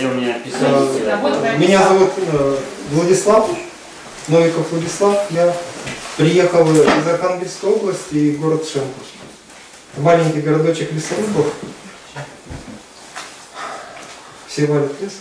Где у меня писали? Меня зовут Владислав, Новиков Владислав. Я приехал из Архангельской области и город Шенкурск. Маленький городочек лесорубов. Все валят лес.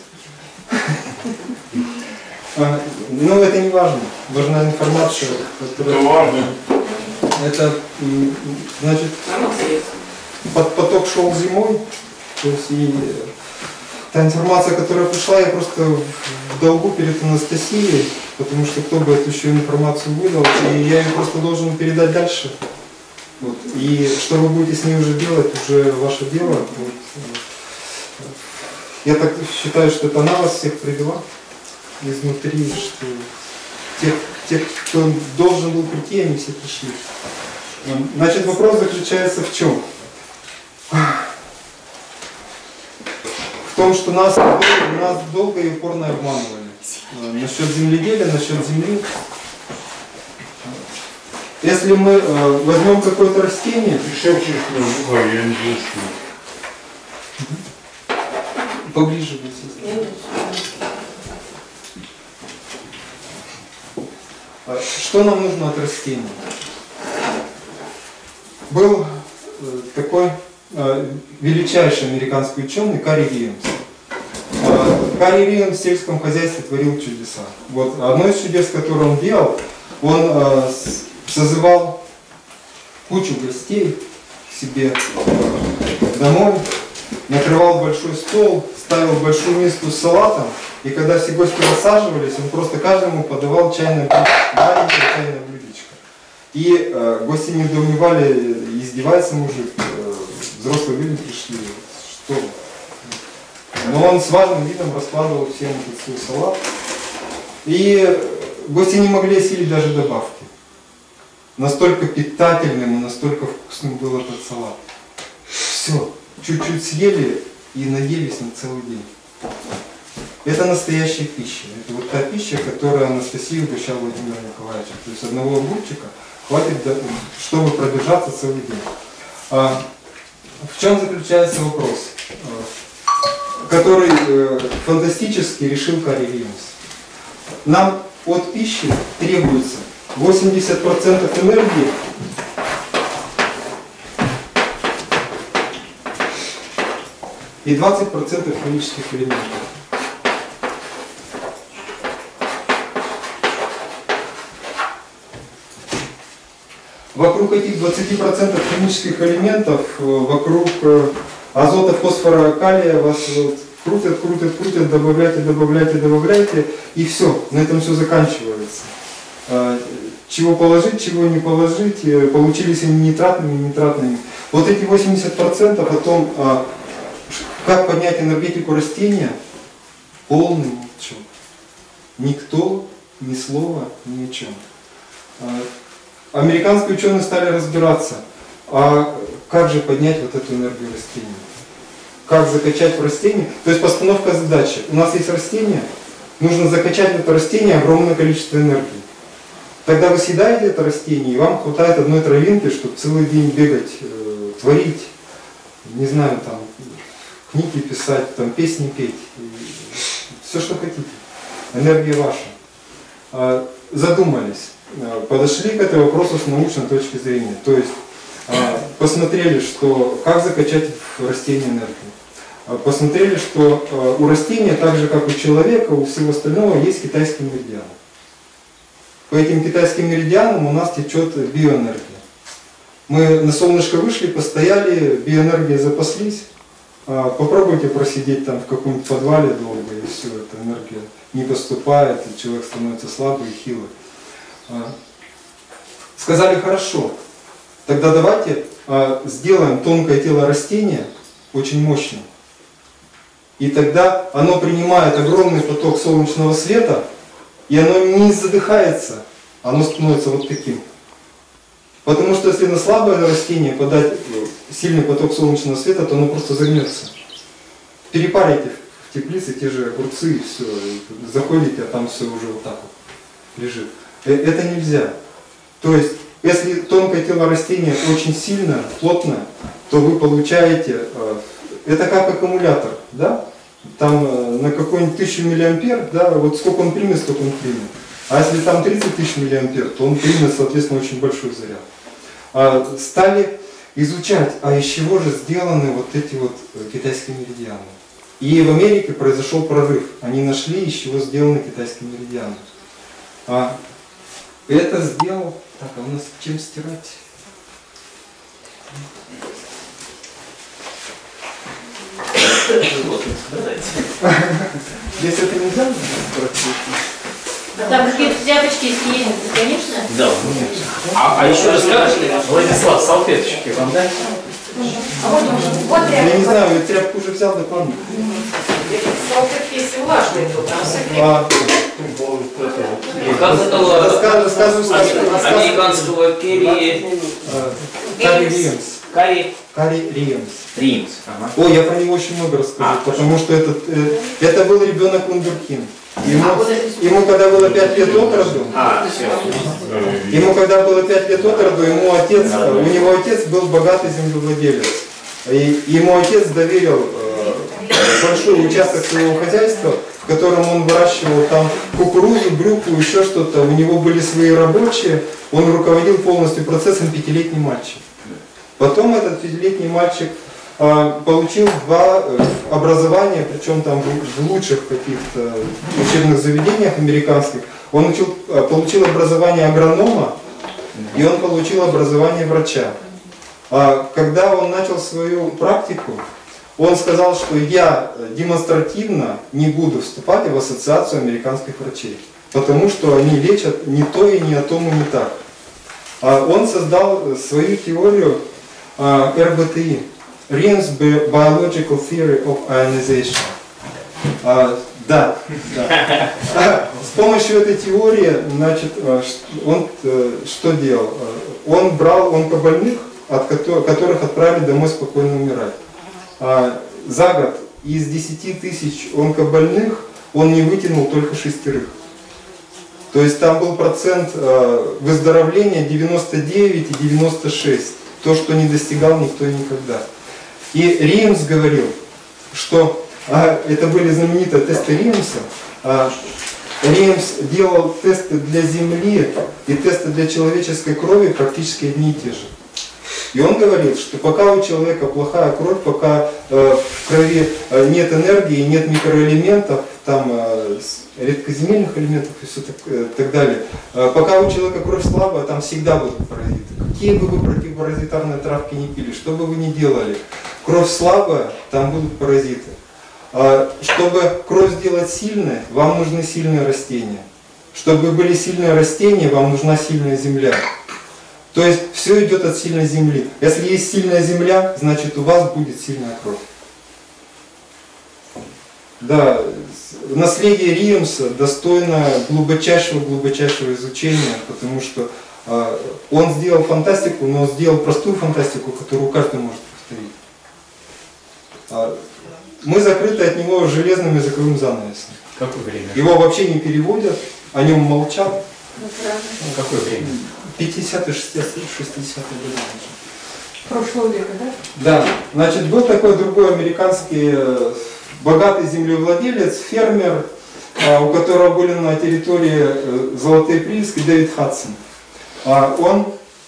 Но это не важно. Важна информация, которая... Это, значит, поток шел зимой. То есть и та информация, которая пришла, я просто в долгу перед Анастасией, потому что кто бы эту еще информацию выдал, и я ее просто должен передать дальше. Вот. И что вы будете с ней уже делать, уже ваше дело. Вот. Я так считаю, что это она вас всех привела изнутри, что тех, кто должен был прийти, они все пришли. Значит, вопрос заключается в чем? В том, что нас долго и упорно обманывали. Насчет земледелия, насчет земли. Если мы возьмем какое-то растение... Поближе. Что нам нужно от растения? Был такой величайший американский ученый Карри Вильямс. Карри Вильямс в сельском хозяйстве творил чудеса. Вот одно из чудес, которое он делал, он созывал кучу гостей к себе домой, накрывал большой стол, ставил большую миску с салатом, и когда все гости рассаживались, он просто каждому подавал чайное блюдечко, маленькое чайное блюдечко. И гости недоумевали, издевается мужик, взрослые люди пришли, что? Но он с важным видом раскладывал всем этот свой салат, и гости не могли осилить даже добавки. Настолько питательным и настолько вкусным был этот салат. Все, чуть-чуть съели и наелись на целый день. Это настоящая пища. Это вот та пища, которую Анастасия угощала Владимира Николаевича. То есть одного огурчика хватит, чтобы пробежаться целый день. В чем заключается вопрос, который фантастически решил Карри Вильямс? Нам от пищи требуется 80% энергии и 20% химических элементов. Вокруг этих 20% химических элементов, вокруг азота, фосфора, калия вас вот крутят, добавляйте, и все, на этом все заканчивается. Чего положить, чего не положить, получились они нитратными. Вот эти 80% о том, как поднять энергетику растения, полный молчок. Никто ни слова ни о чем. Американские ученые стали разбираться, а как же поднять вот эту энергию растения? Как закачать в растение? То есть постановка задачи. У нас есть растение, нужно закачать в это растение огромное количество энергии. Тогда вы съедаете это растение, и вам хватает одной травинки, чтобы целый день бегать, творить, не знаю, там, книги писать, там, песни петь, все, что хотите. Энергия ваша. Задумались, подошли к этому вопросу с научной точки зрения. То есть посмотрели, что как закачать в растение энергию. Посмотрели, что у растения, так же как у человека, у всего остального, есть китайский меридиан. По этим китайским меридианам у нас течет биоэнергия. Мы на солнышко вышли, постояли, биоэнергия запаслись. Попробуйте просидеть там в каком-нибудь подвале долго, и все, эта энергия не поступает, и человек становится слабый и хилый. Сказали, хорошо, тогда давайте сделаем тонкое тело растения очень мощным. И тогда оно принимает огромный поток солнечного света, и оно не задыхается, оно становится вот таким. Потому что если на слабое растение подать сильный поток солнечного света, то оно просто загнется. Перепарите в теплице те же огурцы, и все, и заходите, а там все уже вот так вот лежит. Это нельзя. То есть, если тонкое тело растения очень сильно, плотное, то вы получаете, это как аккумулятор, да? там на какой-нибудь 1000 миллиампер, да, вот сколько он примет, столько он примет. А если там 30 тысяч миллиампер, то он примет, соответственно, очень большой заряд. Стали изучать, а из чего же сделаны вот эти вот китайские меридианы. И в Америке произошел прорыв. Они нашли, из чего сделаны китайские меридианы. Это сделал... Так, а у нас чем стирать? Если это нельзя, Там какие-то тряпочки есть, конечно. Да. А еще расскажешь, Владислав, салфеточки вам дать? Вот я не знаю, я тряпку уже взял, да помню. салфетки есть влажные тут, а Рассказываю сказку. Американского Керри Риемс. Карри Риемс. Ага. Ой, я про него очень много расскажу, потому что это был ребенок вундеркинд. Ему когда было 5 лет от роду, ему когда было 5 лет от роду, у него отец был богатый землевладелец. И ему отец доверил большой участок своего хозяйства, в котором он выращивал там кукурузу, брюкву, еще что-то. У него были свои рабочие, он руководил полностью процессом 5-летний мальчик. Потом этот 5-летний мальчик получил 2 образования, причем там в лучших каких-то учебных заведениях американских. Он получил образование агронома, и он получил образование врача. Когда он начал свою практику, он сказал, что я демонстративно не буду вступать в ассоциацию американских врачей, потому что они лечат не то и не о том и не так. Он создал свою теорию РБТИ, Riem's Biological Theory of Ionization. Да. С помощью этой теории, значит, он что делал? Он брал онкобольных, которых отправили домой спокойно умирать. За год из 10 тысяч онкобольных он не вытянул только 6. То есть там был процент выздоровления 99 и 96. То, что не достигал никто и никогда. И Риемс говорил, что это были знаменитые тесты Риемса. Риемс делал тесты для Земли и тесты для человеческой крови практически одни и те же. И он говорил, что пока у человека плохая кровь, пока в крови нет энергии, нет микроэлементов, там редкоземельных элементов и все так далее, пока у человека кровь слабая, там всегда будут паразиты. Какие бы вы противопаразитарные травки не пили, что бы вы ни делали, кровь слабая, там будут паразиты. Чтобы кровь сделать сильной, вам нужны сильные растения. Чтобы были сильные растения, вам нужна сильная земля. То есть все идет от сильной земли. Если есть сильная земля, значит у вас будет сильная кровь. Да, наследие Риемса достойно глубочайшего изучения, потому что он сделал фантастику, но сделал простую фантастику, которую каждый может повторить. Мы закрыты от него железным языковым занавесом. Какое время? Его вообще не переводят, о нем молчат. Какое время? 50-е, 60-е годы. прошлого века, да? Да, значит, был такой другой американский богатый землевладелец, фермер, у которого были на территории золотые прииски, Дэвид Хадсон. Он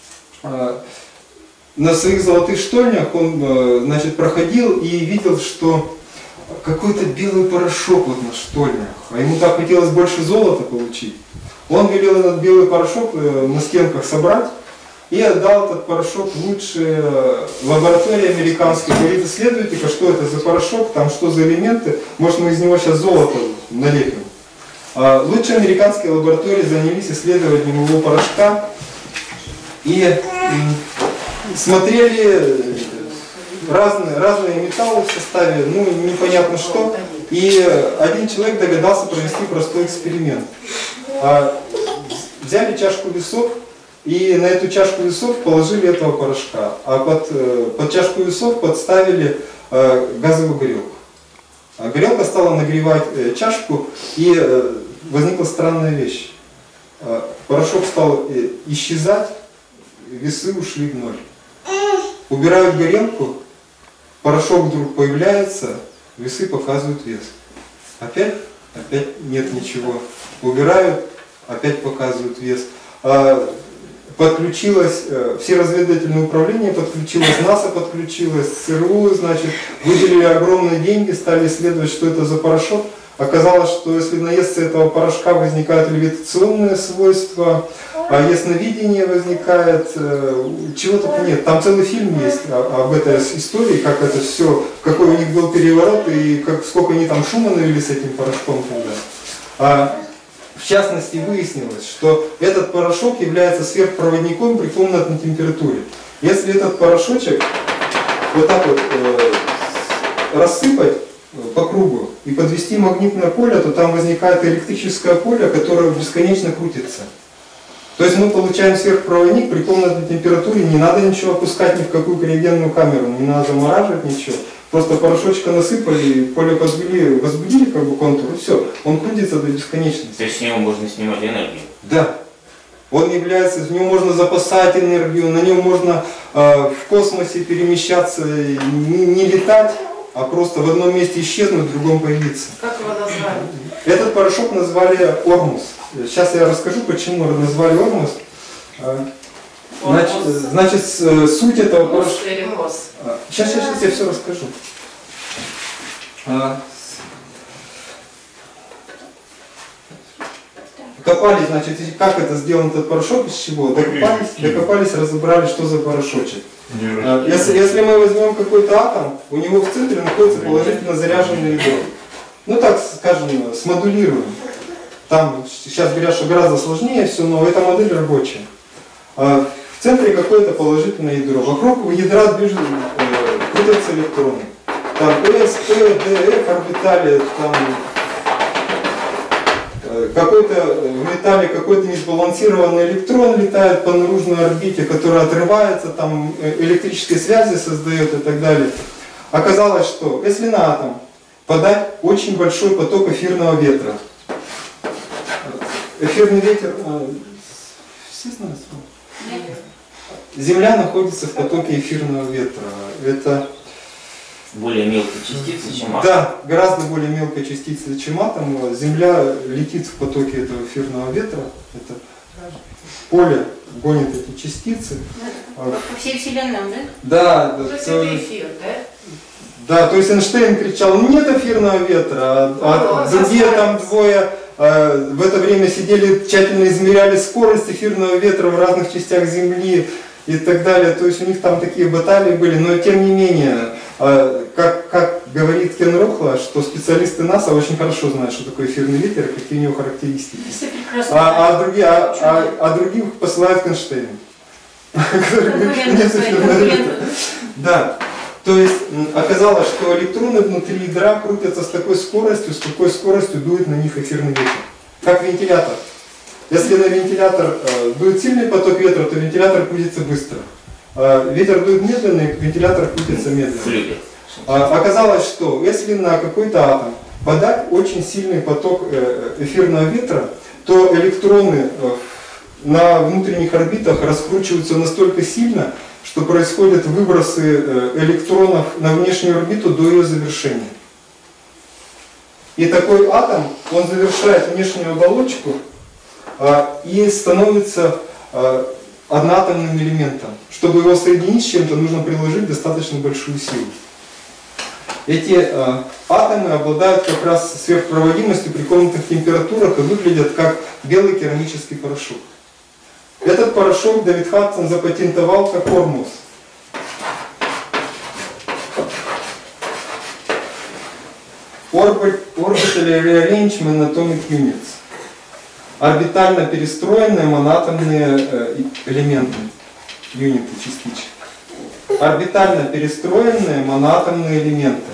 на своих золотых штольнях он, значит, проходил и видел, что какой-то белый порошок вот на штольнях, а ему так хотелось больше золота получить. Он велел этот белый порошок на стенках собрать и отдал этот порошок в лучшие лаборатории американские. Говорит, исследуйте-ка, что это за порошок, там что за элементы, может мы из него сейчас золото налепим. Лучшие американские лаборатории занялись исследованием его порошка и смотрели разные металлы в составе, ну непонятно что. И один человек догадался провести простой эксперимент. Взяли чашку весов и на эту чашку весов положили этого порошка, а под чашку весов подставили газовую горелку. Горелка стала нагревать чашку, и возникла странная вещь. Порошок стал исчезать, весы ушли в ноль. Убирают горелку, порошок вдруг появляется, весы показывают вес. Опять нет ничего. Убирают, опять показывают вес. Подключилось, все разведывательные управления подключилось, НАСА подключилось, ЦРУ, значит, выделили огромные деньги, стали исследовать, что это за порошок. Оказалось, что если наесться этого порошка, возникают левитационные свойства, а ясновидение возникает, чего-то нет. Там целый фильм есть об этой истории, как это все, какой у них был переворот и сколько они там шума навели с этим порошком тогда. В частности, выяснилось, что этот порошок является сверхпроводником при комнатной температуре. Если этот порошочек вот так вот рассыпать по кругу и подвести магнитное поле, то там возникает электрическое поле, которое бесконечно крутится. То есть мы получаем сверхпроводник при комнатной температуре, не надо ничего опускать ни в какую криогенную камеру, не надо замораживать ничего. Просто порошочка насыпали, поле подвели, возбудили как бы контур, и все, он крутится до бесконечности. То есть с него можно снимать энергию? Да. Он является, в нем можно запасать энергию, на нем можно в космосе перемещаться, не летать, а просто в одном месте исчезнуть, в другом появиться. Как его назвали? Этот порошок назвали Ормус. Сейчас я расскажу, почему назвали Ормус. Значит, суть этого порошка... Сейчас я все расскажу. Копались, значит, как это сделан этот порошок, из чего? Докопались, разобрали, что за порошочек. Если мы возьмем какой-то атом, у него в центре находится положительно заряженный ядро. Ну так, скажем, смодулируем. Там сейчас говорят, что гораздо сложнее все, но эта модель рабочая. В центре какое-то положительное ядро. Вокруг ядра крутятся электроны. Там S, P, D, F орбитали, там какой-то в металле какой-то несбалансированный электрон летает по наружной орбите, который отрывается, там электрические связи создает и так далее. Оказалось, что если на атом подать очень большой поток эфирного ветра, эфирный ветер, все знают, Земля находится в потоке эфирного ветра. Это более мелкие частицы, чем атом. Да, гораздо более мелкая частица, чем атом. Земля летит в потоке этого эфирного ветра. Это поле гонит эти частицы. По всей Вселенной, да? Да. То есть это эфир, да? Да, то есть Эйнштейн кричал, нет эфирного ветра, а другие там двое в это время сидели, тщательно измеряли скорость эфирного ветра в разных частях Земли и так далее. То есть у них там такие баталии были, но тем не менее, как говорит Кен Рохла, что специалисты НАСА очень хорошо знают, что такое эфирный ветер и какие у него характеристики. А других посылают к Эйнштейну. Да. То есть оказалось, что электроны внутри ядра крутятся с какой скоростью дует на них эфирный ветер. Как вентилятор. Если на вентилятор дует сильный поток ветра, то вентилятор крутится быстро. Ветер дует медленно, и вентилятор крутится медленно. Оказалось, что если на какой-то атом подать очень сильный поток эфирного ветра, то электроны на внутренних орбитах раскручиваются настолько сильно, что происходят выбросы электронов на внешнюю орбиту до ее завершения. И такой атом, он завершает внешнюю оболочку и становится одноатомным элементом. Чтобы его соединить с чем-то, нужно приложить достаточно большую силу. Эти атомы обладают как раз сверхпроводимостью при комнатных температурах и выглядят как белый керамический порошок. Этот порошок Дэвид Хадсон запатентовал как Ормус. Orbital Rearrangement Atomic Units. Орбитально перестроенные монатомные элементы, юниты, частички. Орбитально перестроенные монатомные элементы.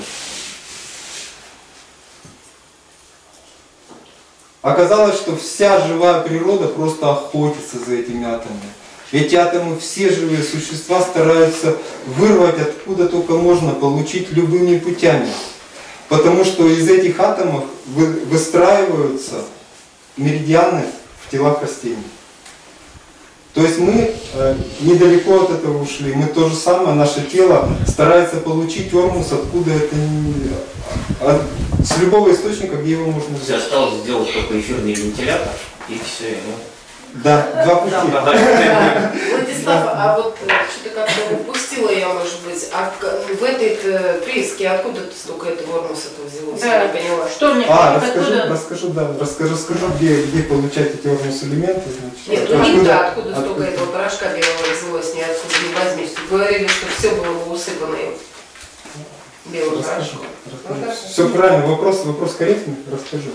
Оказалось, что вся живая природа просто охотится за этими атомами. Эти атомы, все живые существа стараются вырвать откуда только можно, получить любыми путями. Потому что из этих атомов выстраиваются меридианы в телах растений. То есть мы недалеко от этого ушли. Мы то же самое, наше тело старается получить ормус, откуда это с любого источника, где его можно Все взять. осталось сделать только эфирный вентилятор, и все. Да, два пути. Владислав, а вот что-то как-то упустила я, может быть, а в этой прииске откуда столько этого ормуса-то взялось? Я не поняла. Что мне Расскажу, где получать эти ормус-элементы. Нет, ну не откуда столько этого порошка белого взялось, ниоткуда не возьмешь. Говорили, что все было бы усыпано им белым порошком. Все правильно, вопрос корректный, расскажу.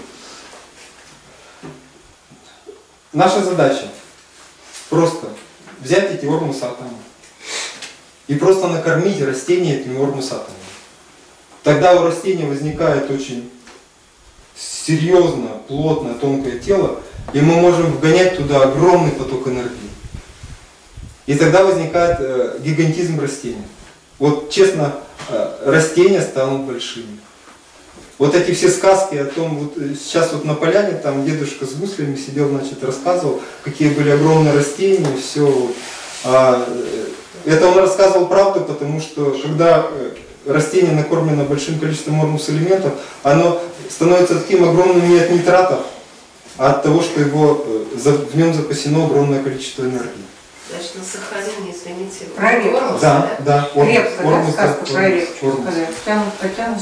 Наша задача просто взять эти ормус-атомы и просто накормить растения этими ормус-атомами. Тогда у растения возникает очень серьезно, плотное, тонкое тело, и мы можем вгонять туда огромный поток энергии. И тогда возникает гигантизм растения. Вот честно, растения станут большими. Вот эти все сказки о том, вот сейчас вот на поляне там дедушка с гуслями сидел, значит, рассказывал, какие были огромные растения, все. Вот. Это он рассказывал правду, потому что когда растение накормлено большим количеством ормус-элементов, оно становится таким огромным не от нитратов, а от того, что в нем запасено огромное количество энергии. Значит, на Сахалине, извините, Про репку. ормус, Да. Репка, да, сказку про репку сказали. Потянут.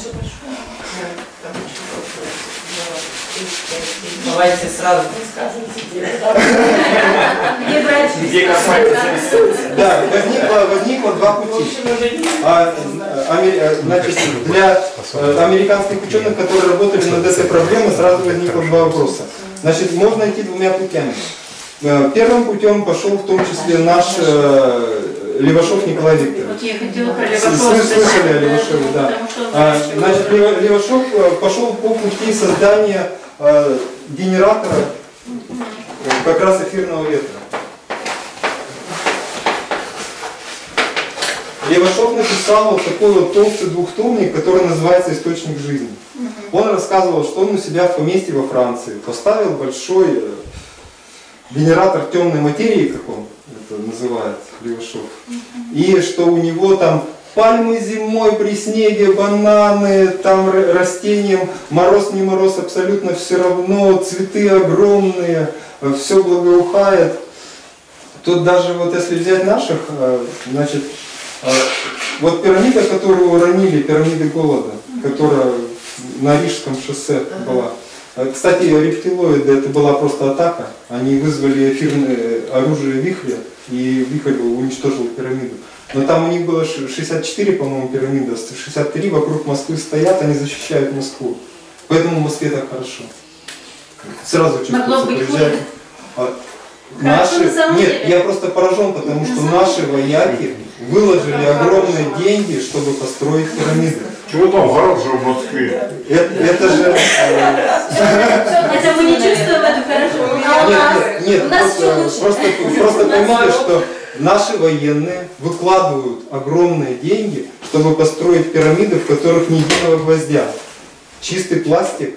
Давайте сразу рассказывайте. Где брать? Где копать? Да, возникло два пути. Значит, для американских ученых, которые работали над этой проблемой, сразу возникло два вопроса. Значит, можно идти двумя путями. Первым путем пошел в том числе наш Левашов Николай Викторович. Вот я хотела про Левашова. Слышали о Левашове, да. Значит, Левашов пошел по пути создания генератора как раз эфирного ветра. Левашов написал вот такой вот толстый двухтомник, который называется «Источник жизни». Он рассказывал, что он у себя в поместье во Франции поставил большой генератор темной материи, как он это называет, Левашов, и что у него там пальмы зимой при снеге, бананы, там растениям, мороз не мороз, абсолютно все равно, цветы огромные, все благоухает. Тут даже вот если взять наших, значит, вот пирамида, которую уронили, пирамиды голода, которая на Рижском шоссе была. Кстати, рептилоиды, это была просто атака. Они вызвали эфирное оружие вихря, и вихрь уничтожил пирамиду. Но там у них было 64, по-моему, пирамида, 63 вокруг Москвы стоят, они защищают Москву. Поэтому в Москве так хорошо. Сразу чувствуется, приезжают. Нет, я просто поражен, потому что наши вояки выложили огромные деньги, чтобы построить пирамиды. Чего там хорошего в Москве? Это же... Это мы не чувствуем это хорошо. Нет, просто поймите, что наши военные выкладывают огромные деньги, чтобы построить пирамиды, в которых ни единого гвоздя. Чистый пластик,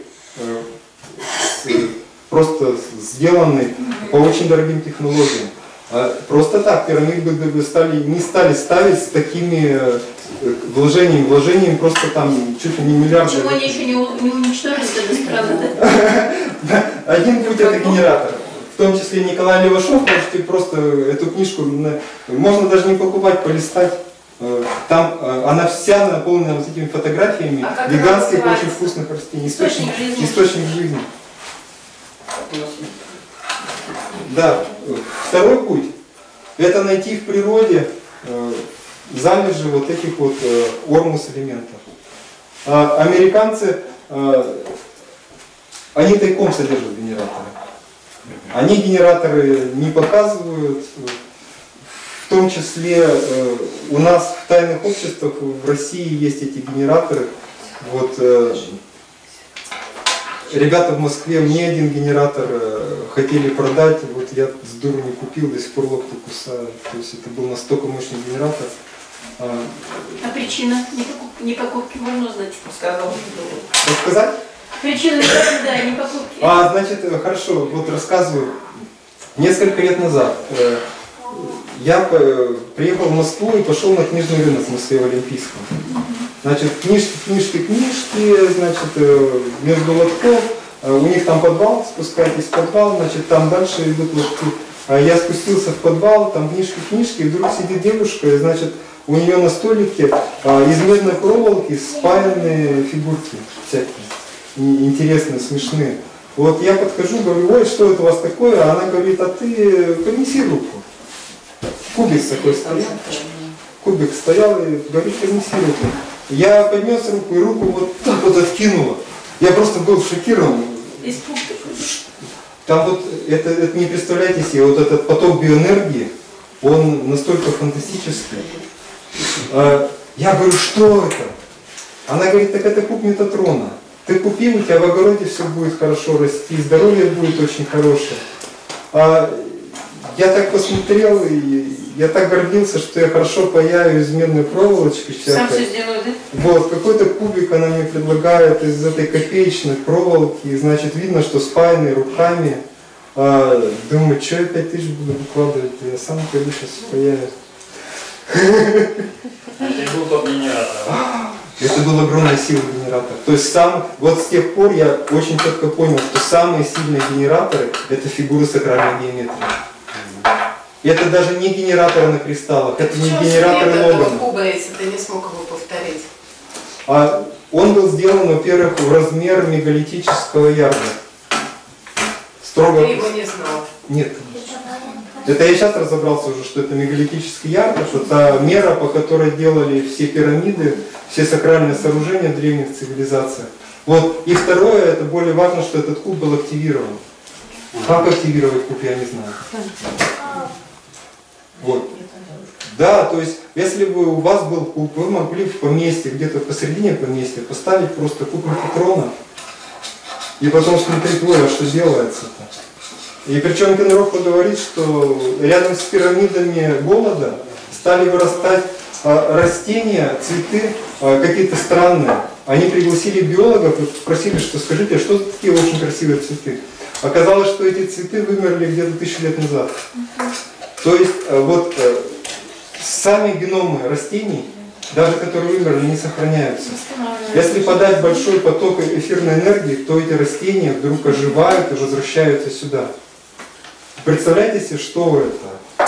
просто сделанный по очень дорогим технологиям. Просто так пирамиды бы не стали ставить с такими вложениями просто там чуть ли не миллиарды. Почему они еще не уничтожили эту страну? Да? Один путь — это генератор. В том числе Николай Левашов, можете просто эту книжку, можно даже не покупать, полистать. Там она вся наполнена вот этими фотографиями гигантских, очень вкусных растений. Источник жизни. Да. Второй путь — это найти в природе залежи вот этих вот ормус-элементов. Американцы, они тайком содержат генераторы. Они генераторы не показывают, в том числе у нас в тайных обществах в России есть эти генераторы. Вот, ребята в Москве мне один генератор хотели продать, вот я с дуру не купил, до сих пор локти кусаю. То есть это был настолько мощный генератор. А причина не покупки можно узнать? Сказал. Рассказать? Причина не покупки. Значит, хорошо, вот рассказываю. Несколько лет назад я приехал в Москву и пошел на книжный рынок в Москве в Олимпийском. Значит, книжки, значит, между лотков, у них там подвал, спускаетесь в подвал, значит, там дальше идут лотки. Я спустился в подвал, там книжки, и вдруг сидит девушка, и, значит, у нее на столике из медной проволоки спаянные фигурки всякие, интересные, смешные. Вот я подхожу, говорю, ой, что это у вас такое? А она говорит, а ты принеси руку. Кубик такой стоял. Кубик стоял и говорит, принеси руку. Я поднес руку, и руку вот так вот откинула. Я просто был шокирован. Там вот, это не представляете себе, вот этот поток биоэнергии, он настолько фантастический. Я говорю, что это? Она говорит, так это куб Метатрона. Ты купи, у тебя в огороде все будет хорошо расти, здоровье будет очень хорошее. Я так посмотрел, и я так гордился, что я хорошо паяю из медной проволочки. Сам все сделал, да? Вот, какой-то кубик она мне предлагает из этой копеечной проволоки, и, значит, видно, что спаянный руками. Думаю, что я 5000 буду выкладывать, я сам пойду сейчас паяю. Это был тот генератор. Это был огромная сила генератора. То есть вот с тех пор я очень четко понял, что самые сильные генераторы – это фигуры сакральной геометрии. Это даже не генераторы на кристаллах, это не генераторы Логана. Куба, если ты не смог его повторить? Он был сделан, во-первых, в размер мегалитического ярда. Строго... Ты его не знал? Нет. Это я сейчас разобрался уже, что это мегалитический ярд, что это мера, по которой делали все пирамиды, все сакральные сооружения в древних цивилизациях. Вот. И второе, это более важно, что этот куб был активирован. Как активировать куб, я не знаю. Вот. Да, то есть, если бы у вас был куб, вы могли в поместье, где-то посередине поместья, поставить просто куб Метатрона и потом смотреть, ой, а что делается-то. И причем Кенрохо говорит, что рядом с пирамидами голода стали вырастать растения, цветы какие-то странные. Они пригласили биологов и спросили, что скажите, а что за такие очень красивые цветы? Оказалось, что эти цветы вымерли где-то 1000 лет назад. То есть вот сами геномы растений, даже которые вымерли, не сохраняются. Если подать большой поток эфирной энергии, то эти растения вдруг оживают и возвращаются сюда. Представляете себе, что это?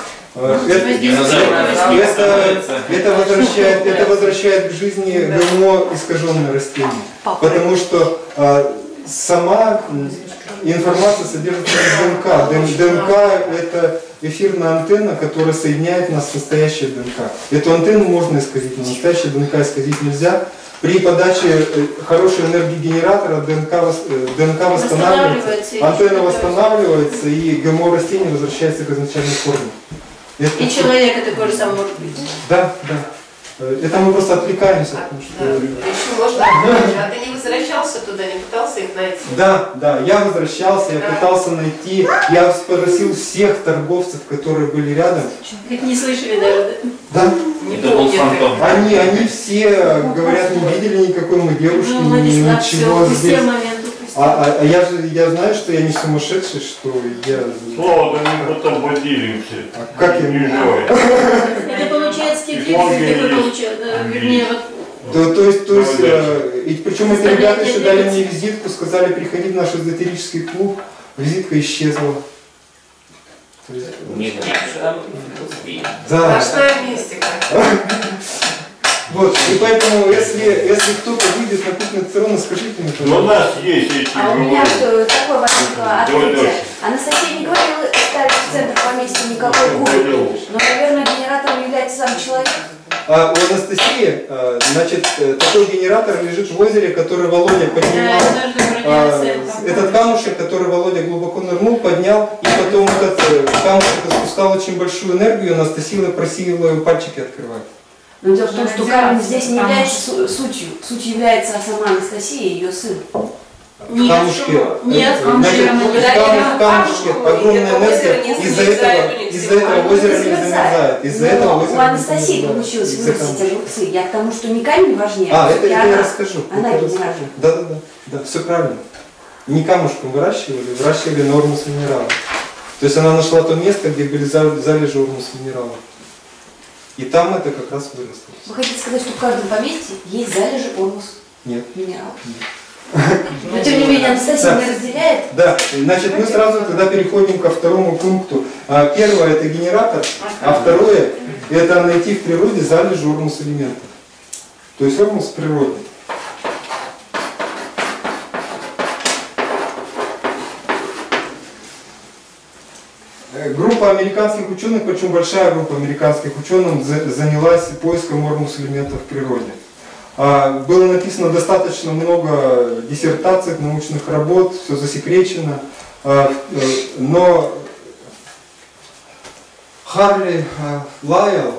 Это возвращает к жизни ГМО искаженное растение. Потому что сама информация содержится в ДНК. ДНК – это эфирная антенна, которая соединяет нас с настоящей ДНК. Эту антенну можно исказить, но настоящую ДНК исказить нельзя. При подаче хорошей энергии генератора ДНК восстанавливается, антенна восстанавливается, и ГМО растения возвращается к изначальной форме. И человек такой же самый может быть. Да, да. Это мы просто отвлекаемся. Еще можно? А ты не возвращался туда, не пытался их найти? Да, я возвращался, я пытался найти, я спросил всех торговцев, которые были рядом. Как не слышали даже, да? Да. Не помню. Они все говорят, не видели никакой мы девушки, ничего здесь. Я знаю, что я не сумасшедший, что я... Слово, да мы потом поделимся. Как я не знаю? Это получается те лекции, такой получается, вернее, вот... То есть, и причем эти ребята еще дали мне визитку, сказали, приходи в наш эзотерический клуб, визитка исчезла. Да. Сплошная мистика. Вот, и поэтому, если кто-то выйдет на кухню Метатрона, скажите мне, Но у нас есть эти... А у меня такое возникло открытие. Анастасия не говорила ставить в центр поместья никакой кубик. Но, наверное, генератором является сам человек. У Анастасии, значит, такой генератор лежит в озере, который Володя поднимал. Этот камушек, который Володя глубоко нырнул, поднял, и потом этот камушек спускал очень большую энергию, Анастасия просила его пальчики открывать. Но дело в том, что камень здесь не является сутью. Суть является сама Анастасия и ее сын. В камушке, Нет, значит, в камушке огромная энергия, из-за этого озеро не замерзает. Из-за этого озеро у Анастасии получилось вырастить огурцы. Я к тому, что не камень важнее, это я расскажу. Она генератор. Да, все правильно. Не камушком выращивали норму с минералом. То То есть она нашла то место, где были залежи ормус минералов. И там это как раз выросло. Вы хотите сказать, что в каждом поместье есть залежи ормус Нет. минералов? Но тем не менее Анастасия не разделяет. Да, значит, мы сразу тогда переходим ко второму пункту. Первое это генератор, а второе это найти в природе залежи ормус элементов. То есть ормус в природе. Группа американских ученых, причем большая группа американских ученых, занялась поиском ормус элементов в природе. Было написано достаточно много диссертаций, научных работ, все засекречено, но Харли Лайл,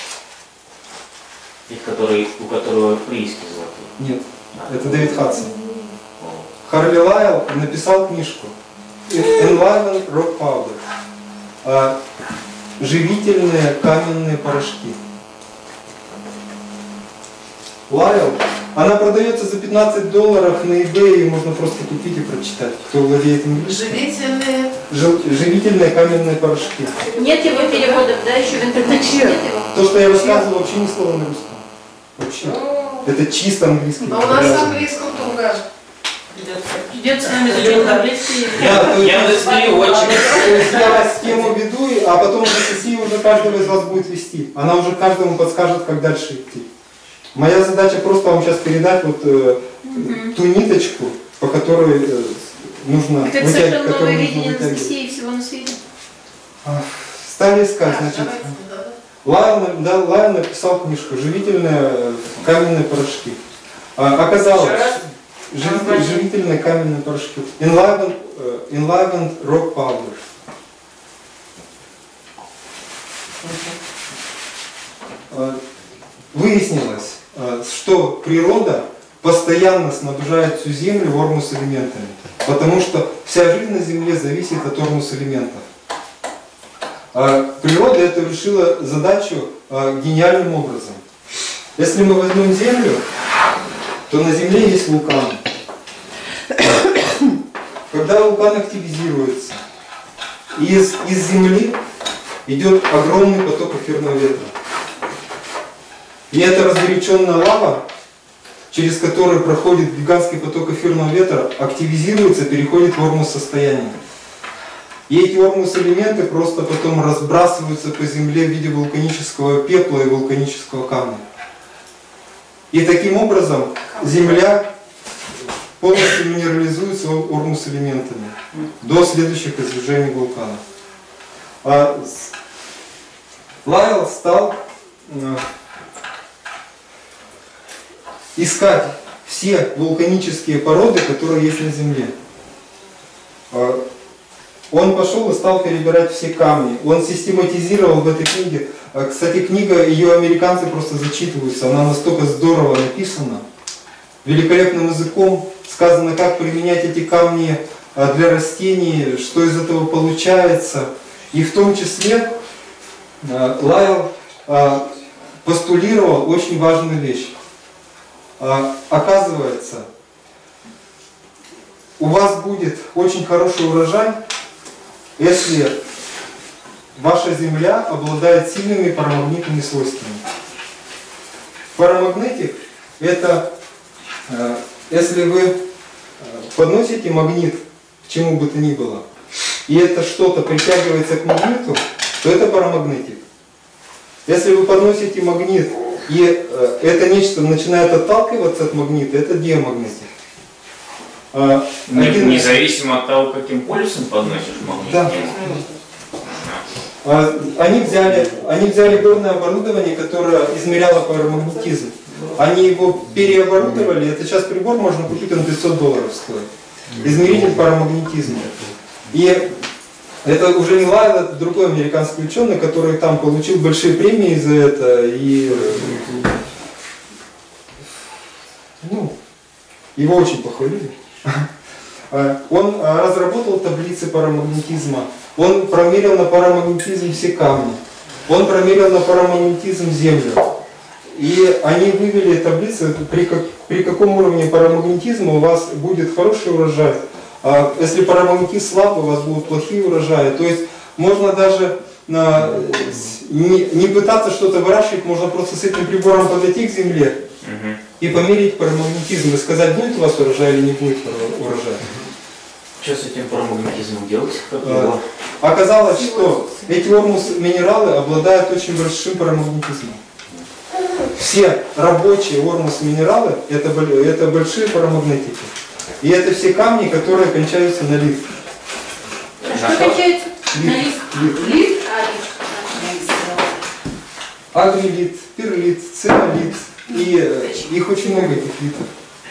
у которого прииски золотые. нет, это Дэвид Хадсон. Харли Лайл написал книжку Enlivened Rock Powder, живительные каменные порошки. Лайл, она продается за $15 на eBay, ее можно просто купить и прочитать, кто владеет английским. Живительные каменные порошки. Нет его переводов, да, еще в интернете нет его? То, что я рассказывал, вообще ни слова на русском. Вообще. Это чисто английский. А у нас с английском туго. Придется нам изучать английский. Я достаю очень. То есть я вас тему веду, а потом Анастасия уже каждого из вас будет вести. Она уже каждому подскажет, как дальше идти. Моя задача просто вам сейчас передать вот ту ниточку, по которой нужно Это совершенно новое видение Анастасии всего на свете. Стали искать, значит. Лайл написал книжку «Живительные каменные порошки». Оказалось, живительные каменные порошки. Enlivened Rock Powder. Выяснилось, что природа постоянно снабжает всю Землю ормус элементами, потому что вся жизнь на Земле зависит от ормус элементов. Природа это решила задачу гениальным образом. Если мы возьмем Землю, то на Земле есть вулканы. Когда вулкан активизируется, из Земли идет огромный поток эфирного ветра. И эта разгоряченная лава, через которую проходит гигантский поток эфирного ветра, активизируется, переходит в ормус состояние. И эти ормус элементы просто потом разбрасываются по земле в виде вулканического пепла и вулканического камня. И таким образом Земля полностью минерализуется ормус элементами до следующих извержений вулкана. Лайл стал искать все вулканические породы, которые есть на Земле. Он пошел и стал перебирать все камни. Он систематизировал в этой книге. Кстати, книга, ее американцы просто зачитываются. Она настолько здорово написана. Великолепным языком сказано, как применять эти камни для растений, что из этого получается. И в том числе Лайл постулировал очень важную вещь. Оказывается, у вас будет очень хороший урожай, если ваша Земля обладает сильными парамагнитными свойствами. Парамагнетик – это если вы подносите магнит к чему бы то ни было, и это что-то притягивается к магниту, то это парамагнетик. Если вы подносите магнит, и это нечто начинает отталкиваться от магнита, это диамагнетик. Независимо от того, каким полюсом подносишь магнит. Да. Они взяли горное оборудование, которое измеряло парамагнетизм. Они его переоборудовали. Это сейчас прибор можно купить, он $500 стоит. Измеритель парамагнетизма. И это уже не Лайл, это другой американский ученый, который там получил большие премии за это. И его очень похвалили. Он разработал таблицы парамагнетизма. Он промерил на парамагнетизм все камни. Он промерил на парамагнетизм Землю. И они вывели таблицы, при каком уровне парамагнетизма у вас будет хороший урожай. А если парамагнетизм слаб, у вас будут плохие урожаи. То есть можно даже не пытаться что-то выращивать, можно просто с этим прибором подойти к земле и померить парамагнетизм и сказать, будет у вас урожай или не будет урожая. Что с этим парамагнетизмом делать? Оказалось, что эти ормус-минералы обладают очень большим парамагнетизмом. Все рабочие ормус-минералы это большие парамагнетики. И это все камни, которые кончаются на лит. Что кончается? Лит. Лит? Агрилит, перлит, цинолит. И их очень много, этих литов.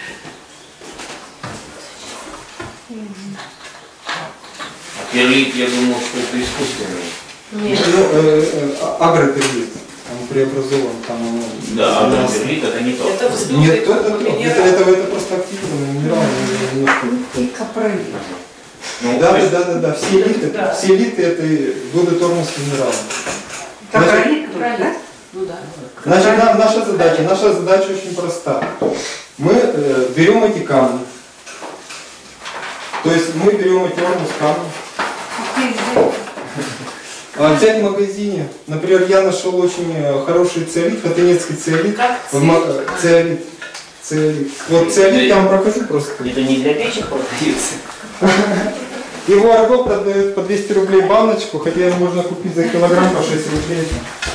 Перлит, я думал, что это искусственный. Нет. Агроперлит. Он преобразован, там он... Да, а перлит это не то. Это вздутый Нет, это минерал. это просто активированный минерал. И капролит. Ну, Да. Все литы это будут ормус-минералы. Капролит, да? Ну да. Значит, наша задача очень проста. Мы берем эти камни. То есть мы берем эти ормус-камни. Взять в магазине. Например, я нашел очень хороший циолит, хатынецкий циолит. Как Циолит. Вот циолит я вам прокажу просто. это не для печек продается. Его Арго продает по 200 рублей баночку, хотя его можно купить за килограмм по 6 рублей.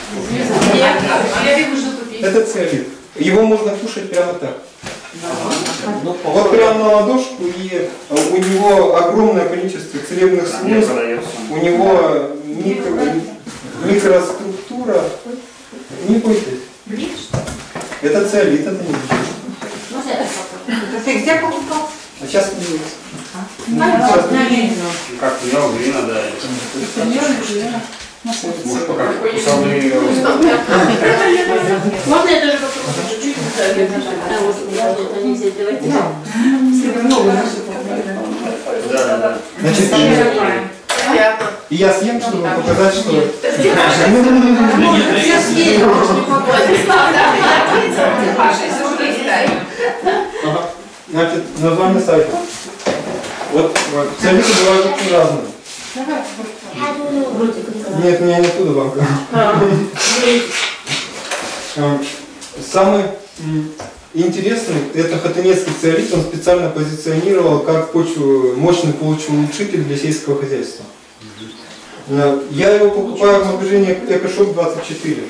Я вижу, что купить. Это циолит. Его можно кушать прямо так. Ну, Вот прямо на ладошку, и у него огромное количество целебных свойств, у него микроструктура. Не бойтесь. Это циолит, это не бежит. Можно я так попробую? Это ты где покупал? А сейчас не Как мел, глина, да. Может, пока кусали. Можно я тоже попробую? Чуть-чуть. А вот это нельзя. Давайте. Да. Значит, Понятно. и я съем, чтобы показать, что... Все съели. Владислав, да, я ответила. По 6 рублей дай. Ага. Значит, название сайта. Вот циолиты бывают очень разные. Нет, меня не оттуда банка. Самый интересный это хатынецкий циолит. Он специально позиционировал как мощный почвоулучшитель для сельского хозяйства. Я его покупаю в магазине Экошоп 24.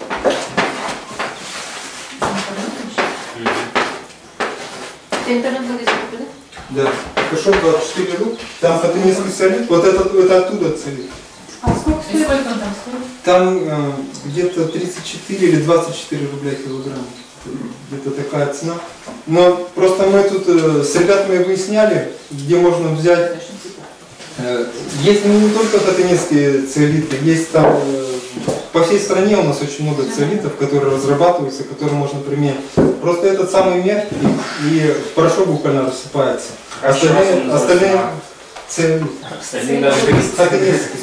Ты интернет-магазин купил, да? Да. Экошоп 24 там хатынецкий циолит. Вот это оттуда циолит. А сколько стоит? Там где-то 34 или 24 рубля килограмм. Где-то такая цена. Но просто мы тут с ребятами выясняли, где можно взять. Есть не только хатынецкие циолиты, есть там по всей стране у нас очень много циолитов, которые разрабатываются, которые можно применять. Просто этот самый мягкий и в порошок буквально рассыпается. Остальные циолит. Остальные даже Хатынецкий.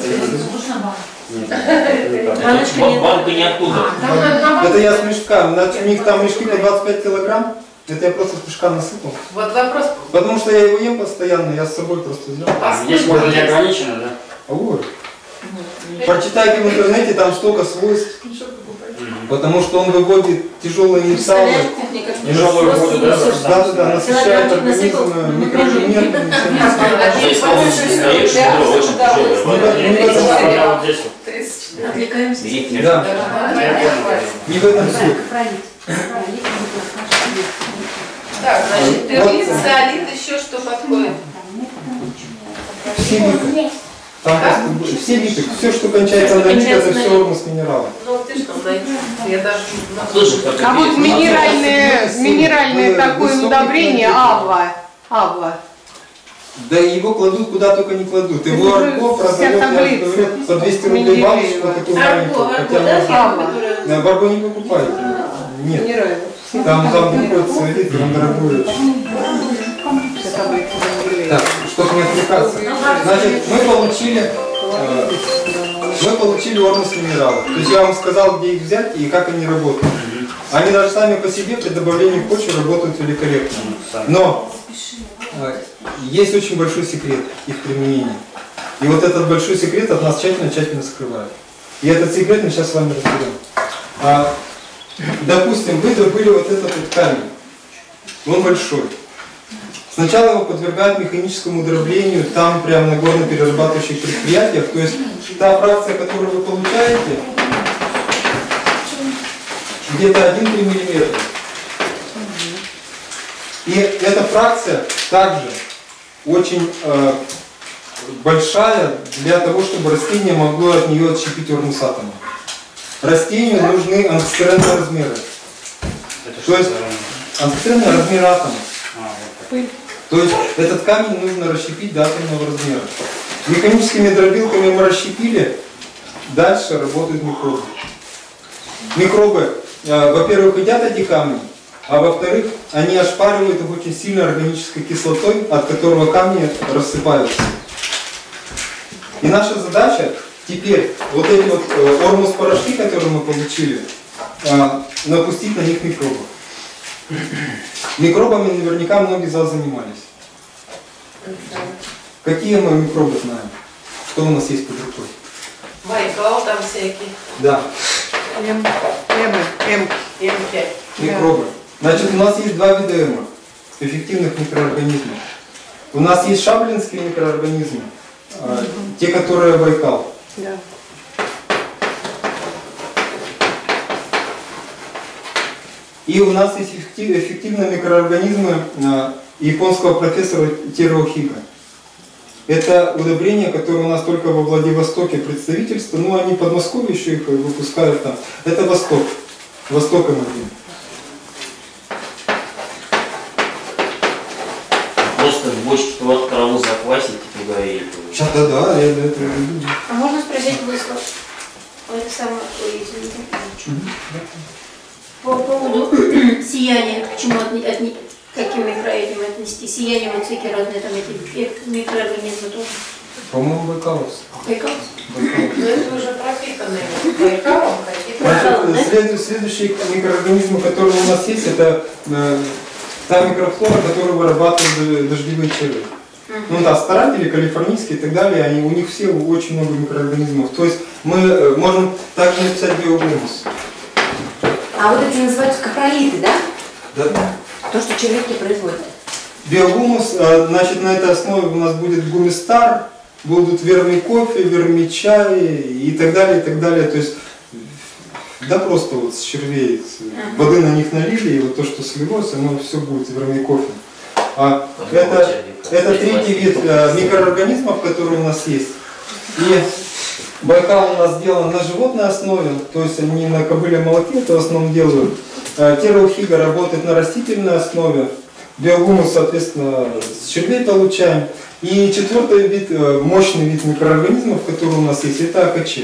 Баночка не... банка не оттуда. Это я с мешка. У них там мешки по 25 килограмм. Это я просто с мешка насыпал. Вот вопрос. Потому что я его ем постоянно, я с собой просто взял. Здесь можно не ограничено, да? Вот. Прочитайте в интернете, там столько свойств. Потому что он выводит тяжелые металлы. Тяжелую воду, да? Да, насыщает организм микроэлементами. Если он стоишь, то очень тяжелый. Я вот здесь вот. Отвлекаемся. Берите. Да, не в этом суть. Так, значит, перлит, циолит, еще что подходит? Все виды. Там просто все виды, все, что кончается на лит, это все ормус-минералы. Ну, ты что, найти? Я даже... Слушай, как А вот есть. минеральное такое высокий удобрение контент. Ава. Да его кладут куда только не кладут. Его Ну, Арго продает, я таблица. же говорю, по 200 рублей баночку, такую маленькую. Хотя можно- в Арго не покупайте. Нет. Там другой циолит, там дорогой. Так, чтобы не отвлекаться. Значит, мы получили ормус-минералы. То есть я вам сказал, где их взять и как они работают. Они даже сами по себе при добавлении в почву работают великолепно. Но есть очень большой секрет их применения. И вот этот большой секрет от нас тщательно скрывают. И этот секрет мы сейчас с вами разберем. Допустим, вы добыли вот этот вот камень. Он большой. Сначала его подвергают механическому дроблению там прямо на горно-перерабатывающих предприятиях. То есть та фракция, которую вы получаете, где-то 1-3 мм. И эта фракция также очень большая для того, чтобы растение могло от нее отщепить ормус-атома. Растению нужны ангстеренные размеры. То есть ангстеренные размеры атома. То есть этот камень нужно расщепить до атомного размера. Механическими дробилками мы расщепили, дальше работают микробы. Микробы, во-первых, едят эти камни, а во-вторых, они ошпаривают их очень сильной органической кислотой, от которого камни рассыпаются. И наша задача теперь вот эти вот ормус-порошки, которые мы получили, напустить на них микробов. Микробами наверняка многие из вас занимались. Какие мы микробы знаем? Что у нас есть под рукой? Байкал там всякие. Да. Эмки. Микробы. Значит, у нас есть два вида эмок, эффективных микроорганизмов. У нас есть шаблинские микроорганизмы, те, которые Байкал. Да. И у нас есть эффективные микроорганизмы японского профессора Теруо Хига. Это удобрения, которые у нас только во Владивостоке представительство, но они в Подмосковье еще их выпускают там. Это Восток. Восток М1. Просто в бочке траву заквасить и говорить. Сейчас, да, я до этого иду. А можно спросить быстро? Это самое, извините. По поводу сияния, к чему каким микроорганизмам отнести? Сияние, вот всякие разные там эти микроорганизмы тоже. По-моему, Байкаловс. Байкал? Но это уже пропитанные байкалом какие-то. Следующие микроорганизмы, которые у нас есть, это та микрофлора, которую вырабатывают дождевые черви. Ну да, старатели, калифорнийские и так далее, у них все очень много микроорганизмов. То есть мы можем также написать биогумус. А вот эти называются капролиты, да? Да. То, что червяки производят. Биогумус, значит, на этой основе у нас будет гумистар, будут вермикофе, вермичай и так далее, и так далее. То есть, да просто вот с червей, воды на них налили, и вот то, что слилось, оно все будет вермикофе. Это третий вид микроорганизмов, которые у нас есть. И Байкал у нас сделан на животной основе, то есть они на кобыле молоке это в основном делают. Теруо Хига работает на растительной основе. Биогумус, соответственно, с червей получаем. И четвертый вид, мощный вид микроорганизмов, который у нас есть, это АКЧ.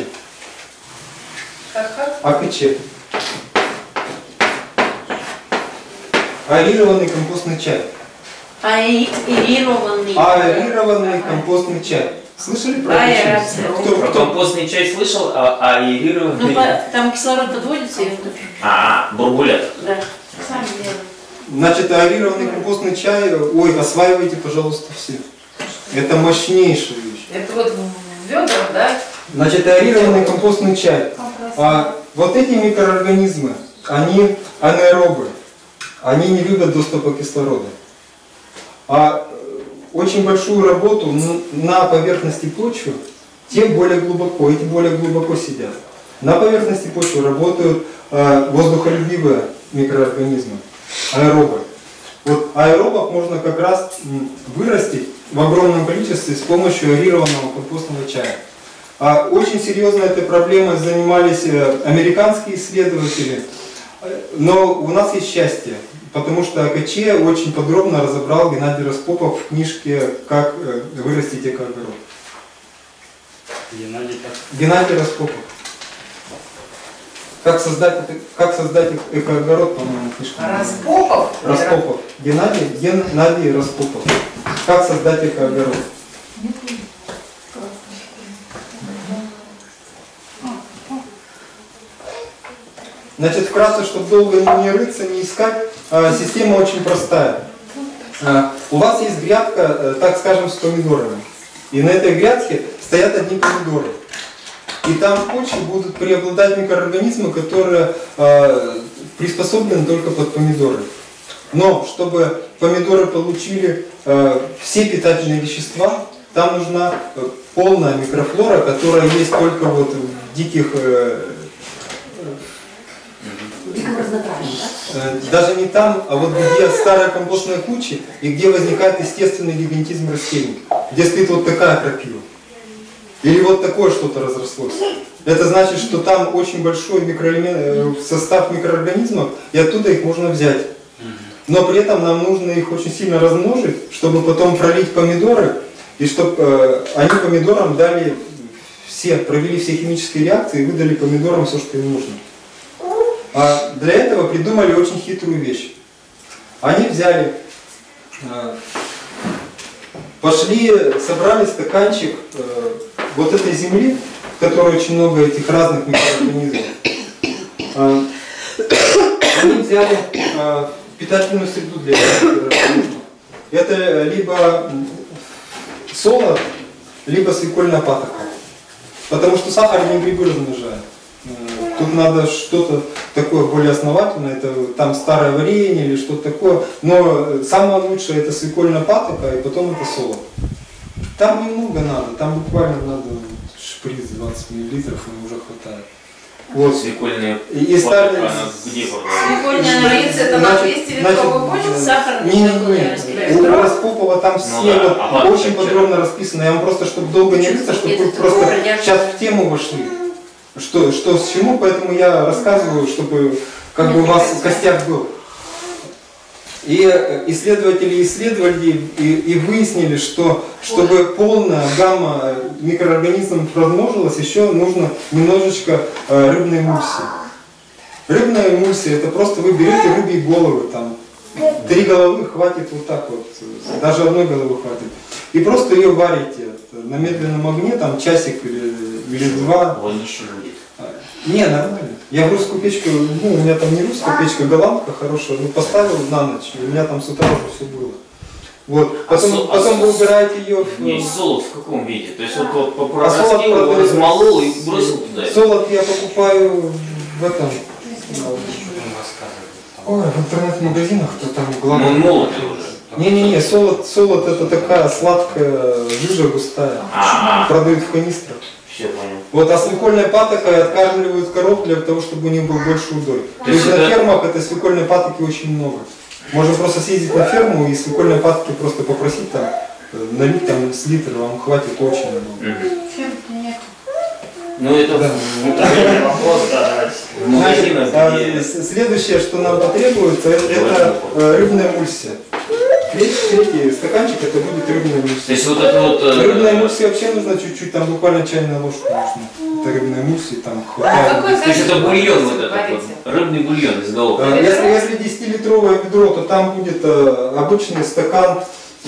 АКЧ. Аэрированный компостный чай. Аэрированный компостный чай. Слышали про Аэрация. Про компостный чай слышал, а аэрированный... Ну, там кислород подводится и... бурбулят. Да, сами делают. Значит, аэрированный компостный чай, осваивайте, пожалуйста, все. Это мощнейшая вещь. Это вот в ведрах, да? Значит, аэрированный компостный чай. Вот эти микроорганизмы, они анаэробы. Они не любят доступа кислорода. Очень большую работу на поверхности почвы, те более глубоко, эти более глубоко сидят. На поверхности почвы работают воздухолюбивые микроорганизмы, аэробы. Вот аэробов можно как раз вырастить в огромном количестве с помощью аэрированного компостного чая. Очень серьезно этой проблемой занимались американские исследователи, но у нас есть счастье. Потому что АКЧ очень подробно разобрал Геннадий Распопов в книжке «Как вырастить экоогород». Геннадий Распопов. Как создать экоогород, по-моему, книжка. Распопов? Распопов. Геннадий Распопов. Как создать экоогород. Значит, вкратце, чтобы долго не рыться, не искать, система очень простая. У вас есть грядка, так скажем, с помидорами. И на этой грядке стоят одни помидоры. И там в почве будут преобладать микроорганизмы, которые приспособлены только под помидоры. Но чтобы помидоры получили все питательные вещества, там нужна полная микрофлора, которая есть только вот в диких... Диком разнообразии, да? Даже не там, а вот где старые компостные кучи и где возникает естественный гигантизм растений. Где стоит вот такая крапива. Или вот такое что-то разрослось. Это значит, что там очень большой состав микроорганизмов, и оттуда их можно взять. Но при этом нам нужно их очень сильно размножить, чтобы потом пролить помидоры, и чтобы они помидорам дали провели все химические реакции и выдали помидорам все, что им нужно. А для этого придумали очень хитрую вещь. Они взяли, пошли, собрали стаканчик вот этой земли, в которой очень много этих разных микроорганизмов. Они взяли питательную среду для этих микроорганизмов. Это либо солод, либо свекольная патока. Потому что сахар не грибы размножает. Тут надо что-то такое более основательное, это там старое варенье или что-то такое. Но самое лучшее это свекольная патока, и потом это солод. Там немного надо, там буквально надо шприц 20 мл, и уже хватает. Вот. Свекольная стали... она где продается? Свекольная налица это на 200-литровую бочку, сахар у Распопова там все очень подробно расписано. Я вам просто, чтобы долго не длиться, чтобы вы просто сейчас в тему вошли. Что с чему, поэтому я рассказываю, чтобы как бы у вас костяк был. И исследователи исследовали и выяснили, что чтобы полная гамма микроорганизмов размножилась, еще нужно немножечко рыбной эмульсии. Рыбная эмульсия — это просто вы берете рыбьи головы, там 3 головы хватит вот так вот, даже одной головы хватит. И просто ее варите на медленном огне, там часик или 2. Вонище будет. Не, нормально. Я в русскую печку, у меня там не русская печка, голландка хорошая, поставил на ночь, и у меня там с утра уже все было. Вот. Потом вы убираете ее в... Не, солод в каком виде? То есть вот попрорастил, его размолол и бросил туда? Солод я покупаю в этом... Ой, в интернет-магазинах, кто там главное... Ну, молотый уже. Не-не-не, солод это такая сладкая жижа густая. Продают в канистрах. Все понял. Вот, а свекольной патокой откармливают коров для того, чтобы у них был больше удой. То есть на фермах этой свекольной патоки очень много. Можно просто съездить на ферму и свекольной патоки просто попросить там, налить там с литра, вам хватит очень много. Ну это вопрос, да, в магазинах. Следующее, что нам потребуется, это рыбная эмульсия. Третий стаканчик это будет рыбная эмульсия. То есть вот это вот... Рыбная эмульсия вообще нужна чуть-чуть, там буквально чайная ложка нужна. Это рыбная эмульсия, там хватает. То есть это бульон вот этот вот, рыбный бульон из головы. Если 10-литровое ведро, то там будет обычный стакан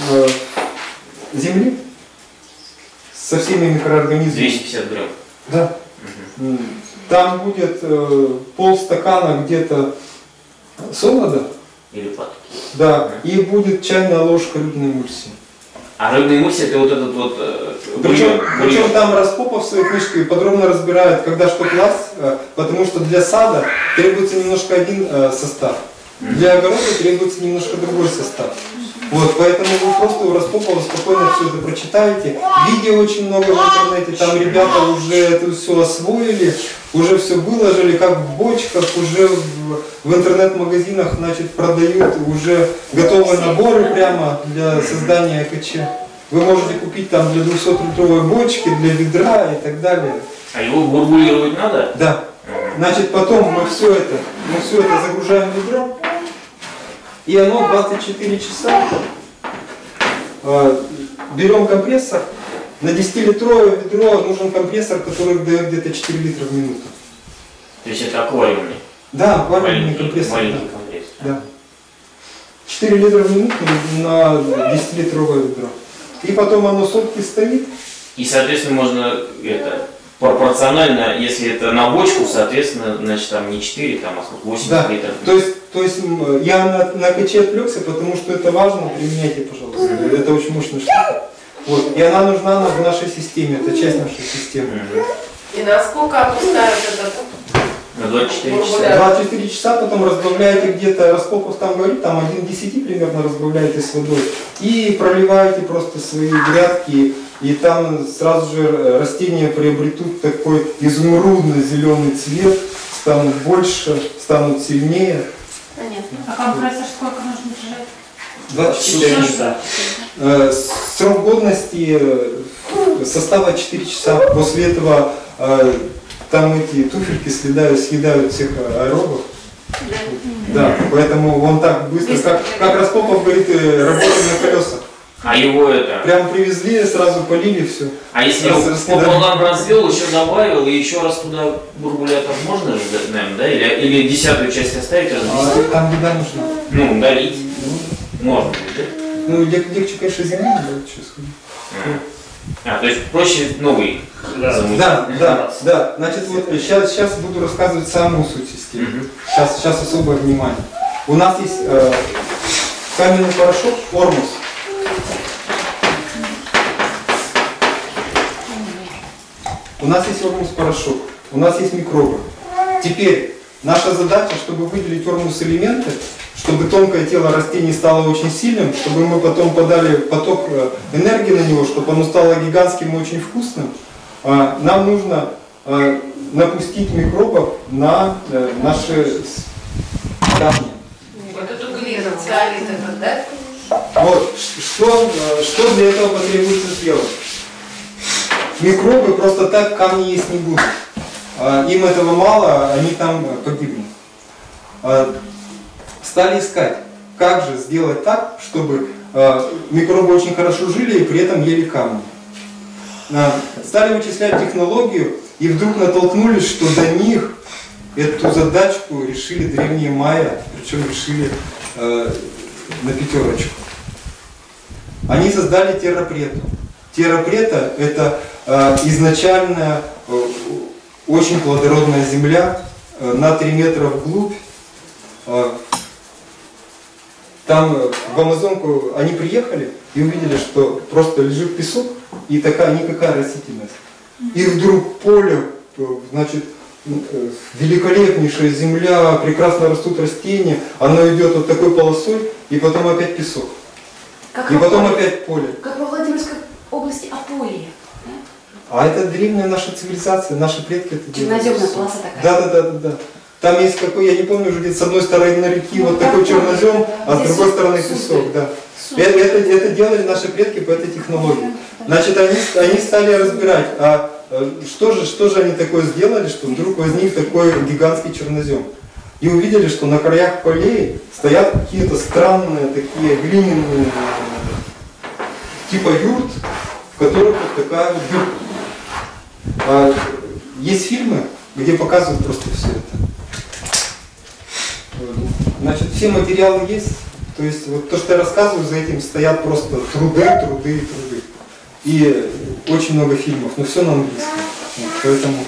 земли со всеми микроорганизмами. 250 грамм. Да. Там будет полстакана где-то солода. Или патоки. Да, и будет чайная ложка рыбной эмульсии. А рыбная эмульсия это вот этот вот Причем там Распопов в своей книжке подробно разбирает, когда что класть, потому что для сада требуется немножко один состав. Для огорода требуется немножко другой состав. Вот, поэтому вы просто у Распопова спокойно все это прочитаете. Видео очень много в интернете, там ребята уже это все освоили, уже все выложили, как в бочках, уже в интернет-магазинах, значит, продают уже готовые наборы прямо для создания ЭКЧ. Вы можете купить там для 200-литровой бочки, для ведра и так далее. А его бурбулировать надо? Да. Значит, потом мы все это загружаем в ведро. И оно 24 часа, берем компрессор, на 10-литровое ведро нужен компрессор, который дает где-то 4 литра в минуту. То есть это аквариумный? Да, аквариумный компрессор. Маленький компрессор. Да. 4 литра в минуту на 10-литровое ведро. И потом оно сутки стоит. И, соответственно, можно это... Пропорционально, если это на бочку, соответственно, значит там не 4, там, а сколько, 80 да. литров. То есть я на КЧ отвлекся, потому что это важно, применяйте, пожалуйста. Это очень мощная штука. Вот. И она нужна нам в нашей системе, это часть нашей системы. И насколько опускают этот? На 24 часа. 24 часа, потом разбавляете где-то, Распопов там говорит, там 1 к 10 примерно разбавляете с водой. И проливаете просто свои грядки, и там сразу же растения приобретут такой изумрудно-зеленый цвет, станут больше, станут сильнее. Понятно. А компрессор сколько нужно держать? 24 часа. Срок годности состава 4 часа. После этого там эти туфельки съедают всех аэробов. Да, поэтому он так быстро, как Распопов говорит, работает на колесах. А его это... Прям привезли, сразу полили все. А если его пополам развел, еще добавил, и еще раз туда бурбулятор можно же, наверное, да? Или 10-ю часть оставить, развести? Там еда нужна. Ну, долить. Можно, да? Ну, легче, конечно, земли, да, что сказать. То есть проще новый замутить. Да. Значит, вот сейчас буду рассказывать саму суть системы. Сейчас особое внимание. У нас есть каменный порошок Ормус. У нас есть Ормус порошок, у нас есть микробы. Теперь наша задача, чтобы выделить Ормус элементы, чтобы тонкое тело растений стало очень сильным, чтобы мы потом подали поток энергии на него, чтобы оно стало гигантским и очень вкусным, нам нужно напустить микробов на наши камни. Вот эту глину, циолит этот, да? Вот, что для этого потребуется сделать? Микробы просто так камни есть не будут. Им этого мало, они там погибнут. Стали искать, как же сделать так, чтобы микробы очень хорошо жили и при этом ели камни. Стали вычислять технологию и вдруг натолкнулись, что до них эту задачку решили древние майя, причем решили на 5. Они создали террапрету. Террапрета – это изначально очень плодородная земля на 3 метра вглубь. Там в Амазонку они приехали и увидели, что просто лежит песок и никакая растительность. И вдруг поле, значит, великолепнейшая земля, прекрасно растут растения, оно идет вот такой полосой, и потом опять песок. И потом опять поле. Как во Владимирской области Апулия. А это древняя наша цивилизация, наши предки это делали. Черноземная полоса такая. Да. Там есть какой, я не помню, уже где-то с одной стороны реки вот такой чернозем, а с другой стороны песок. Да. Это делали наши предки по этой технологии. Значит, они стали разбирать, что же они такое сделали, что вдруг возник такой гигантский чернозем. И увидели, что на краях полей стоят какие-то странные такие глиняные типа юрт, в которых вот такая вот дырка. Есть фильмы, где показывают просто все это. Значит, все материалы есть. То есть вот то, что я рассказываю, за этим стоят просто труды. И очень много фильмов, но все на английском. Вот, поэтому...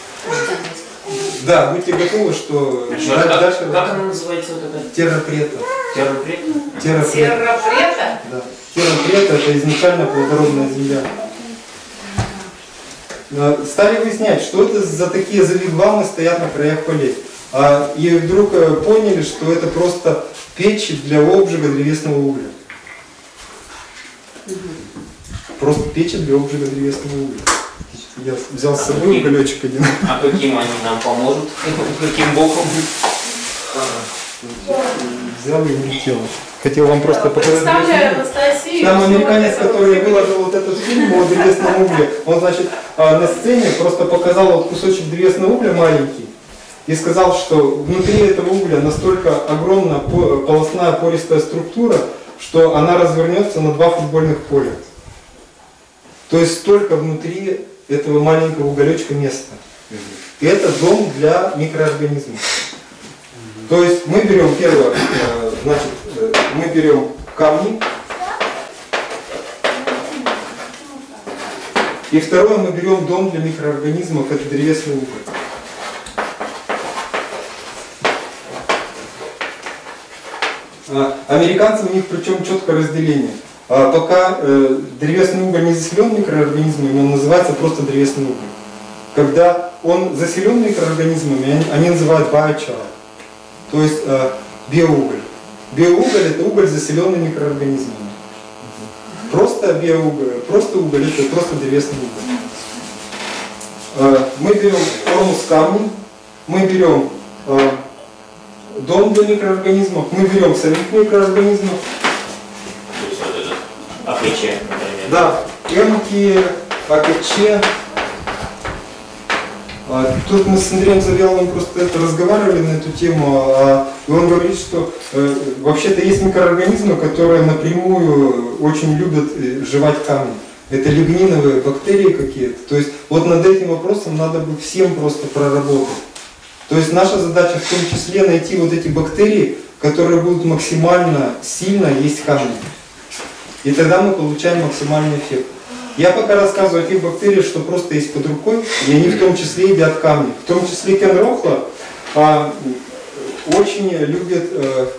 Да, будьте готовы, что дальше... Как она называется вот эта? Террапрета. Террапрета? Террапрета? Да. Террапрета – это изначально плодородная земля. Стали выяснять, что это за такие вигвамы стоят на краях полей. И вдруг поняли, что это просто печи для обжига древесного угля. Просто печи для обжига древесного угля. Я взял с собой уголечек один. А каким они нам поможет? Каким боком? Взял и улетел. Хотел вам просто показать. Представляю Анастасию. Там американец, который выложил вот этот фильм о древесном угле, он, значит, на сцене просто показал вот кусочек древесного угля маленький и сказал, что внутри этого угля настолько огромная полостная пористая структура, что она развернется на 2 футбольных поля. То есть столько внутри этого маленького уголечка места. И это дом для микроорганизмов. То есть мы берем первое, значит, мы берем камни. И второе, мы берем дом для микроорганизмов, это древесный уголь. Американцы, у них причем четкое разделение. А пока древесный уголь не заселен микроорганизмами, он называется просто древесный уголь. Когда он заселен микроорганизмами, они называют biochar, то есть биоуголь. Биоуголь – это уголь, заселенный микроорганизмами. Просто биоуголь, просто уголь – это просто древесный уголь. Мы берем ормус камни, мы берем дом для микроорганизмов, мы берем самих микроорганизмов. То есть вот этот АКЧ, например. Да, эмки, АКЧ. Тут мы с Андреем Завьяловым просто разговаривали на эту тему, и он говорит, что вообще-то есть микроорганизмы, которые напрямую очень любят жевать камни. Это лигниновые бактерии какие-то. То есть вот над этим вопросом надо бы всем просто проработать. То есть наша задача в том числе найти вот эти бактерии, которые будут максимально сильно есть камни. И тогда мы получаем максимальный эффект. Я пока рассказываю о тех бактериях, что просто есть под рукой, и они в том числе едят камни. В том числе Кен Рохла очень любит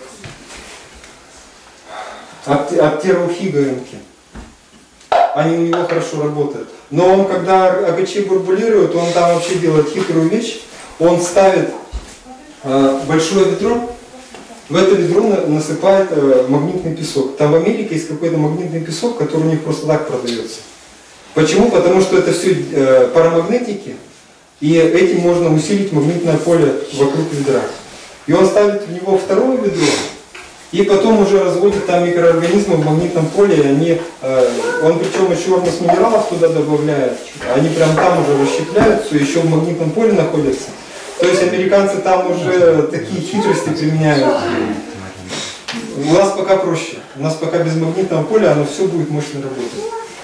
аттерохигаемки. Они у него хорошо работают. Но он, когда АГЧ бурбулирует, он там вообще делает хитрую вещь. Он ставит большое ведро, в это ведро насыпает магнитный песок. Там в Америке есть какой-то магнитный песок, который у них просто так продается. Почему? Потому что это все парамагнетики, и этим можно усилить магнитное поле вокруг ведра. И он ставит в него второе ведро, и потом уже разводит там микроорганизмы в магнитном поле, и они, он причем еще ормус минералов туда добавляет, они прям там уже расщепляются, еще в магнитном поле находятся. То есть американцы там уже такие хитрости применяют. У нас пока проще, у нас пока без магнитного поля оно все будет мощно работать.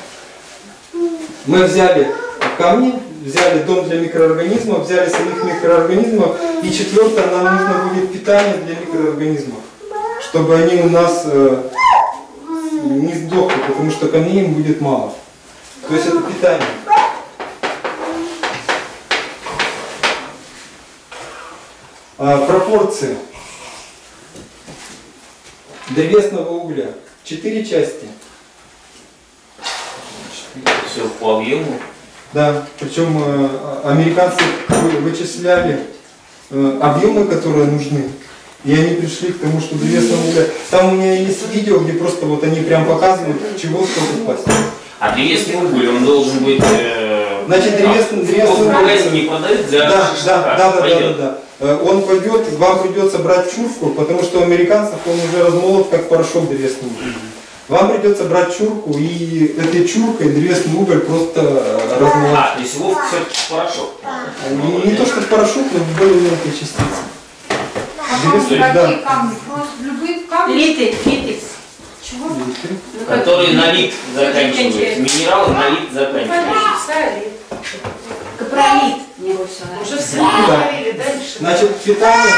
Мы взяли камни, взяли дом для микроорганизмов, взяли самих микроорганизмов, и четвертое, нам нужно будет питание для микроорганизмов, чтобы они у нас не сдохли, потому что камней им будет мало. То есть это питание. Пропорции древесного угля 4 части. Все по объему. Да, причем американцы вычисляли объемы, которые нужны. И они пришли к тому, что древесного угля. Там у меня есть видео, где просто вот они прям показывают, чего сколько класть. А древесный уголь, он должен быть... Значит, древесный уголь не подают для да. Он пойдет, вам придется брать чурку, потому что у американцев он уже размолот как порошок древесный уголь. Вам придется брать чурку, и этой чуркой древесный уголь просто размолот. То есть его все-таки порошок? Не то, что порошок, но в более мелкой частице. Какие камни? Просто любые камни? Литы. Чего? Которые на лит заканчиваются. Минералы на лит заканчиваются. Капролит, него все. Уже все говорили дальше. Значит, питание.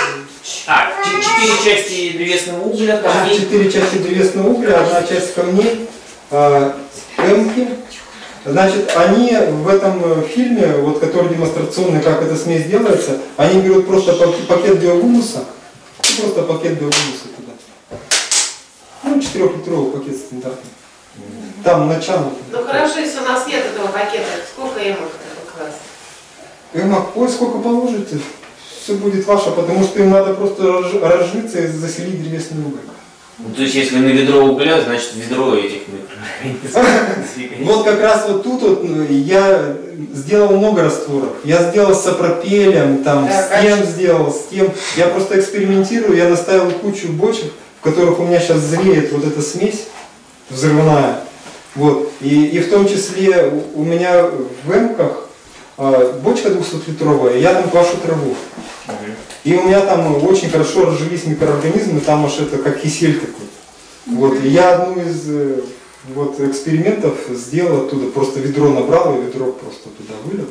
4 части древесного угля, камней. 4 части древесного угля, 1 часть камней, эмки. Значит, они в этом фильме, вот, который демонстрационный, как эта смесь делается, они берут просто пакет биогумуса, просто пакет биогумуса туда. Ну, 4-литровый пакет стандартный. Там начало. Ну хорошо, если у нас нет этого пакета, сколько эмок класть? Эмок, ой, сколько положите, все будет ваше, потому что им надо просто разжиться и заселить древесный уголь. То есть, если на ведро угля, значит ведро этих микроорганизмов. Вот как раз вот тут вот я сделал много растворов. Я сделал с сапропелем, там, с тем сделал, с тем. Я просто экспериментирую, я наставил кучу бочек, в которых у меня сейчас зреет вот эта смесь взрывная. Вот. И в том числе у меня в эмках бочка 200-литровая, я там квашу траву. И у меня там очень хорошо разжились микроорганизмы, там аж это как кисель такой. Вот. И я одну из вот, экспериментов сделал оттуда, просто ведро набрал и ведро просто туда вылил.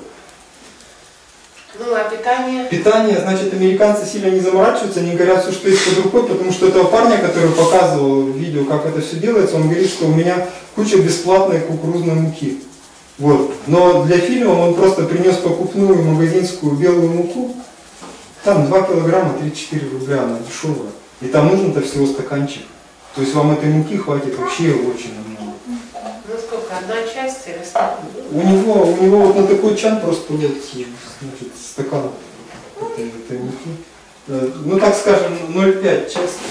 Ну а питание? Питание, значит, американцы сильно не заморачиваются, они говорят все, что есть под рукой, потому что этого парня, который показывал в видео, как это все делается, он говорит, что у меня куча бесплатной кукурузной муки. Вот. Но для фильма он просто принес покупную магазинскую белую муку. Там 2 килограмма 34 рубля, она дешевая. И там нужно-то всего стаканчик. То есть вам этой муки хватит вообще очень намного. Ну сколько, одна часть или сколько? У него вот на такой чан просто вот, значит, стакан этой муки. Ну так скажем, 0,5 части.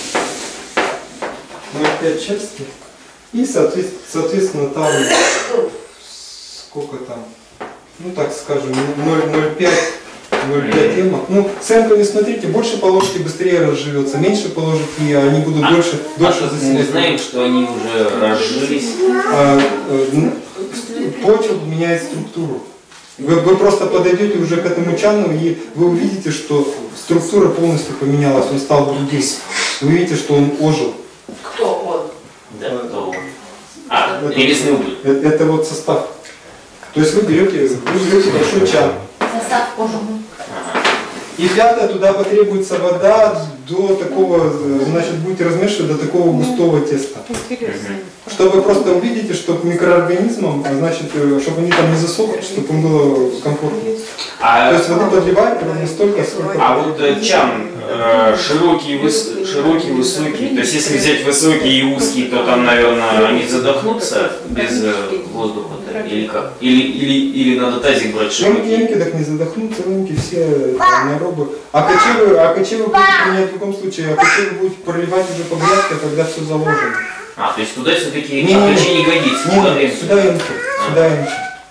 0,5 части. И соответственно там сколько там, ну так скажем, 0,05 эмок. Ну, с эмками, смотрите, больше положите, быстрее разживется, меньше положите, и они будут дольше заселять. Мы знаем, что они уже разжились. Почва меняет структуру. Вы просто подойдете уже к этому чану, и вы увидите, что структура полностью поменялась, он стал другим. Вы видите, что он ожил. Кто он? Да, кто он? Древесный уголь. Это вот состав. То есть вы берете большой чан. Состав кожи. И пятое, туда потребуется вода до такого, значит, будете размешивать до такого густого теста. Чтобы просто увидите, чтобы микроорганизмам, значит, чтобы они там не засохли, чтобы им было комфортно. То есть воды подливать ровно столько, сколько. А вот чан широкий, высокий, то есть если взять высокий и узкий, то там, наверное, они задохнутся без воздуха, или как? Или надо тазик брать широкий? Эмки так не задохнутся, эмки все анаэробы. А качевы будете принять в любом случае, а качевы будете проливать уже по грядке, когда все заложено. То есть туда все-таки не годится? Сюда эмки.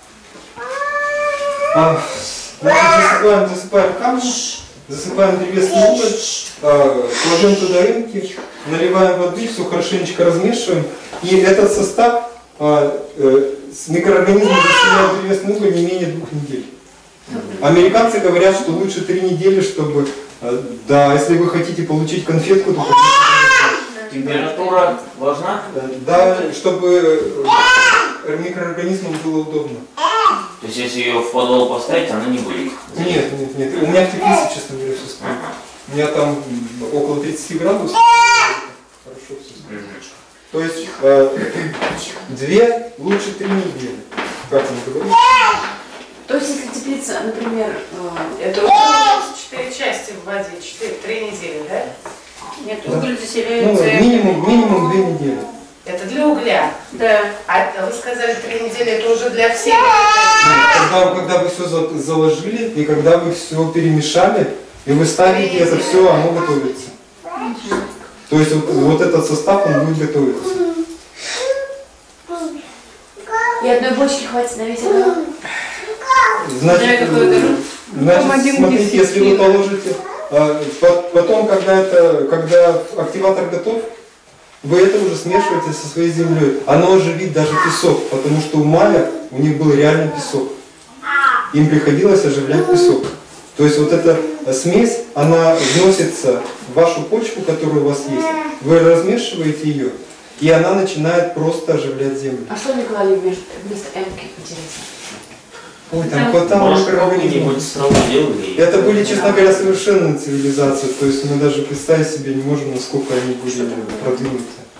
Значит, засыпаем камни, засыпаем древесный уголь, кладем туда эмки, наливаем воды, все хорошенечко размешиваем. И этот состав с микроорганизмом заселяет древесный уголь не менее 2 недель. Американцы говорят, что лучше 3 недели, чтобы, да, если вы хотите получить конфетку, то температура важна? Да, чтобы микроорганизмам было удобно. То есть если ее в подвал поставить, она не будет? Нет. У меня в теплице, честно говоря, все стоит. У меня там около 30 градусов. Хорошо все стоит. То есть 2, лучше 3 недели. Как мы говорим? То есть если теплица, например, Это уже 4 части в воде, 3 недели, да? Нет, Да. уголь Ну, заселяется. минимум 2 недели. Это для угля. Да. А вы сказали 3 недели, это уже для всех? Когда вы все заложили, и когда вы все перемешали, и вы ставите это все, оно готовится. То есть вот этот состав, он будет готовиться. и одной бочки хватит на весь огород? Значит, смотрите, если вы положите, потом, когда активатор готов, вы это уже смешиваете со своей землей. Оно оживит даже песок, потому что у майя у них был реально песок. Им приходилось оживлять песок. То есть вот эта смесь, она вносится в вашу почву, которая у вас есть. Вы размешиваете ее, и она начинает просто оживлять землю. А что они клали вместо эмки, интересно? Ой, там хватало микроорганизмов. Это были, честно говоря, совершенные цивилизации. То есть мы даже представить себе не можем, насколько они были продвинуты.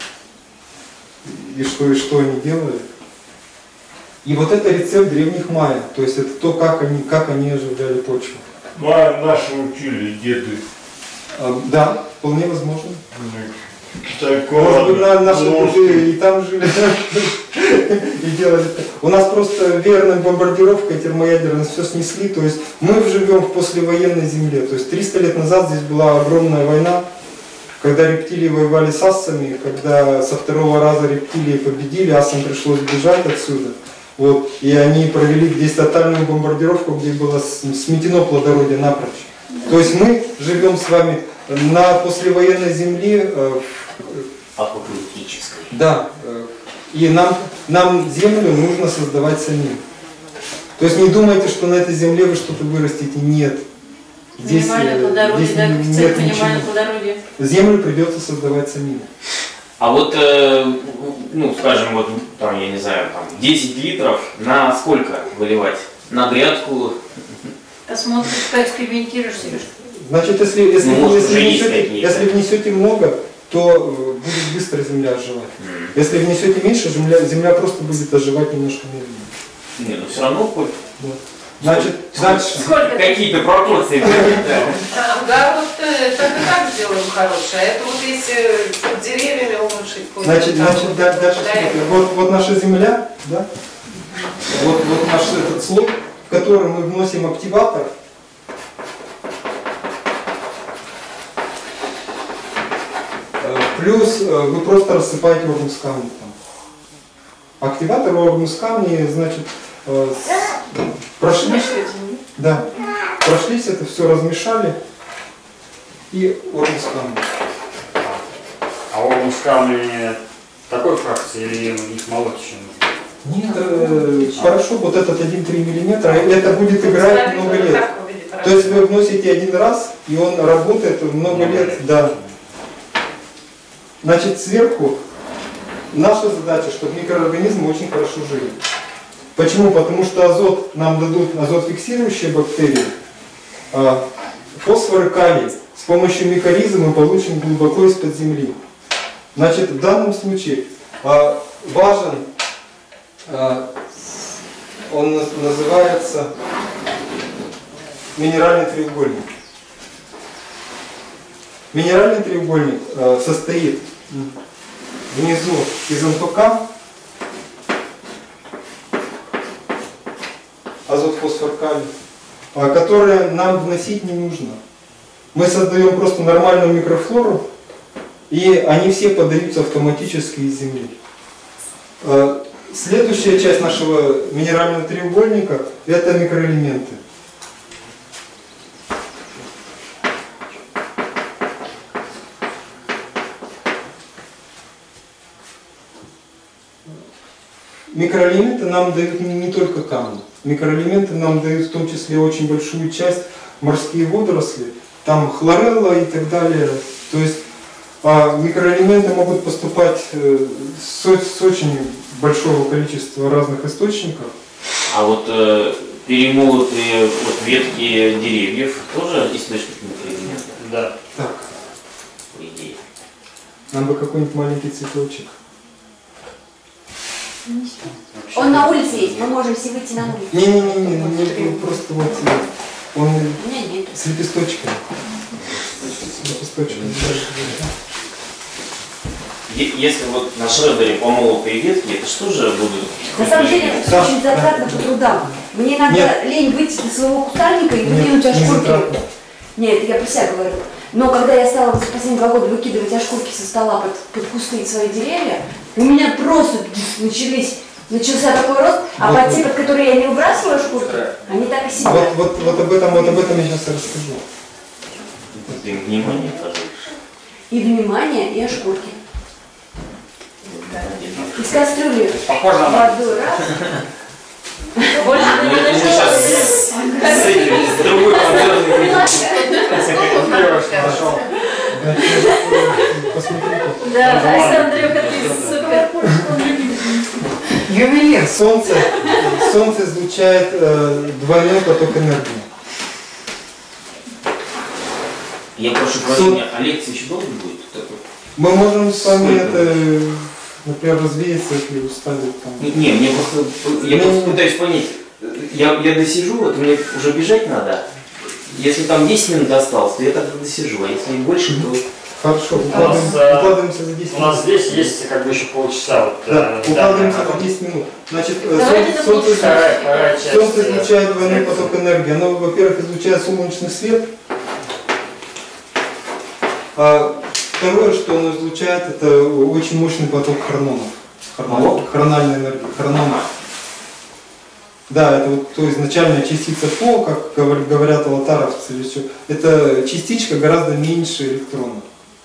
И что они делали. И вот это рецепт древних майя. То есть это то, как они оживляли почву. Наши учили, деды. Да, вполне возможно. Такого. Может быть, наши люди и там жили, и делали это. У нас просто веерной бомбардировкой термоядерной все снесли. То есть мы живем в послевоенной земле. То есть 300 лет назад здесь была огромная война, когда рептилии воевали с ассами, когда со второго раза рептилии победили, ассам пришлось бежать отсюда. Вот, и они провели здесь тотальную бомбардировку, где было сметено плодородие напрочь. То есть мы живем с вами на послевоенной земле. Апокалиптической. Да. И нам землю нужно создавать самим. То есть не думайте, что на этой земле вы что-то вырастите. Нет. Здесь, Минимальное плодородие, здесь да, нет коэффициент ничего. минимальное плодородие. Землю придется создавать самим. А вот, ну, скажем, вот, там, я не знаю, там, 10 литров на сколько выливать? На грядку? Посмотришь, поэкспериментируешь себе. Значит, если внесете много, то будет быстро земля оживать. Если внесете меньше, земля просто будет оживать немножко медленнее. Не, ну все равно хоть. Да. Значит, дальше. Какие-то пропорции. Да, вот так и так сделаем хорошее. А это вот если под деревьями улучшить. Значит, дальше смотрим. Вот наша земля, да? Вот наш этот слой, в который мы вносим активатор. Плюс вы просто рассыпаете органус камни там. Активатор органус камни, значит, прошлись, да, прошлись, это все размешали и органус камни. А органус камни такой фракции или их молоть еще нужно? Нет, хорошо, вот этот 1,3 миллиметра, это будет играть много лет. То есть вы вносите один раз, и он работает много лет, да. Значит, сверху наша задача, чтобы микроорганизмы очень хорошо жили. Почему? Потому что азот нам дадут азотфиксирующие бактерии, а фосфор и калий с помощью микоризы мы получим глубоко из-под земли. Значит, в данном случае важен, он называется минеральный треугольник. Минеральный треугольник состоит внизу из НПК, азот, фосфор, калий, которые нам вносить не нужно. Мы создаем просто нормальную микрофлору, и они все подаются автоматически из земли. Следующая часть нашего минерального треугольника – это микроэлементы. Микроэлементы нам дают не только камни. Микроэлементы нам дают в том числе очень большую часть морские водоросли, там хлорелла и так далее. То есть микроэлементы могут поступать с очень большого количества разных источников. А вот перемолотые ветки деревьев тоже источник микроэлементов? Да. Так. По идее. Нам бы какой-нибудь маленький цветочек. Он на улице есть, мы можем все выйти на улицу. Не, просто вот он Нет. с лепесточками. С лепесточками. Если вот на шредере помолотые ветки, это что же будут? На самом деле это очень затратно по трудам. Мне иногда лень выйти из своего кустарника и выкинуть ошкурки. Нет, это я про себя говорю. Но когда я стала за последние 2 года выкидывать ошкурки со стола под кусты и свои деревья, у меня просто начался такой рост, а под те, под которые я не выбрасываю ошкурки, они так и сидят. Вот об этом я сейчас расскажу. Ты внимание, пожалуйста. И внимание, и ошкурки. Из кастрюли водой раз. Больше мы сейчас с этим, с другой консервной. Посмотрите. Да, Александрюха, ты супер. Ювелир. Солнце излучает двойной поток энергии. Я прошу прощения, а лекция еще долго будет? Мы можем с вами это, например, развеяться, если устали там. Не, мне просто, я просто пытаюсь понять. Я досижу, вот мне уже бежать надо. Если там 10 минут осталось, то я тогда досижу, а если больше, то... Хорошо, укладываемся за 10 минут. У нас здесь есть как бы еще полчаса. Вот, да, укладываемся за 10 минут. Значит, солнце излучает двойной поток энергии. Оно, во-первых, излучает солнечный свет. А второе, что оно излучает, это очень мощный поток хрононов. Хрональной энергии. Хрононов. Да, это вот то изначальная частица По, как говорят алатаровцы или все. Это частичка гораздо меньше электрона.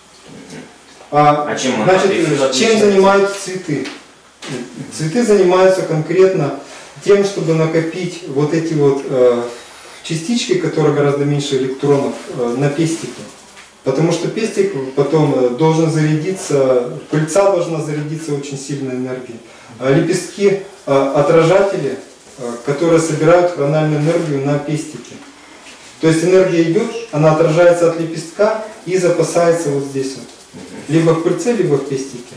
Чем значит, чем занимаются цветы? Цветы занимаются конкретно тем, чтобы накопить вот эти вот частички, которые гораздо меньше электронов, на пестике. Потому что пестик потом должен зарядиться, пыльца должна зарядиться очень сильной энергией. Лепестки, отражатели, которые собирают хрональную энергию на пестике. То есть энергия идет, она отражается от лепестка и запасается вот здесь вот. Либо в пыльце, либо в пестике.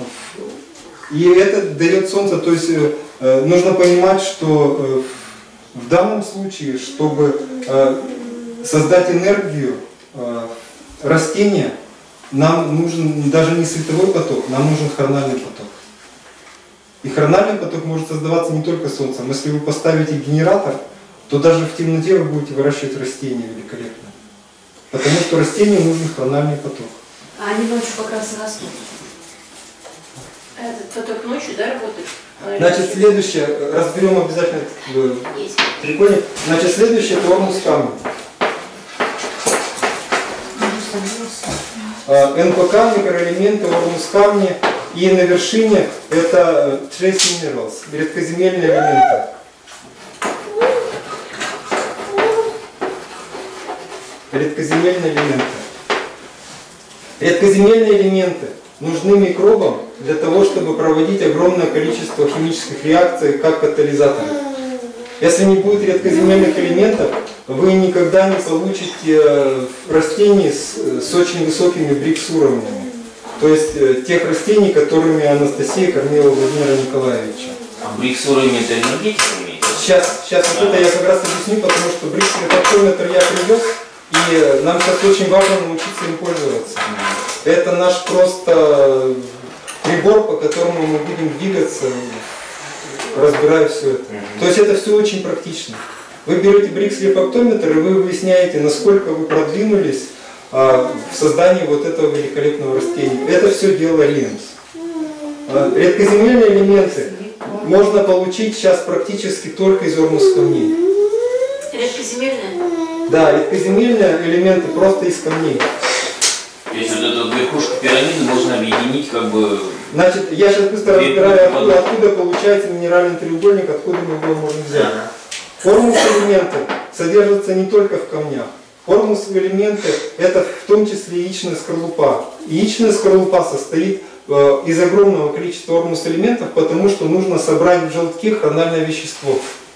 И это дает солнце, то есть нужно понимать, что В данном случае, чтобы создать энергию растения, нам нужен даже не световой поток, нам нужен хрональный поток. И хрональный поток может создаваться не только солнцем. Если вы поставите генератор, то даже в темноте вы будете выращивать растения великолепно. Потому что растению нужен хрональный поток. А они ночью как раз и растут. Этот поток ночью, да, работает? Значит, следующее, разберем обязательно треугольник. Значит, следующее это ормус камня. НПК, микроэлементы, ормус камни. И на вершине это trace minerals, редкоземельные элементы. Редкоземельные элементы. Редкоземельные элементы нужны микробам для того, чтобы проводить огромное количество химических реакций как катализаторы. Если не будет редкоземельных элементов, вы никогда не получите растений с очень высокими брикс уровнями. То есть тех растений, которыми Анастасия кормила Владимира Николаевича. А брикс уровень это энергетика имеет? Сейчас вот это я как раз объясню, потому что брикс рефрактометр я привез, и нам сейчас очень важно научиться им пользоваться. Это наш просто прибор, по которому мы будем двигаться, разбирая все это. То есть это все очень практично. Вы берете брикс рефрактометр, и вы выясняете, насколько вы продвинулись в создании вот этого великолепного растения. Это все дело Риемс. Редкоземельные элементы можно получить сейчас практически только из ормус камней. Редкоземельные? Да, редкоземельные элементы просто из камней. То есть вот эту верхушку пирамиды можно объединить как бы... Значит, я сейчас быстро разбираю, откуда получается минеральный треугольник, откуда мы его можем взять. Ормус элементы содержатся не только в камнях. Ормусовые элементы это в том числе яичная скорлупа. Яичная скорлупа состоит из огромного количества ормус элементов, потому что нужно собрать в желтке хрональное вещество.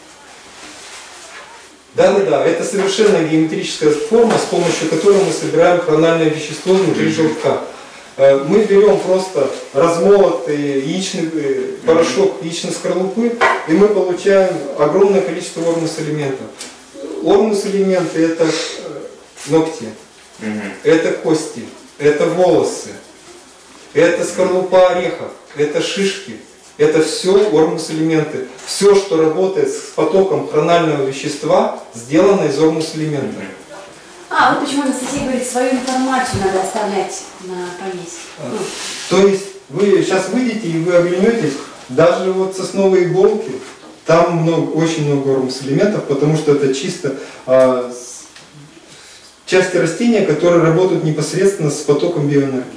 Да, это совершенно геометрическая форма, с помощью которой мы собираем хрональное вещество внутри желтка. Мы берем просто размолотый яичный порошок яичной скорлупы, и мы получаем огромное количество ормус элементов. Ормус элементы это ногти, это кости, это волосы, это скорлупа орехов, это шишки. Это все ормус элементы. Все, что работает с потоком хронального вещества, сделано из ормус элементов. Вот почему Анастасия говорит, свою информацию надо оставлять на повесе. То есть вы сейчас выйдете и вы оглянетесь, даже вот сосновые иголки, там очень много ормус элементов, потому что это чисто части растения, которые работают непосредственно с потоком биоэнергии.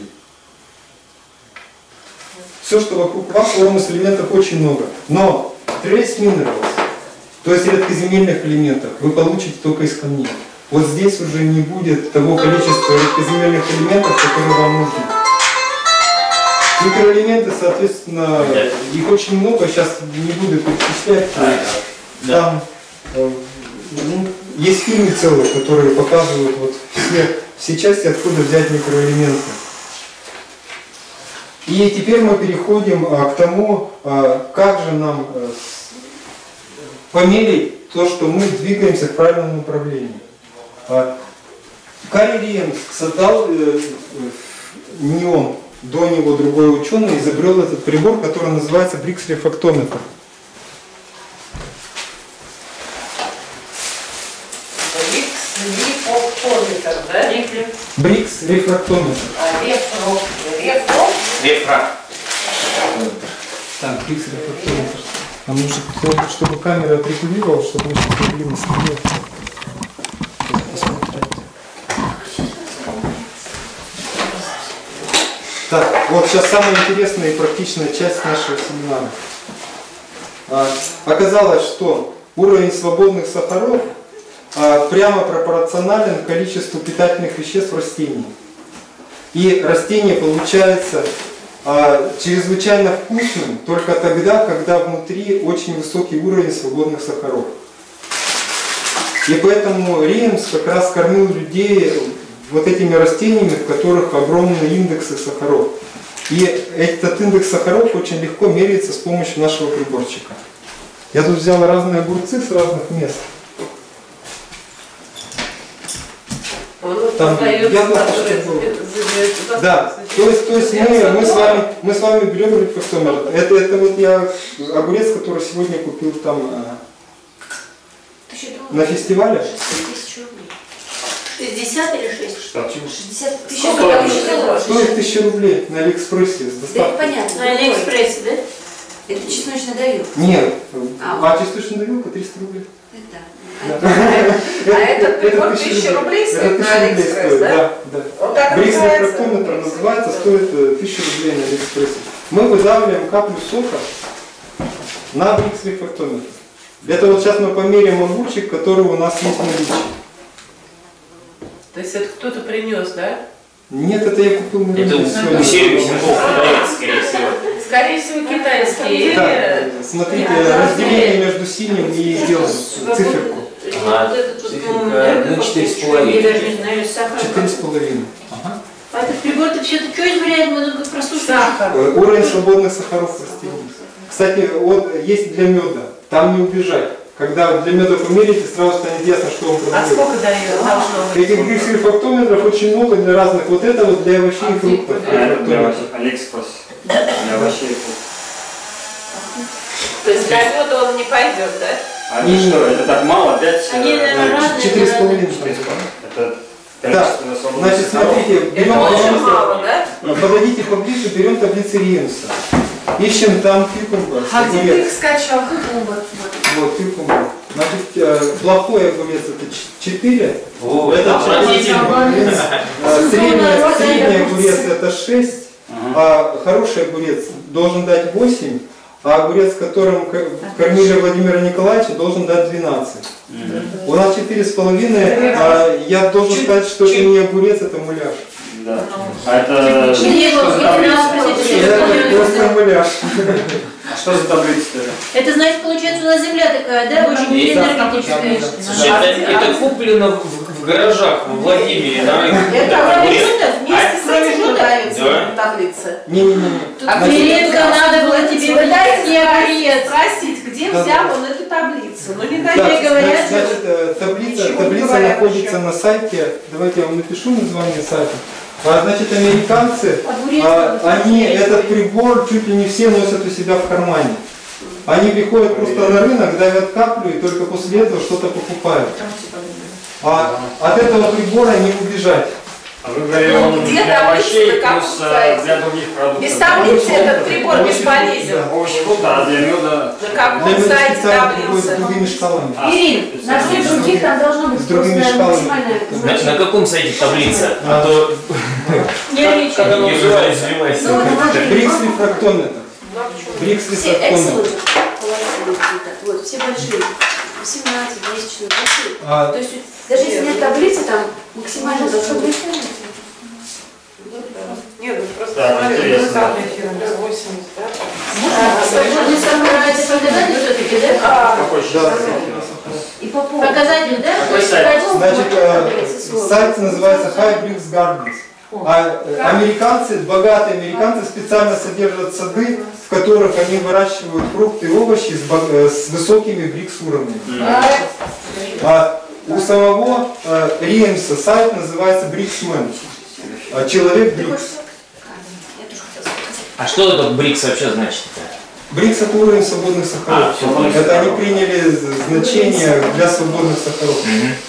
Все, что вокруг вас, ормус элементов очень много. Но trace minerals, то есть редкоземельных элементов, вы получите только из камней. Вот здесь уже не будет того количества редкоземельных элементов, которые вам нужны. Микроэлементы, соответственно, их очень много, сейчас не буду перечислять. Там есть фильмы целые, которые показывают вот все части, откуда взять микроэлементы. И теперь мы переходим к тому, как же нам померить то, что мы двигаемся в правильном направлении. Кари Риемс создал, не он, до него другой ученый, изобрел этот прибор, который называется брикс рефрактометр. Рефрактометр, да? Брикс рефрактометр. Рефракт. Так, брикс рефрактометр. Нам нужно, чтобы камера отрегулировала, чтобы мы сейчас могли на столе посмотреть. Так, вот сейчас самая интересная и практичная часть нашего семинара. Оказалось, что уровень свободных сахаров прямо пропорционален количеству питательных веществ в растении. И растение получается чрезвычайно вкусным только тогда, когда внутри очень высокий уровень свободных сахаров. И поэтому Риемс как раз кормил людей вот этими растениями, в которых огромные индексы сахаров. И этот индекс сахаров очень легко меряется с помощью нашего приборчика. Я тут взял разные огурцы с разных мест. Там яблоко, что было. Да, то есть мы с вами берем рефрактометр. Это вот я огурец, который сегодня купил там на фестивале. 60 или 6? 60 тысяч Стоит 1000 рублей на Алиэкспрессе с Да это доставкой. понятно. На Алиэкспрессе, да? Это чесночный давилка. Нет, чесночная давилка 300 рублей. Это. А этот прибор 1000 рублей стоит на Алиэкспресс, да? Да. Вот так Брикс называется? рефрактометр называется, стоит 1000 рублей на Алиэкспрессе. Мы выдавливаем каплю сока на брикс рефрактометр. Это вот сейчас мы померяем огурчик, который у нас есть в наличии. То есть это кто-то принес, да? Нет, это я купил на Это рынке у Сереги Сенков продается, скорее всего. Скорее всего, китайские. Да, смотрите, разделение между синим и белым, циферку. Ага, циферка, ну, 4,5. Я даже не знаю, сахар. 4,5. Ага. А этот прибор-то все-таки что измеряет? Мы только прослушали. Сахар. Уровень свободных сахаров в растениях. Кстати, вот есть для меда, там не убежать. Когда для меда померите, сразу станет ясно, что он А продает. сколько дает? Должно быть? Этих брикс-рефрактометров очень много для разных. Вот это вот для овощей и фруктов. Это для Алиэкспресс. Для овощей и фруктов. То есть для меда он не пойдет, да? А это что? Это так мало? 5? Они, наверное, разные. 4,5. Это Да, количество свободных значит, сахаров. смотрите, Это очень мало, да? подойдите поближе, берем таблицу Риенса. Ищем там кюкумбер. А где ты огурец. их скачал? Вот, кюкумбер. Значит, плохой огурец это 4. О, Это отвратительно. средний огурец это 6, а хороший огурец должен дать 8, а огурец, которым кормили Владимира Николаевича, должен дать 12. У нас 4,5, а я должен сказать, что это не огурец, это муляж. Да. А это что за таблица? Это просто муляж. А что за таблица-то? Это значит, получается, у нас земля такая, да? Очень энергетическая. Слушай, это куплено в гаражах в Владимире на рынке. Это Огурец. вместе с этим продается Да. таблица. Не-не-не. Миленко, надо было тебе Вы дайте не огурец. спросить, где Да. взял он эту таблицу. Ну не Да, дайте. говорят, значит, таблица ничего не таблица говорят находится еще. на сайте. Давайте я вам напишу название сайта. Значит, американцы, Огурец, они этот прибор чуть ли не все носят у себя в кармане. Они приходят просто на рынок, давят каплю и только после этого что-то покупают. А от этого прибора не убежать. А вы говорили, он Где для таблица, овощей на каком плюс сайте? для других продуктов. Без таблицы этот прибор бесполезен. Овощи, фрукты, а для меда... На каком Для меня сайте специально приходят с таблица? другими шкалами. Ирин, на всех других там должно быть С другими просто шкалами. максимальное. На каком сайте таблица? А то Не как оно называется? Брикс рефрактометр. Брикс Все рефрактометр. вот, все большие. 18, 10, 14, большие. А, То есть даже если нет таблицы, там максимально должно быть. Нет, ну просто Так, смотри, интересно. 80, да? Свободный сахар, это показатель все-таки, да? Какой да, сейчас? И по поводу. Показатель, да? Какой сайт? Значит, сайт называется High Bricks Gardens. А американцы, богатые американцы специально содержат сады, в которых они выращивают фрукты и овощи с высокими брикс уровнями. А у самого Риемса сайт называется Бриксмен. Человек Брикс. А что этот брикс вообще значит? Брикс это уровень свободных сахаров. свободных Это они сахаров. приняли значение для свободных сахаров.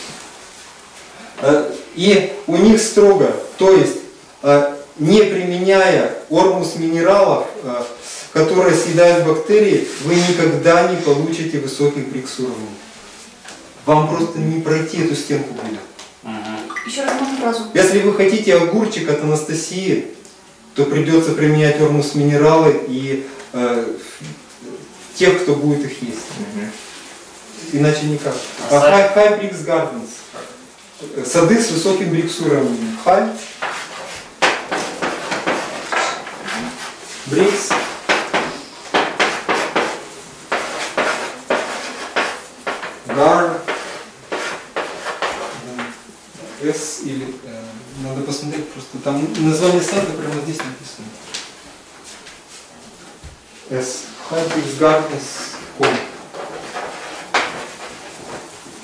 И у них строго, то есть не применяя ормус минералов, которые съедают бактерии, вы никогда не получите высоких брикс уровней. Вам просто не пройти эту стенку будет. Еще раз можно фразу. Если вы хотите огурчик от Анастасии, то придется применять ормус минералы и тех, кто будет их есть. Иначе никак. High Bricks Gardens. Сады с высоким брикс уровнем. High Bricks Gardens. S или надо посмотреть просто там название сайта прямо здесь написано. S. High Bricks Gardens.com.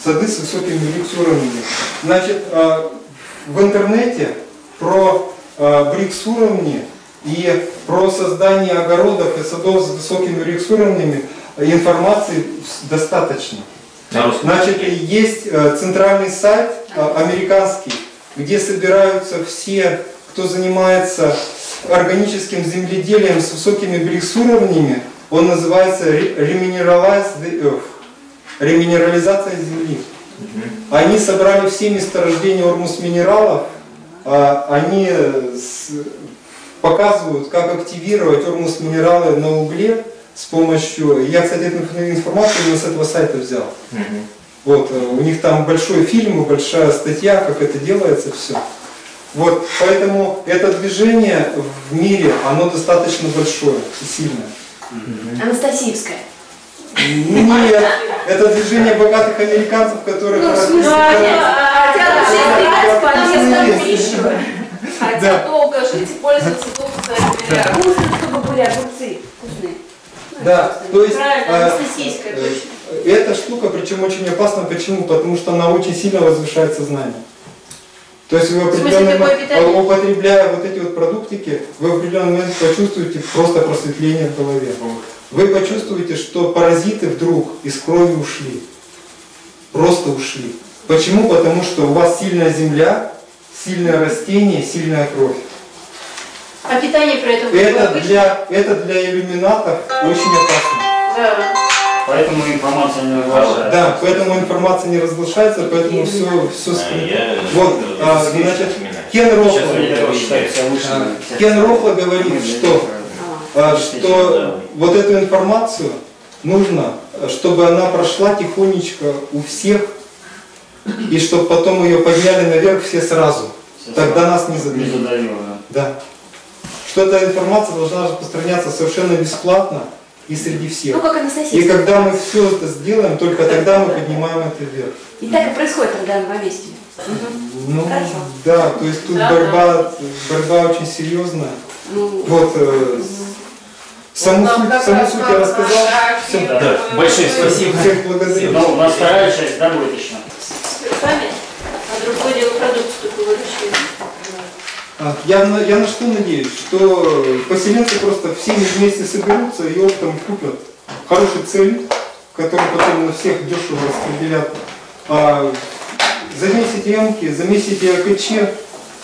сады с высокими брикс-уровнями. Значит, в интернете про брикс-уровни и про создание огородов и садов с высокими брикс-уровнями информации достаточно. Значит, есть центральный сайт американский, где собираются все, кто занимается органическим земледелием с высокими брикс-уровнями. Он называется Remineralize the Earth. Реминерализация земли. Они собрали все месторождения ормус-минералов, они показывают, как активировать ормус-минералы на угле с помощью... Я, кстати, эту информацию именно с этого сайта взял. Вот, у них там большой фильм, большая статья, как это делается, все. Вот, поэтому это движение в мире, оно достаточно большое и сильное. Анастасиевская. Нет, это движение богатых американцев, которые... Хотят долго жить и пользоваться собственными миллиардами. Вкусно, чтобы были огурцы. Вкусные. Да, то есть Анастасийская, точно. эта штука, причем очень опасна. Почему? Потому что она очень сильно возвышает сознание. То есть вы употребляя вот эти вот продуктики, вы в определенный момент почувствуете просто просветление в голове. Вы почувствуете, что паразиты вдруг из крови ушли. Просто ушли. Почему? Потому что у вас сильная земля, сильное растение, сильная кровь. А питание при этом Это для иллюминатов очень опасно. Да. Поэтому информация не разглашается. Да, поэтому информация не разглашается, поэтому все скрыто. Вот, значит, Кен Рохла говорит, что вот эту информацию нужно, чтобы она прошла тихонечко у всех, и чтобы потом ее подняли наверх все сразу. Тогда нас не задавило. Да. Что эта информация должна распространяться совершенно бесплатно и среди всех. Ну, как Анастасия. И когда мы все это сделаем, только тогда мы поднимаем это вверх. И так и происходит тогда на месте. Ну, хорошо. да, то есть тут борьба очень серьезная. Вот, саму суть я рассказал. Всем, Да, большое спасибо. Всех благодарю. Ну, у нас вторая часть, да, будет еще? Сами, а другое дело продукцию только выращивать. Я на что надеюсь? Что поселенцы просто все вместе соберутся и оптом купят хороший цель, который потом на всех дешево распределят. Замесите ямки, замесите АКЧ,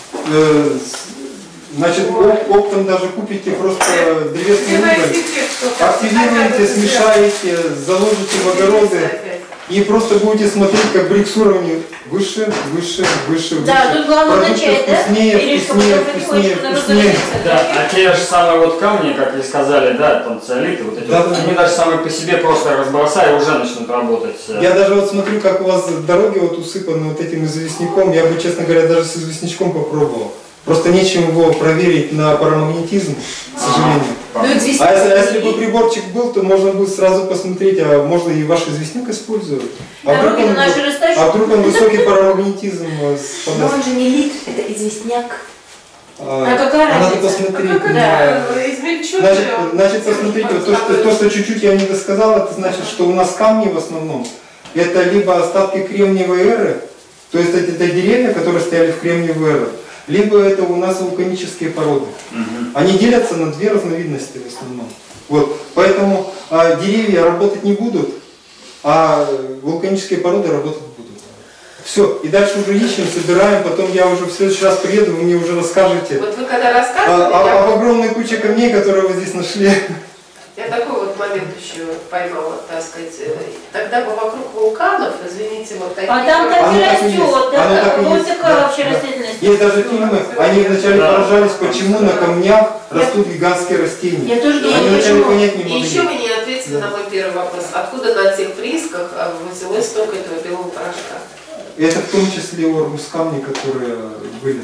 значит, оптом даже купите просто древесный уголь, активируете, смешаете, заложите в огороды и просто будете смотреть, как брикс уровни выше, выше, выше, Да, выше. тут главное начать, да? Вкуснее, вкуснее. Да, а те же самые вот камни, как вы сказали, да, там циолиты, вот эти Да, вот, да. они даже самые по себе просто разбросая уже начнут работать. Я даже вот смотрю, как у вас дороги вот усыпаны вот этим известняком. Я бы, честно говоря, даже с известнячком попробовал. Просто нечем его проверить на парамагнетизм, к сожалению. А если бы приборчик был, то можно будет сразу посмотреть, а можно и ваш известняк использовать. А вдруг он высокий парамагнетизм Но спадаст. он же не лит, это известняк. какая Надо разница? посмотреть. Да. Значит, посмотрите, вот то, что чуть-чуть я не досказал, это значит, что у нас камни в основном, это либо остатки кремниевой эры, то есть это деревья, которые стояли в кремниевой эры, либо это у нас вулканические породы. Они делятся на две разновидности в основном. Вот. Поэтому деревья работать не будут, а вулканические породы работать будут. Все, и дальше уже ищем, собираем, потом я уже в следующий раз приеду, вы мне уже расскажете Вот вы когда рассказывали, об огромной куче камней, которые вы здесь нашли. я такой вот момент еще поймала, так сказать. Тогда бы вокруг вулканов, извините, вот такие... А там так Оно и так и есть. растет, Оно так и да? Вот есть. такая Да, вообще да. растительность. Есть даже фильмы, они вначале поражались, почему на камнях растут гигантские растения. Я тоже Они думаю, вначале почему. понять не И еще могли. вы не ответили на мой первый вопрос. Откуда на тех приисках взялось столько этого белого порошка? Это в том числе ормус камни, которые были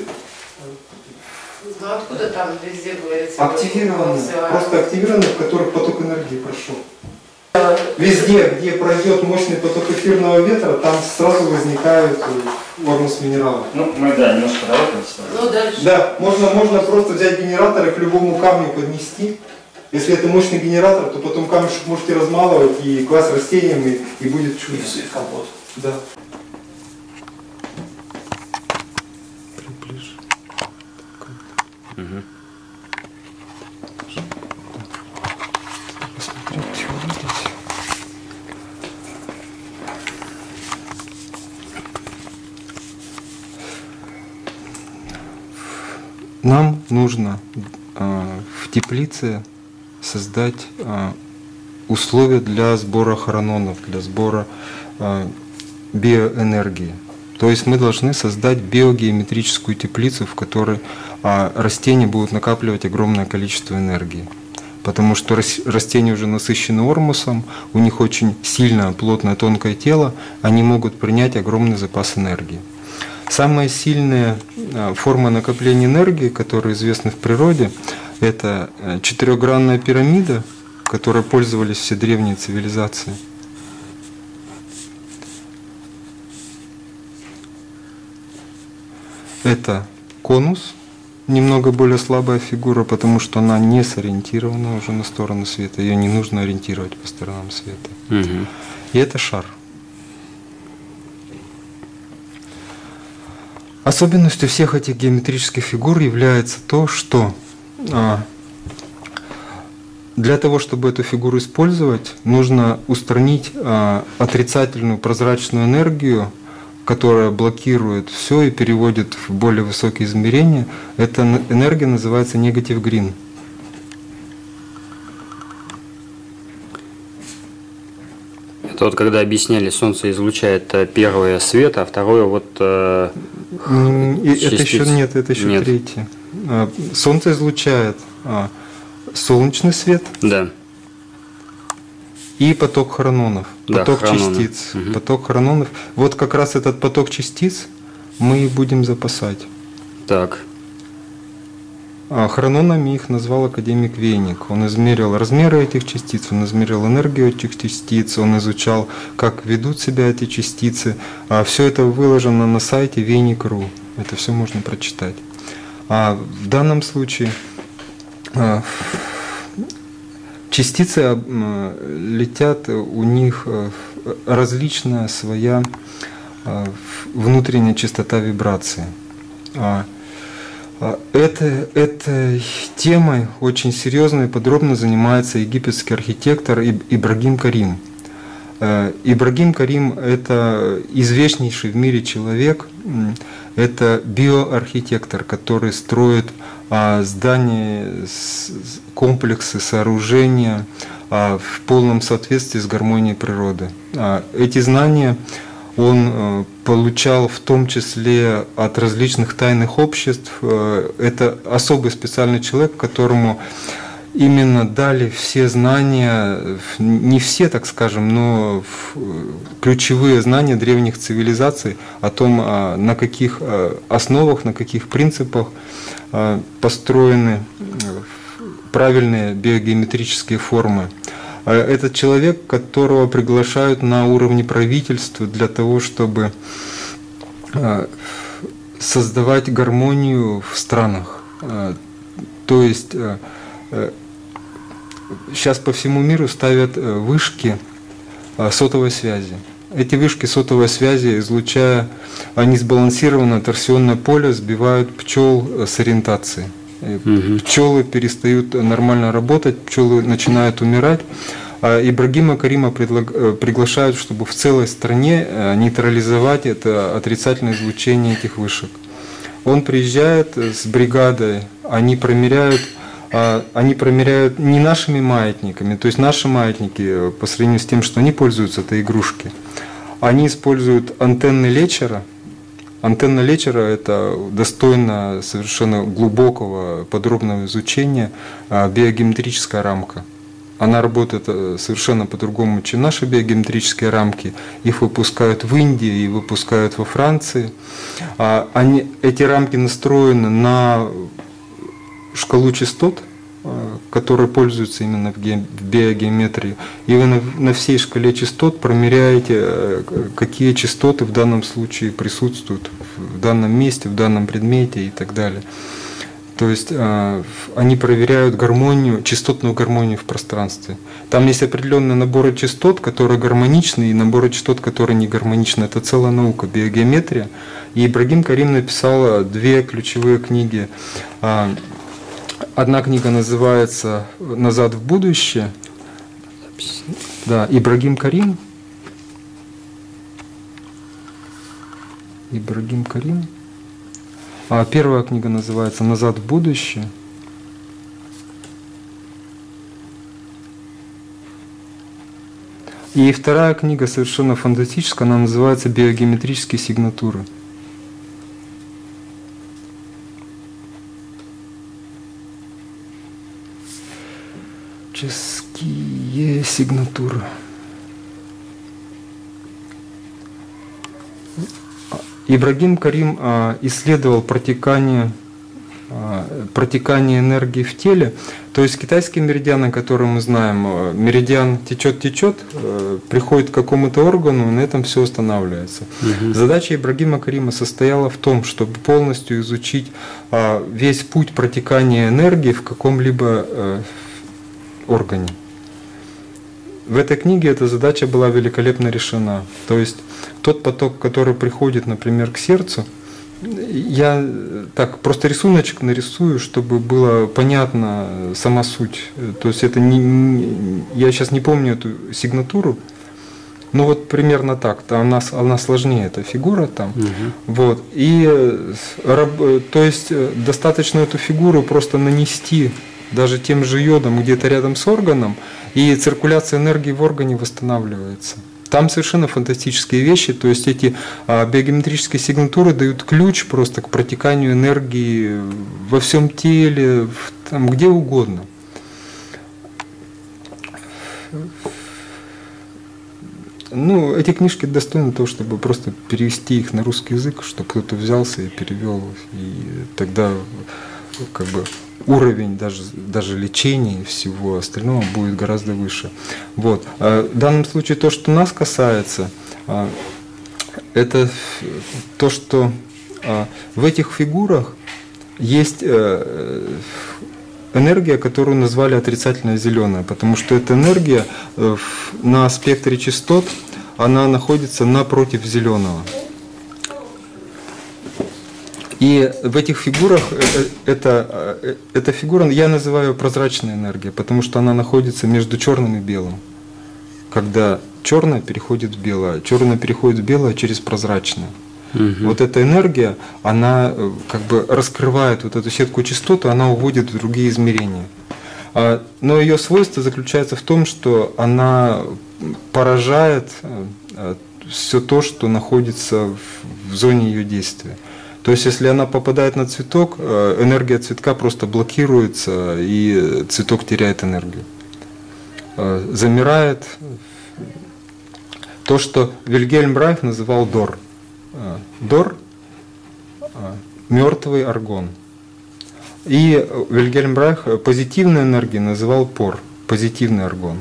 Ну откуда там везде говорится? активированы, просто активированы, в которых поток энергии прошел. Везде, где пройдет мощный поток эфирного ветра, там сразу возникают ормус минералов. Ну, мы, да, немножко торопимся. Ну дальше. Да, можно просто взять генератор и к любому камню поднести. Если это мощный генератор, то потом камешек можете размалывать и класть растением, и будет чудо. И в компот. Да. нам нужно в теплице создать условия для сбора хорононов, для сбора биоэнергии. То есть мы должны создать биогеометрическую теплицу, в которой растения будут накапливать огромное количество энергии. Потому что растения уже насыщены ормусом, у них очень сильное, плотное, тонкое тело, они могут принять огромный запас энергии. Самая сильная форма накопления энергии, которая известна в природе, это четырехгранная пирамида, которой пользовались все древние цивилизации. Это конус, немного более слабая фигура, потому что она не сориентирована уже на сторону света, ее не нужно ориентировать по сторонам света. Угу. И это шар. Особенностью всех этих геометрических фигур является то, что для того, чтобы эту фигуру использовать, нужно устранить отрицательную прозрачную энергию, которая блокирует все и переводит в более высокие измерения. Эта энергия называется negative green. Это вот когда объясняли, Солнце излучает первое свет, а второе вот это еще нет, это еще третье. Солнце излучает солнечный свет. Да. И поток хорононов, да, поток хорононы. частиц. Угу. Поток хорононов. Вот как раз этот поток частиц мы и будем запасать. Так. Хорононами их назвал академик Вейник. Он измерил размеры этих частиц, он измерил энергию этих частиц, он изучал, как ведут себя эти частицы. Все это выложено на сайте Вейник.ру. Это все можно прочитать. В данном случае частицы летят, у них различная своя внутренняя частота вибрации. Этой темой очень серьезно и подробно занимается египетский архитектор Ибрагим Карим. Ибрагим Карим – это известнейший в мире человек, это биоархитектор, который строит здания, комплексы, сооружения в полном соответствии с гармонией природы. Эти знания он получал в том числе от различных тайных обществ. Это особый специальный человек, которому именно дали все знания, не все, так скажем, но ключевые знания древних цивилизаций о том, на каких основах, на каких принципах построены правильные биогеометрические формы. Это человек, которого приглашают на уровне правительства для того, чтобы создавать гармонию в странах. То есть сейчас по всему миру ставят вышки сотовой связи. Эти вышки сотовой связи, излучая несбалансированное торсионное поле, сбивают пчел с ориентации. Пчелы перестают нормально работать, пчелы начинают умирать. Ибрагима Карима приглашают, чтобы в целой стране нейтрализовать это отрицательное излучение этих вышек. Он приезжает с бригадой, они проверяют не нашими маятниками, то есть наши маятники по сравнению с тем, что они пользуются, это игрушки. Они используют антенны Лечера. Антенна Лечера – это достойно совершенно глубокого, подробного изучения биогеометрическая рамка. Она работает совершенно по-другому, чем наши биогеометрические рамки. Их выпускают в Индии и выпускают во Франции. Эти рамки настроены на шкалу частот, которые пользуются именно в биогеометрии. И вы на всей шкале частот промеряете, какие частоты в данном случае присутствуют в данном месте, в данном предмете и так далее. То есть они проверяют гармонию, частотную гармонию в пространстве. Там есть определенные наборы частот, которые гармоничны, и наборы частот, которые не гармоничны. Это целая наука, биогеометрия. И Ибрагим Карим написал две ключевые книги. Одна книга называется «Назад в будущее». Да, Ибрагим Карим. Первая книга называется «Назад в будущее». И вторая книга совершенно фантастическая, она называется «Биогеометрические сигнатуры». Ческие сигнатуры. Ибрагим Карим исследовал протекание энергии в теле. То есть китайские меридианы, которые мы знаем, меридиан течет, приходит к какому-то органу, и на этом все останавливается. Задача Ибрагима Карима состояла в том, чтобы полностью изучить весь путь протекания энергии в каком-либо органе. В этой книге эта задача была великолепно решена. То есть тот поток, который приходит, например, к сердцу, я так просто рисуночек нарисую, чтобы было понятно сама суть. То есть это я сейчас не помню эту сигнатуру, но вот примерно так. Она сложнее, эта фигура там. Вот. И то есть достаточно эту фигуру просто нанести даже тем же йодом где-то рядом с органом, и циркуляция энергии в органе восстанавливается. Там совершенно фантастические вещи, то есть эти биогеометрические сигнатуры дают ключ просто к протеканию энергии во всем теле, там, где угодно. Ну, эти книжки достойны того, чтобы просто перевести их на русский язык, чтобы кто-то взялся и перевел, и тогда как бы уровень даже лечения и всего остального будет гораздо выше. Вот. В данном случае то, что нас касается, это то, что в этих фигурах есть энергия, которую назвали отрицательно зеленая, потому что эта энергия на спектре частот, она находится напротив зеленого. И в этих фигурах, эта фигура, я называю прозрачная энергия, потому что она находится между черным и белым. Когда черное переходит в белое, черное переходит в белое через прозрачное. Вот эта энергия, она как бы раскрывает вот эту сетку частот, она уводит в другие измерения. Но ее свойство заключается в том, что она поражает все то, что находится в зоне ее действия. То есть, если она попадает на цветок, энергия цветка просто блокируется, и цветок теряет энергию. Замирает то, что Вильгельм Райх называл дор. Дор – мертвый аргон. И Вильгельм Райх позитивной энергией называл пор, позитивный аргон.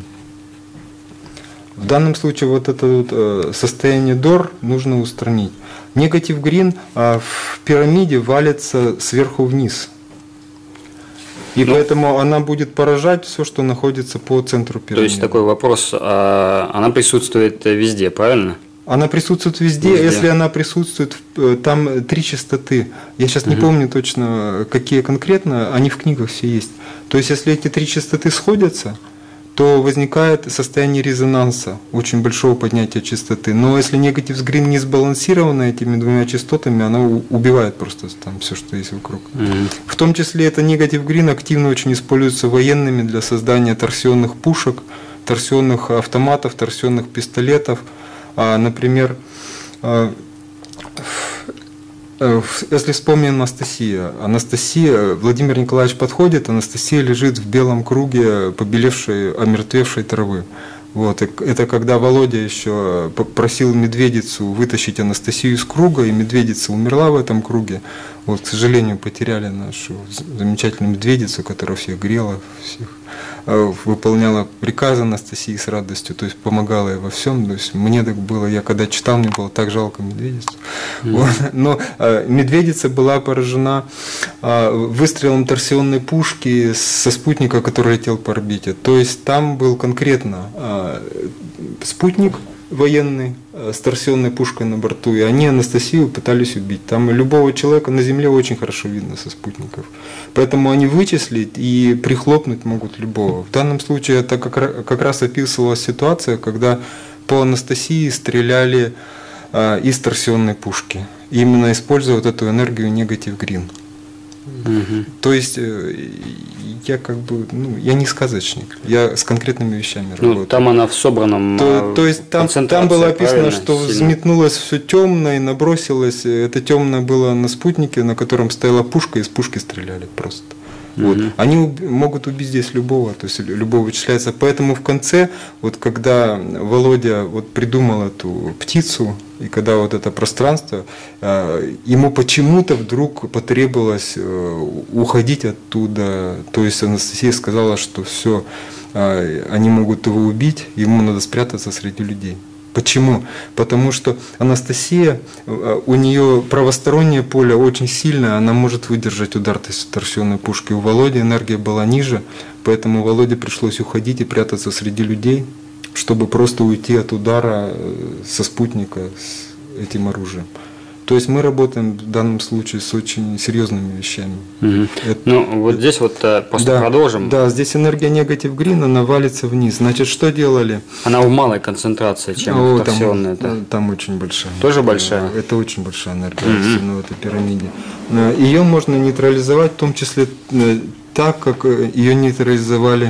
В данном случае вот это вот состояние дор нужно устранить. Негатив грин в пирамиде валится сверху вниз. И поэтому она будет поражать все, что находится по центру пирамиды. То есть такой вопрос, она присутствует везде, правильно? Она присутствует везде. Если она присутствует, там 3 частоты. Я сейчас не помню точно, какие конкретно, они в книгах все есть. То есть если эти 3 частоты сходятся, то возникает состояние резонанса, очень большого поднятия частоты. Но если негатив грин не сбалансировано этими 2 частотами, она убивает просто там все, что есть вокруг. В том числе это негатив грин активно очень используется военными для создания торсионных пушек, торсионных автоматов, торсионных пистолетов. Например, если вспомним Анастасия, Владимир Николаевич подходит, Анастасия лежит в белом круге побелевшей, омертвевшей травы. Вот. Это когда Володя еще просил медведицу вытащить Анастасию из круга, и медведица умерла в этом круге. Вот, к сожалению, потеряли нашу замечательную медведицу, которая всех грела, всех выполняла приказы Анастасии с радостью, то есть помогала ей во всем. То есть мне так было, я когда читал, мне было так жалко медведицу. Вот. Но медведица была поражена выстрелом торсионной пушки со спутника, который летел по орбите. То есть там был конкретно спутник военный с торсионной пушкой на борту, и они Анастасию пытались убить. Там любого человека на Земле очень хорошо видно со спутников. Поэтому они вычислить и прихлопнуть могут любого. В данном случае это как раз описывалась ситуация, когда по Анастасии стреляли из торсионной пушки. Именно используя вот эту энергию негатив грин. То есть я как бы, ну, я не сказочник, я с конкретными вещами работаю. Там она в собранном то есть там было описано, что взметнулось все темное и набросилось. Это темное было на спутнике, на котором стояла пушка, и из пушки стреляли просто. Вот. Они могут убить здесь любого, то есть любого вычисляется. Поэтому в конце, вот когда Володя вот придумал эту птицу, и когда вот это пространство, ему почему-то вдруг потребовалось уходить оттуда. То есть Анастасия сказала, что все, они могут его убить, ему надо спрятаться среди людей. Почему? Потому что Анастасия, у нее правостороннее поле очень сильное, она может выдержать удар торсионной пушки. У Володи энергия была ниже, поэтому Володе пришлось уходить и прятаться среди людей, чтобы просто уйти от удара со спутника с этим оружием. То есть мы работаем в данном случае с очень серьезными вещами. Ну, вот здесь вот просто продолжим. Да, здесь энергия негатив грин, она валится вниз. Значит, что делали? Она в малой концентрации, чем торсионная. Там очень большая. Тоже большая? Это очень большая энергия в этой пирамиде. Ее можно нейтрализовать, в том числе так, как ее нейтрализовали.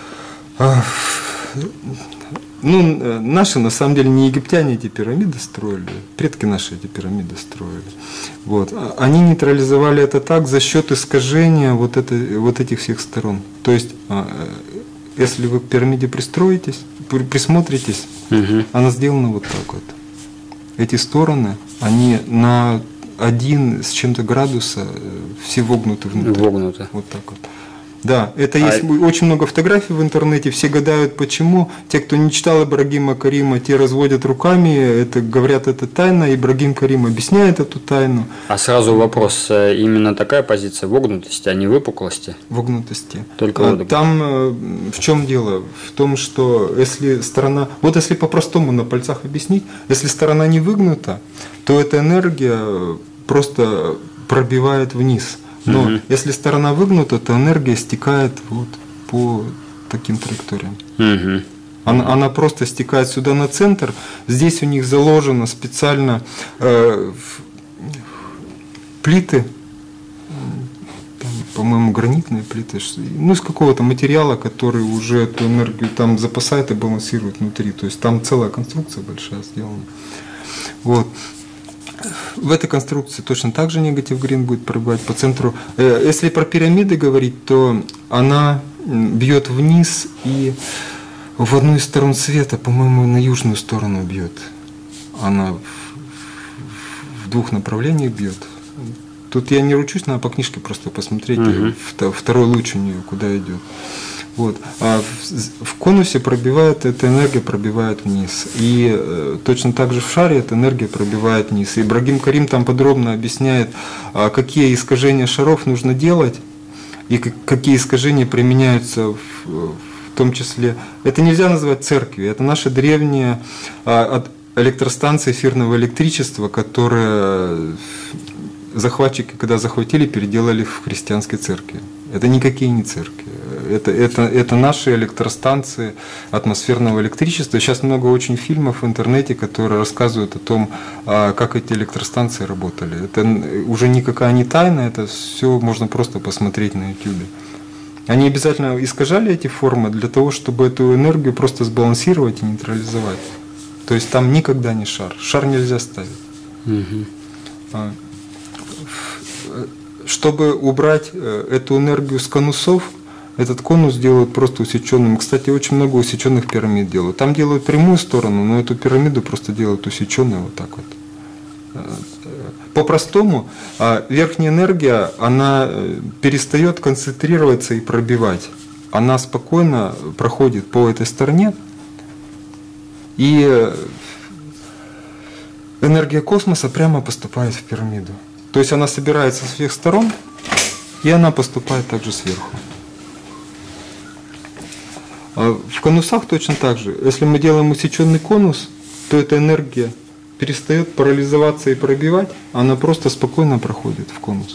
Ну, наши, на самом деле, не египтяне эти пирамиды строили, предки наши эти пирамиды строили. Вот. Они нейтрализовали это так за счет искажения вот этих всех сторон. То есть, если вы к пирамиде присмотритесь, она сделана вот так вот. Эти стороны, они на 1 с чем-то градуса все вогнуты внутрь. Вогнуты. Вот так вот. Да, это есть очень много фотографий в интернете, все гадают почему. Те, кто не читал Ибрагима Карима, те разводят руками, это говорят, это тайна, Ибрагим Карим объясняет эту тайну. А сразу вопрос, именно такая позиция вогнутости, а не выпуклости? Вогнутости. Только там в чем дело? В том, что если сторона, вот если по-простому на пальцах объяснить, если сторона не выгнута, то эта энергия просто пробивает вниз. Но если сторона выгнута, то энергия стекает вот по таким траекториям. Она просто стекает сюда на центр. Здесь у них заложено специально плиты, по-моему, гранитные плиты, ну, из какого-то материала, который уже эту энергию там запасает и балансирует внутри. То есть там целая конструкция большая сделана. Вот. В этой конструкции точно так же негатив грин будет пробивать по центру. Если про пирамиды говорить, то она бьет вниз и в одну из сторон света, по-моему, на южную сторону бьет. Она в 2 направлениях бьет. Тут я не ручусь, надо по книжке просто посмотреть, второй луч у нее куда идет. Вот. А в конусе пробивает, эта энергия пробивает вниз. И точно так же в шаре эта энергия пробивает вниз. И Ибрагим Карим там подробно объясняет, какие искажения шаров нужно делать и какие искажения применяются в том числе. Это нельзя назвать церковью, это наши древние электростанции эфирного электричества, которые захватчики, когда захватили, переделали в христианской церкви. Это никакие не церкви. Это наши электростанции атмосферного электричества. Сейчас много очень фильмов в интернете, которые рассказывают о том, как эти электростанции работали. Это уже никакая не тайна, это все можно просто посмотреть на YouTube. Они обязательно искажали эти формы для того, чтобы эту энергию просто сбалансировать и нейтрализовать. То есть там никогда не шар. Шар нельзя ставить. Чтобы убрать эту энергию с конусов, этот конус делают просто усеченным. Кстати, очень много усеченных пирамид делают. Там делают прямую сторону, но эту пирамиду просто делают усеченной вот так вот. По-простому, верхняя энергия, она перестает концентрироваться и пробивать. Она спокойно проходит по этой стороне, и энергия космоса прямо поступает в пирамиду. То есть она собирается со всех сторон, и она поступает также сверху. В конусах точно так же. Если мы делаем усеченный конус, то эта энергия перестает парализоваться и пробивать, она просто спокойно проходит в конус.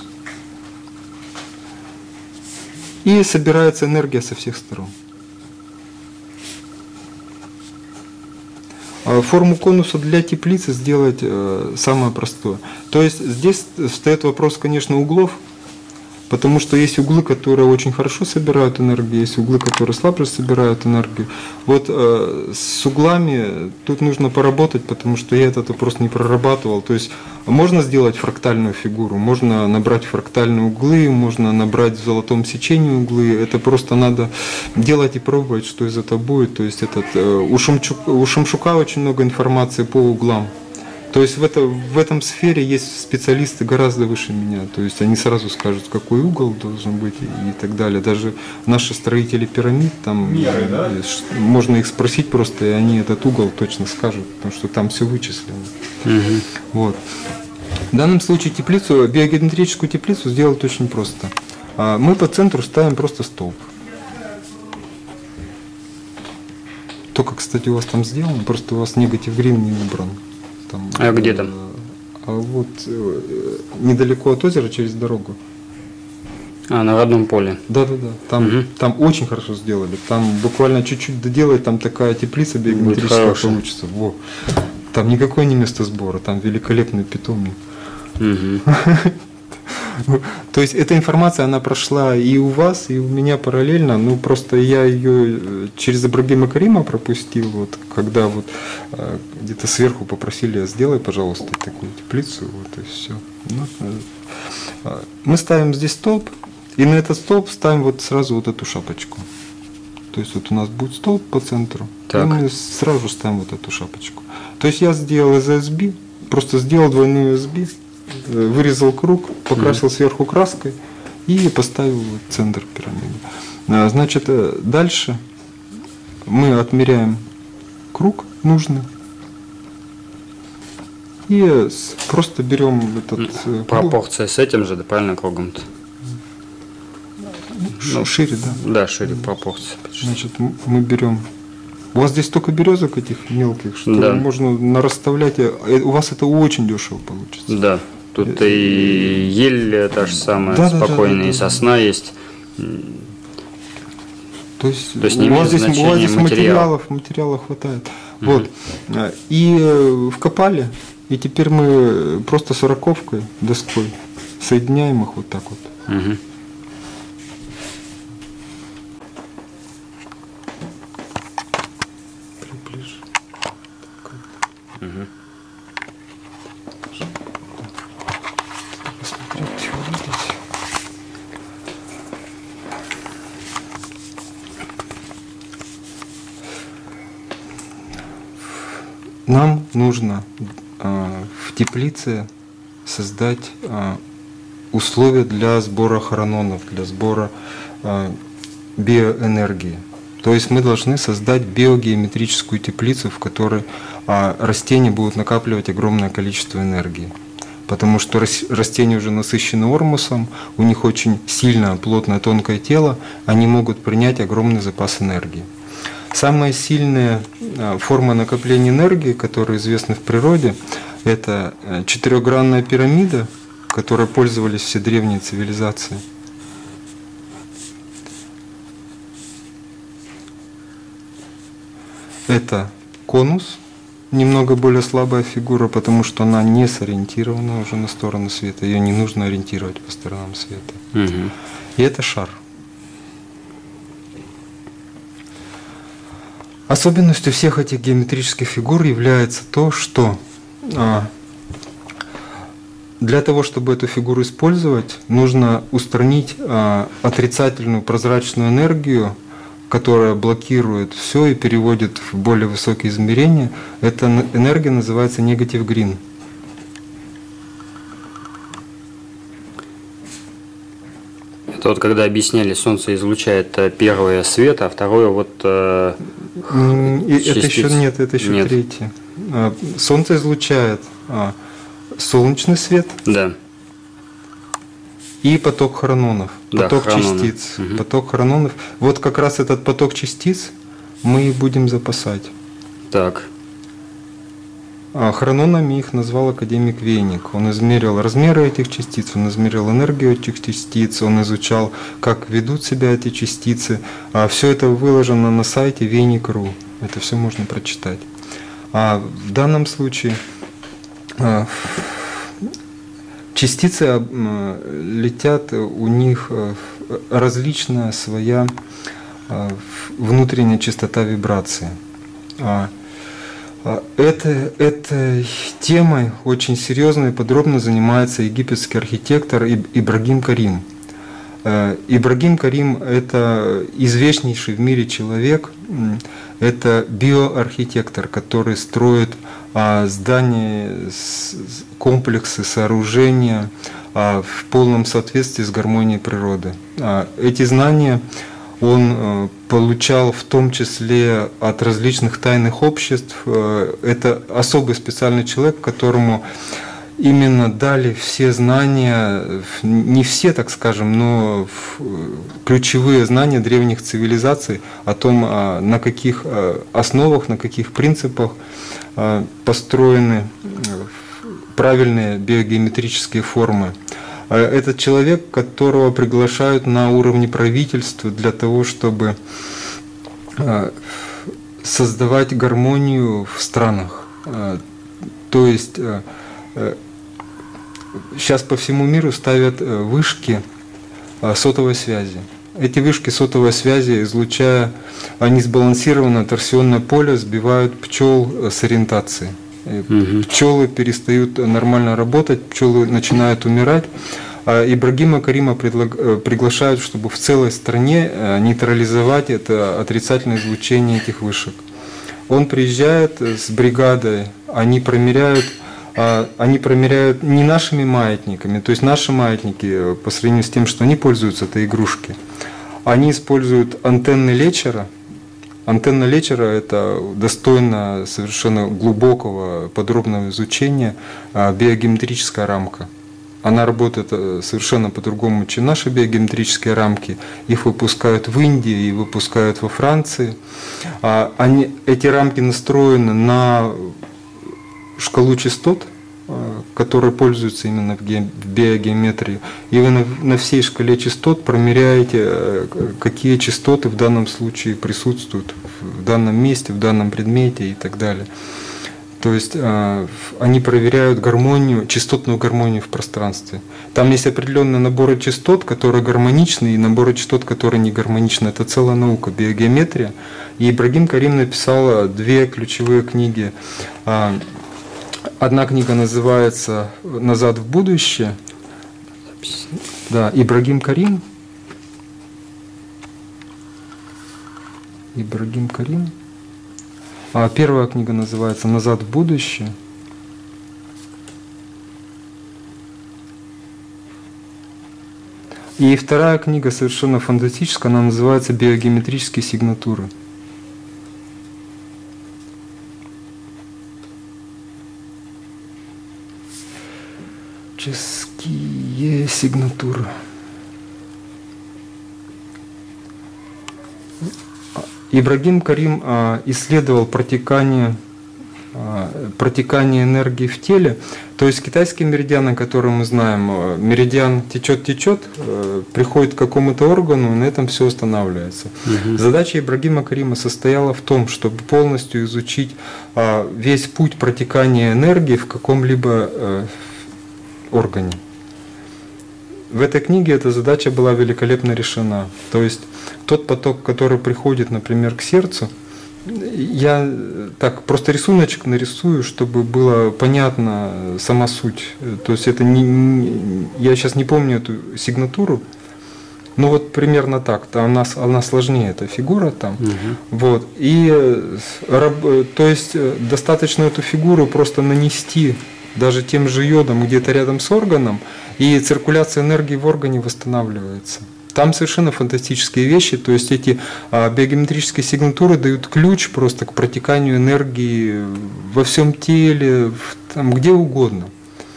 И собирается энергия со всех сторон. форму конуса для теплицы сделать самое простое. То есть здесь встает вопрос, конечно, углов, потому что есть углы, которые очень хорошо собирают энергию, есть углы, которые слабо собирают энергию. Вот с углами тут нужно поработать, потому что я этот вопрос не прорабатывал. То есть можно сделать фрактальную фигуру, можно набрать фрактальные углы, можно набрать в золотом сечении углы. Это просто надо делать и пробовать, что из этого будет. То есть у Шемчука очень много информации по углам. То есть в этом сфере есть специалисты гораздо выше меня. То есть они сразу скажут, какой угол должен быть и так далее. Даже наши строители пирамид, там меры, да? Можно их спросить просто, и они этот угол точно скажут, потому что там все вычислено. Угу. Вот. В данном случае теплицу, биогеометрическую теплицу сделать очень просто. Мы по центру ставим просто столб. Только, кстати, у вас там сделано, просто у вас негатив грин не убран. Там, а где там? А вот недалеко от озера, через дорогу. На родном поле. Да. Там очень хорошо сделали. Там буквально чуть-чуть доделать, там такая теплица биогеометрическая получится. Во. Там никакое не место сбора, там великолепный питомник. То есть эта информация, она прошла и у вас, и у меня параллельно, ну просто я ее через Ибрагима Карима пропустил, вот, когда вот где-то сверху попросили, сделай, пожалуйста, такую теплицу, вот и все. Ну, мы ставим здесь столб, и на этот столб ставим вот сразу вот эту шапочку. То есть вот у нас будет столб по центру, так. И мы сразу ставим вот эту шапочку. То есть я сделал из USB, просто сделал двойную USB, вырезал круг, покрасил сверху краской и поставил в центр пирамиды. Значит, дальше мы отмеряем круг нужный и просто берем этот... Пропорция с этим же, да, правильно, кругом-то? Шире, да? Да, шире пропорция. Значит, мы берем... У вас здесь только березок этих мелких, что да. Можно нарасставлять. У вас это очень дешево получится. Да, тут и ель та же самая, спокойная, и сосна есть. То есть не у вас здесь материала хватает. Вот. И вкопали, и теперь мы просто 40-ковкой, доской соединяем их вот так вот. Угу. Нам нужно в теплице создать условия для сбора хорононов, для сбора биоэнергии. То есть мы должны создать биогеометрическую теплицу, в которой растения будут накапливать огромное количество энергии. Потому что растения уже насыщены ормусом, у них очень сильное, плотное, тонкое тело, они могут принять огромный запас энергии. Самая сильная форма накопления энергии, которая известна в природе, это четырехгранная пирамида, которой пользовались все древние цивилизации. Это конус, немного более слабая фигура, потому что она не сориентирована уже на сторону света, ее не нужно ориентировать по сторонам света. Угу. И это шар. Особенностью всех этих геометрических фигур является то, что для того, чтобы эту фигуру использовать, нужно устранить отрицательную прозрачную энергию, которая блокирует все и переводит в более высокие измерения. Эта энергия называется negative green. Это вот когда объясняли, Солнце излучает первое свет, а второе вот это еще нет, это еще нет. Третье. Солнце излучает солнечный свет. Да. И поток хорононов, поток частиц. Угу. Поток хорононов. Вот как раз этот поток частиц мы и будем запасать. Так. Хорононами их назвал академик Вейник. Он измерил размеры этих частиц, он измерил энергию этих частиц, он изучал, как ведут себя эти частицы. Все это выложено на сайте Вейник.ру. Это все можно прочитать. А в данном случае частицы летят, у них различная своя внутренняя частота вибрации. Этой темой очень серьезно и подробно занимается египетский архитектор Ибрагим Карим. Ибрагим Карим – это известнейший в мире человек, это биоархитектор, который строит здания, комплексы, сооружения в полном соответствии с гармонией природы. Эти знания он получал в том числе от различных тайных обществ. Это особый специальный человек, которому именно дали все знания, не все, так скажем, но ключевые знания древних цивилизаций о том, на каких основах, на каких принципах построены правильные биогеометрические формы. Это человек, которого приглашают на уровне правительства для того, чтобы создавать гармонию в странах. То есть сейчас по всему миру ставят вышки сотовой связи. Эти вышки сотовой связи, излучая несбалансированное торсионное поле, сбивают пчел с ориентации. Пчелы перестают нормально работать, пчелы начинают умирать. Ибрагима Карима приглашают, чтобы в целой стране нейтрализовать это отрицательное излучение этих вышек. Он приезжает с бригадой, они промеряют не нашими маятниками, то есть наши маятники по сравнению с тем, что они пользуются, это игрушки. Они используют антенны Лечера. Антенна Лечера – это достойно совершенно глубокого, подробного изучения биогеометрическая рамка. Она работает совершенно по-другому, чем наши биогеометрические рамки. Их выпускают в Индии и выпускают во Франции. Эти рамки настроены на шкалу частот, которые пользуются именно в биогеометрии. И вы на всей шкале частот промеряете, какие частоты в данном случае присутствуют в данном месте, в данном предмете и так далее. То есть они проверяют гармонию, частотную гармонию в пространстве. Там есть определенные наборы частот, которые гармоничны, и наборы частот, которые не гармоничны. Это целая наука, биогеометрия. И Ибрагим Карим написал две ключевые книги. Одна книга называется «Назад в будущее». Да, Ибрагим Карим. Ибрагим Карим. А первая книга называется «Назад в будущее». И вторая книга совершенно фантастическая, она называется «Биогеометрические сигнатуры». Биогеометрические сигнатуры. Ибрагим Карим исследовал протекание энергии в теле. То есть китайский меридиан, который мы знаем, меридиан течет, приходит к какому-то органу, и на этом все останавливается. Задача Ибрагима Карима состояла в том, чтобы полностью изучить весь путь протекания энергии в каком-либо органе. В этой книге эта задача была великолепно решена. То есть тот поток, который приходит, например, к сердцу, я так просто рисуночек нарисую, чтобы было понятна сама суть. То есть это я сейчас не помню эту сигнатуру, но вот примерно так. Она сложнее, эта фигура там. Вот. И то есть достаточно эту фигуру просто нанести даже тем же йодом где-то рядом с органом, и циркуляция энергии в органе восстанавливается. Там совершенно фантастические вещи, то есть эти биогеометрические сигнатуры дают ключ просто к протеканию энергии во всем теле, там, где угодно.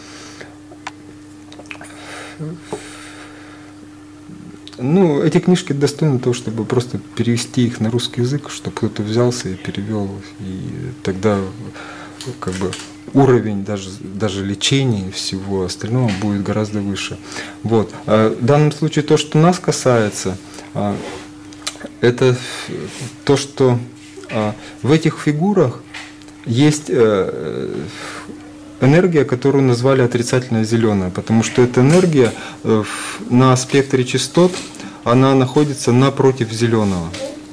Ну, эти книжки достойны того, чтобы просто перевести их на русский язык, чтобы кто-то взялся и перевел, и тогда как бы уровень даже лечения и всего остального будет гораздо выше. Вот. В данном случае то, что нас касается, это то, что в этих фигурах есть энергия, которую назвали отрицательно зеленая, потому что эта энергия на спектре частот, она находится напротив зеленого.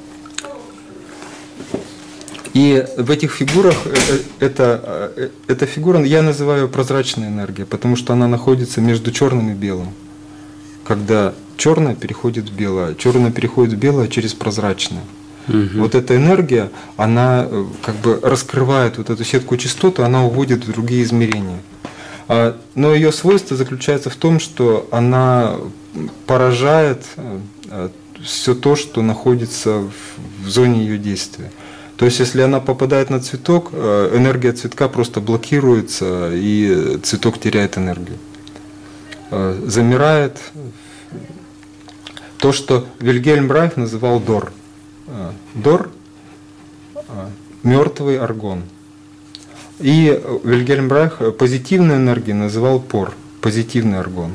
И в этих фигурах, эта фигура я называю прозрачной энергией, потому что она находится между черным и белым. Когда черное переходит в белое, черное переходит в белое через прозрачное. Вот эта энергия, она как бы раскрывает вот эту сетку частот, она уводит в другие измерения. Но ее свойство заключается в том, что она поражает все то, что находится в зоне ее действия. То есть, если она попадает на цветок, энергия цветка просто блокируется, и цветок теряет энергию. Замирает то, что Вильгельм Райх называл дор. Дор – мертвый аргон. И Вильгельм Райх позитивной энергией называл пор, позитивный аргон.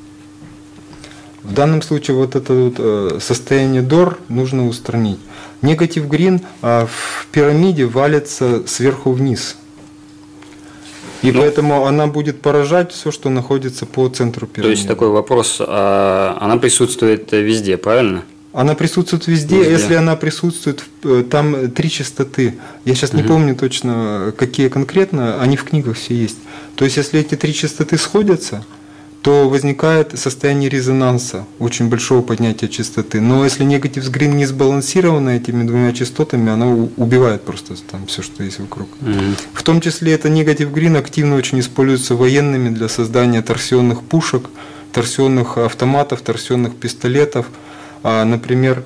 В данном случае вот это вот состояние дор нужно устранить. Негатив грин в пирамиде валится сверху вниз. И поэтому она будет поражать все, что находится по центру пирамиды. То есть такой вопрос, она присутствует везде, правильно? Она присутствует везде, если она присутствует, там 3 частоты. Я сейчас не помню точно, какие конкретно, они в книгах все есть. То есть, если эти 3 частоты сходятся, то возникает состояние резонанса, очень большого поднятия частоты. Но если негатив грин не сбалансирована этими 2 частотами, она убивает просто там все, что есть вокруг. В том числе это негатив грин активно очень используется военными для создания торсионных пушек, торсионных автоматов, торсионных пистолетов. Например,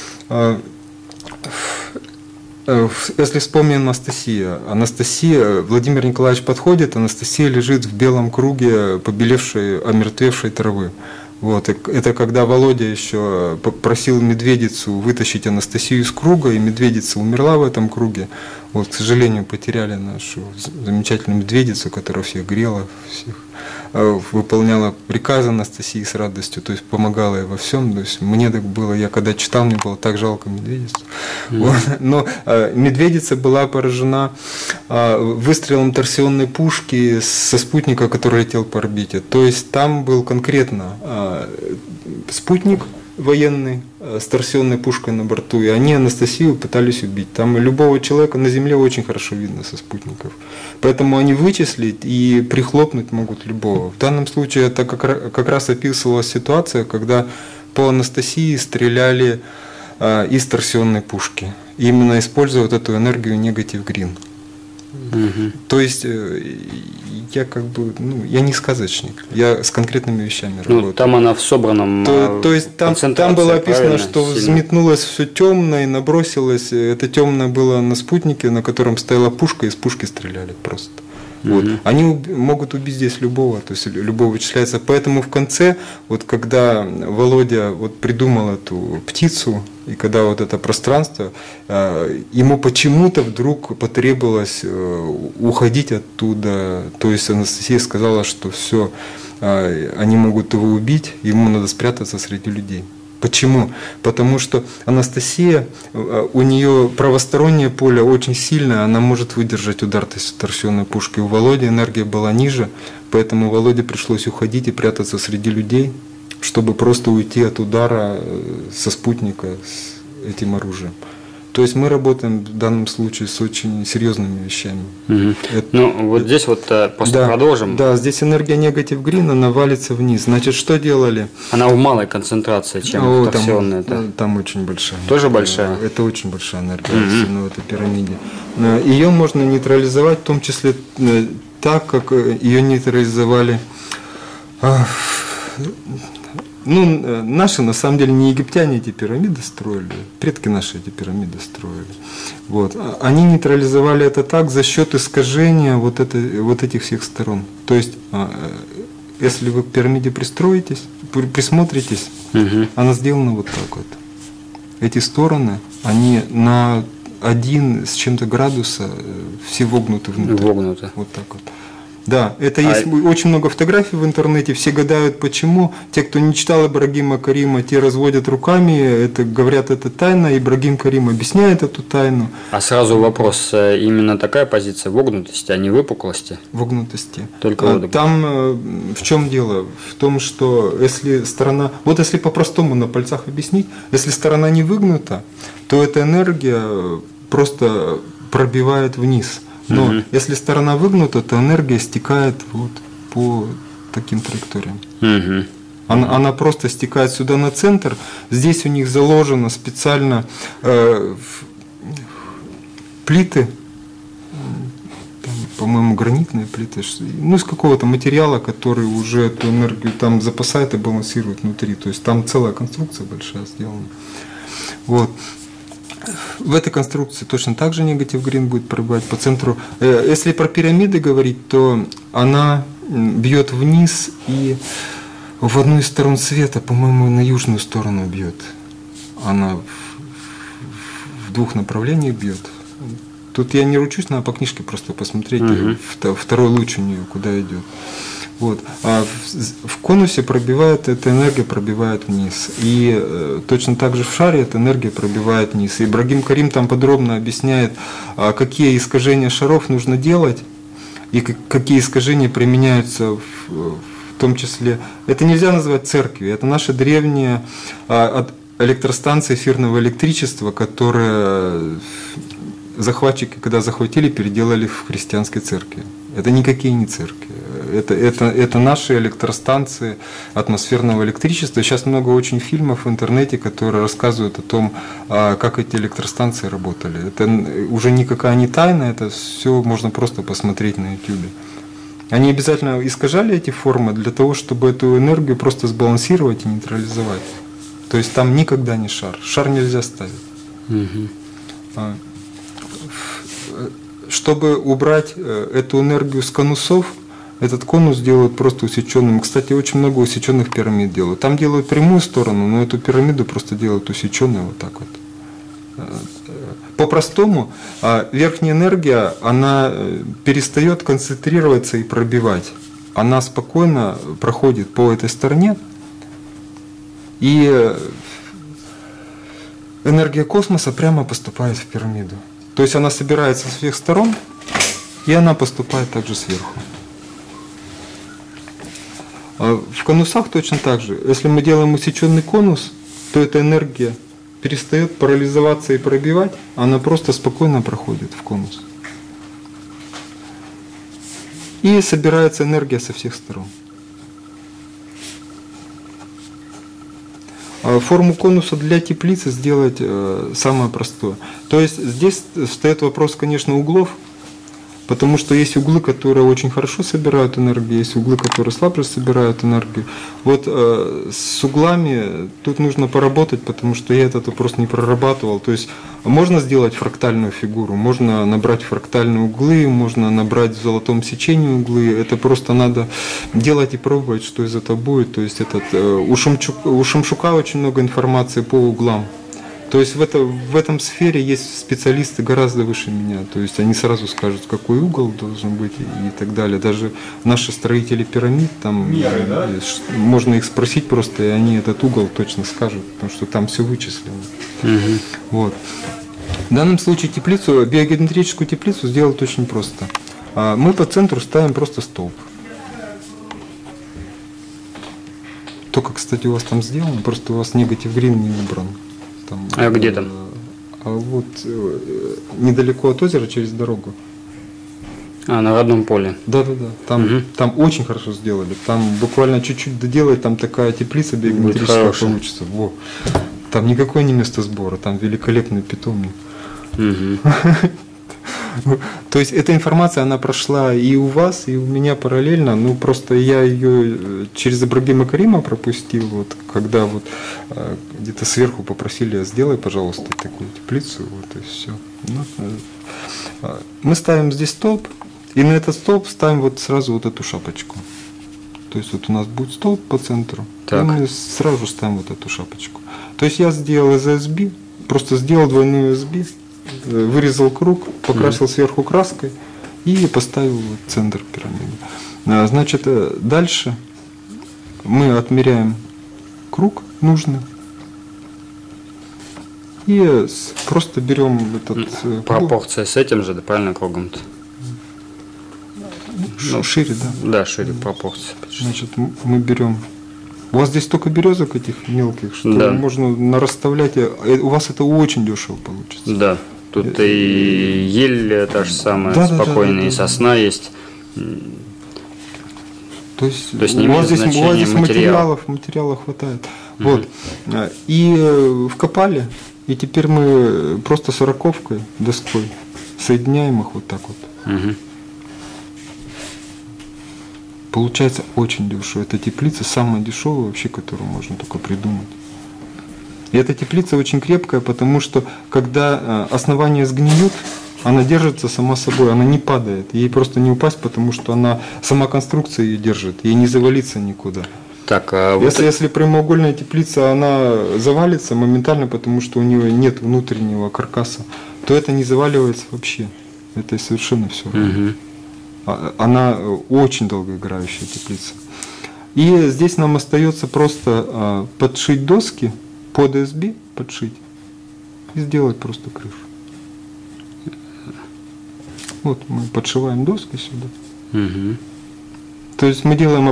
если вспомним Анастасия, Владимир Николаевич подходит, Анастасия лежит в белом круге побелевшей, омертвевшей травы. Вот. Это когда Володя еще попросил медведицу вытащить Анастасию из круга, и медведица умерла в этом круге. Вот, к сожалению, потеряли нашу замечательную медведицу, которая всех грела, всех выполняла приказы Анастасии с радостью, то есть помогала ей во всем. То есть мне так было, я когда читал, мне было так жалко медведицу. Вот. Но медведица была поражена выстрелом торсионной пушки со спутника, который летел по орбите. То есть там был конкретно спутник военный с торсионной пушкой на борту, и они Анастасию пытались убить. Там любого человека на Земле очень хорошо видно со спутников. Поэтому они вычислить и прихлопнуть могут любого. В данном случае это как раз описывалась ситуация, когда по Анастасии стреляли из торсионной пушки, именно используя вот эту энергию негатив грин. То есть я как бы, я не сказочник, я с конкретными вещами работаю. Там она в собранном то есть там было описано, что взметнулось все темное и набросилось. Это темное было на спутнике, на котором стояла пушка, и из пушки стреляли просто. Вот. Они могут убить здесь любого, то есть любого вычисляется. Поэтому в конце, вот когда Володя вот придумал эту птицу, и когда вот это пространство, ему почему-то вдруг потребовалось уходить оттуда. То есть Анастасия сказала, что все, они могут его убить, ему надо спрятаться среди людей. Почему? Потому что Анастасия, у нее правостороннее поле очень сильное, она может выдержать удар торсионной пушки. У Володи энергия была ниже, поэтому Володе пришлось уходить и прятаться среди людей, чтобы просто уйти от удара со спутника с этим оружием. То есть мы работаем в данном случае с очень серьезными вещами. Вот здесь вот просто продолжим. Да, здесь энергия негатив грин, она валится вниз. Значит, что делали? Она в малой концентрации, чем торсионная. Там очень большая. Тоже большая? Это очень большая энергия в этой пирамиде. Ее можно нейтрализовать, в том числе так, как ее нейтрализовали. Наши, на самом деле, не египтяне эти пирамиды строили, предки наши эти пирамиды строили. Вот. Они нейтрализовали это так за счет искажения вот этих всех сторон. То есть, если вы к пирамиде присмотритесь, она сделана вот так вот. Эти стороны, они на 1 с чем-то градуса все вогнуты внутрь. Вогнуты. Вот так вот. Да, это есть очень много фотографий в интернете, все гадают, почему. Те, кто не читал Ибрагима Карима, те разводят руками, это говорят, это тайна. Ибрагим Карим объясняет эту тайну. А сразу вопрос, именно такая позиция вогнутости, а не выпуклости? Вогнутости. Только там в чем дело? В том, что если сторона, вот если по-простому на пальцах объяснить, если сторона не выгнута, то эта энергия просто пробивает вниз. Но если сторона выгнута, то энергия стекает вот по таким траекториям. Она просто стекает сюда на центр. Здесь у них заложено специально плиты, по-моему, гранитные плиты, ну, из какого-то материала, который уже эту энергию там запасает и балансирует внутри. То есть там целая конструкция большая сделана. Вот. В этой конструкции точно так же негатив грин будет пробивать по центру. Если про пирамиды говорить, то она бьет вниз и в одну из сторон света, по-моему, на южную сторону бьет. Она в двух направлениях бьет. Тут я не ручусь, надо по книжке просто посмотреть, второй луч у нее куда идет. Вот. А в конусе пробивает, эта энергия пробивает вниз. И точно так же в шаре эта энергия пробивает вниз. И Ибрагим Карим там подробно объясняет, какие искажения шаров нужно делать и какие искажения применяются в том числе. Это нельзя назвать церковью, это наша древняя электростанция эфирного электричества, которая захватчики, когда захватили, переделали в христианской церкви. Это никакие не церкви. Это наши электростанции атмосферного электричества. Сейчас много очень фильмов в интернете, которые рассказывают о том, как эти электростанции работали. Это уже никакая не тайна, это все можно просто посмотреть на YouTube. Они обязательно искажали эти формы для того, чтобы эту энергию просто сбалансировать и нейтрализовать. То есть там никогда не шар. Шар нельзя ставить. Чтобы убрать эту энергию с конусов, этот конус делают просто усеченным. Кстати, очень много усеченных пирамид делают. Там делают прямую сторону, но эту пирамиду просто делают усеченной вот так вот. По-простому, верхняя энергия, она перестает концентрироваться и пробивать. Она спокойно проходит по этой стороне, и энергия космоса прямо поступает в пирамиду. То есть она собирается со всех сторон, и она поступает также сверху. В конусах точно так же. Если мы делаем усеченный конус, то эта энергия перестает парализоваться и пробивать, она просто спокойно проходит в конус. И собирается энергия со всех сторон. Форму конуса для теплицы сделать самое простое. То есть здесь встает вопрос, конечно, углов, потому что есть углы, которые очень хорошо собирают энергию, есть углы, которые слабо собирают энергию. Вот с углами тут нужно поработать, потому что я этот вопрос не прорабатывал. То есть можно сделать фрактальную фигуру, можно набрать фрактальные углы, можно набрать в золотом сечении углы. Это просто надо делать и пробовать, что из этого будет. То есть у Шемчука очень много информации по углам. То есть в этом сфере есть специалисты гораздо выше меня. То есть они сразу скажут, какой угол должен быть и так далее. Даже наши строители пирамид, там меры, да? Можно их спросить просто, и они этот угол точно скажут, потому что там все вычислено. Вот. В данном случае теплицу, биогеометрическую теплицу сделать очень просто. Мы по центру ставим просто столб. Только, кстати, у вас там сделано, просто у вас негатив грин не убран. Там, а где там? А вот недалеко от озера, через дорогу. На родном поле. Да. Там очень хорошо сделали. Там буквально чуть-чуть доделать, там такая теплица биогеометрическая получится. Во. Там никакое не место сбора, там великолепный питомник. То есть эта информация, она прошла и у вас, и у меня параллельно, ну просто я ее через Ибрагима Карима пропустил, вот когда вот где-то сверху попросили, сделай, пожалуйста, такую теплицу, вот и все. Мы ставим здесь столб, и на этот столб ставим вот сразу вот эту шапочку. То есть вот у нас будет столб по центру, и мы сразу ставим вот эту шапочку. То есть я сделал из ASB, просто сделал двойную ASB, вырезал круг, покрасил сверху краской и поставил в центр пирамиды. Значит, дальше мы отмеряем круг нужный и просто берем этот... Пропорция с этим же, да, правильно, кругом-то? Шире, да? Да, шире пропорция. Значит, мы берем... У вас здесь только березок этих мелких, что да. Можно расставлять. У вас это очень дешево получится. Да, тут и ель та же самая, да, спокойная, да, и сосна есть. То есть не у вас имеет значения здесь материала хватает. Вот. И вкопали, и теперь мы просто 40-ковкой, доской соединяем их вот так вот. Получается очень дешево. Эта теплица самая дешевая вообще, которую можно только придумать. И эта теплица очень крепкая, потому что когда основание сгниет, она держится сама собой, она не падает. Ей просто не упасть, потому что она, сама конструкция ее держит, ей не завалиться никуда. Так, если прямоугольная теплица, она завалится моментально, потому что у нее нет внутреннего каркаса, то это не заваливается вообще. Это совершенно все равно. Она очень долгоиграющая теплица. И здесь нам остается просто подшить доски под СБ, подшить и сделать просто крышу. Вот мы подшиваем доски сюда. То есть мы делаем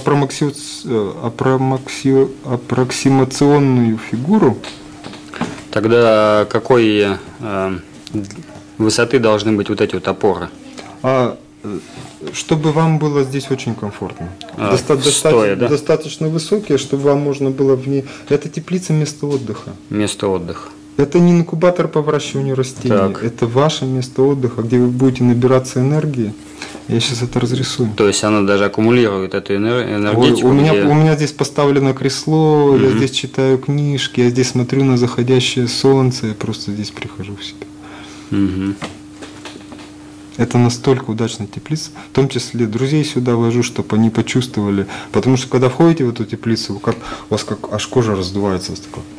аппроксимационную фигуру. Тогда какой высоты должны быть вот эти вот опоры? Чтобы вам было здесь очень комфортно. Стоя, да? Достаточно высокие, чтобы вам можно было в ней... Это теплица место отдыха. Место отдыха. Это не инкубатор по выращиванию растений. Так. Это ваше место отдыха, где вы будете набираться энергии. Я сейчас это разрисую. То есть она даже аккумулирует эту энергетику? У меня здесь поставлено кресло, я здесь читаю книжки, я здесь смотрю на заходящее солнце, я просто здесь прихожу в себя. Это настолько удачная теплица, в том числе друзей сюда вожу, чтобы они почувствовали. Потому что когда входите в эту теплицу, у вас как аж кожа раздувается.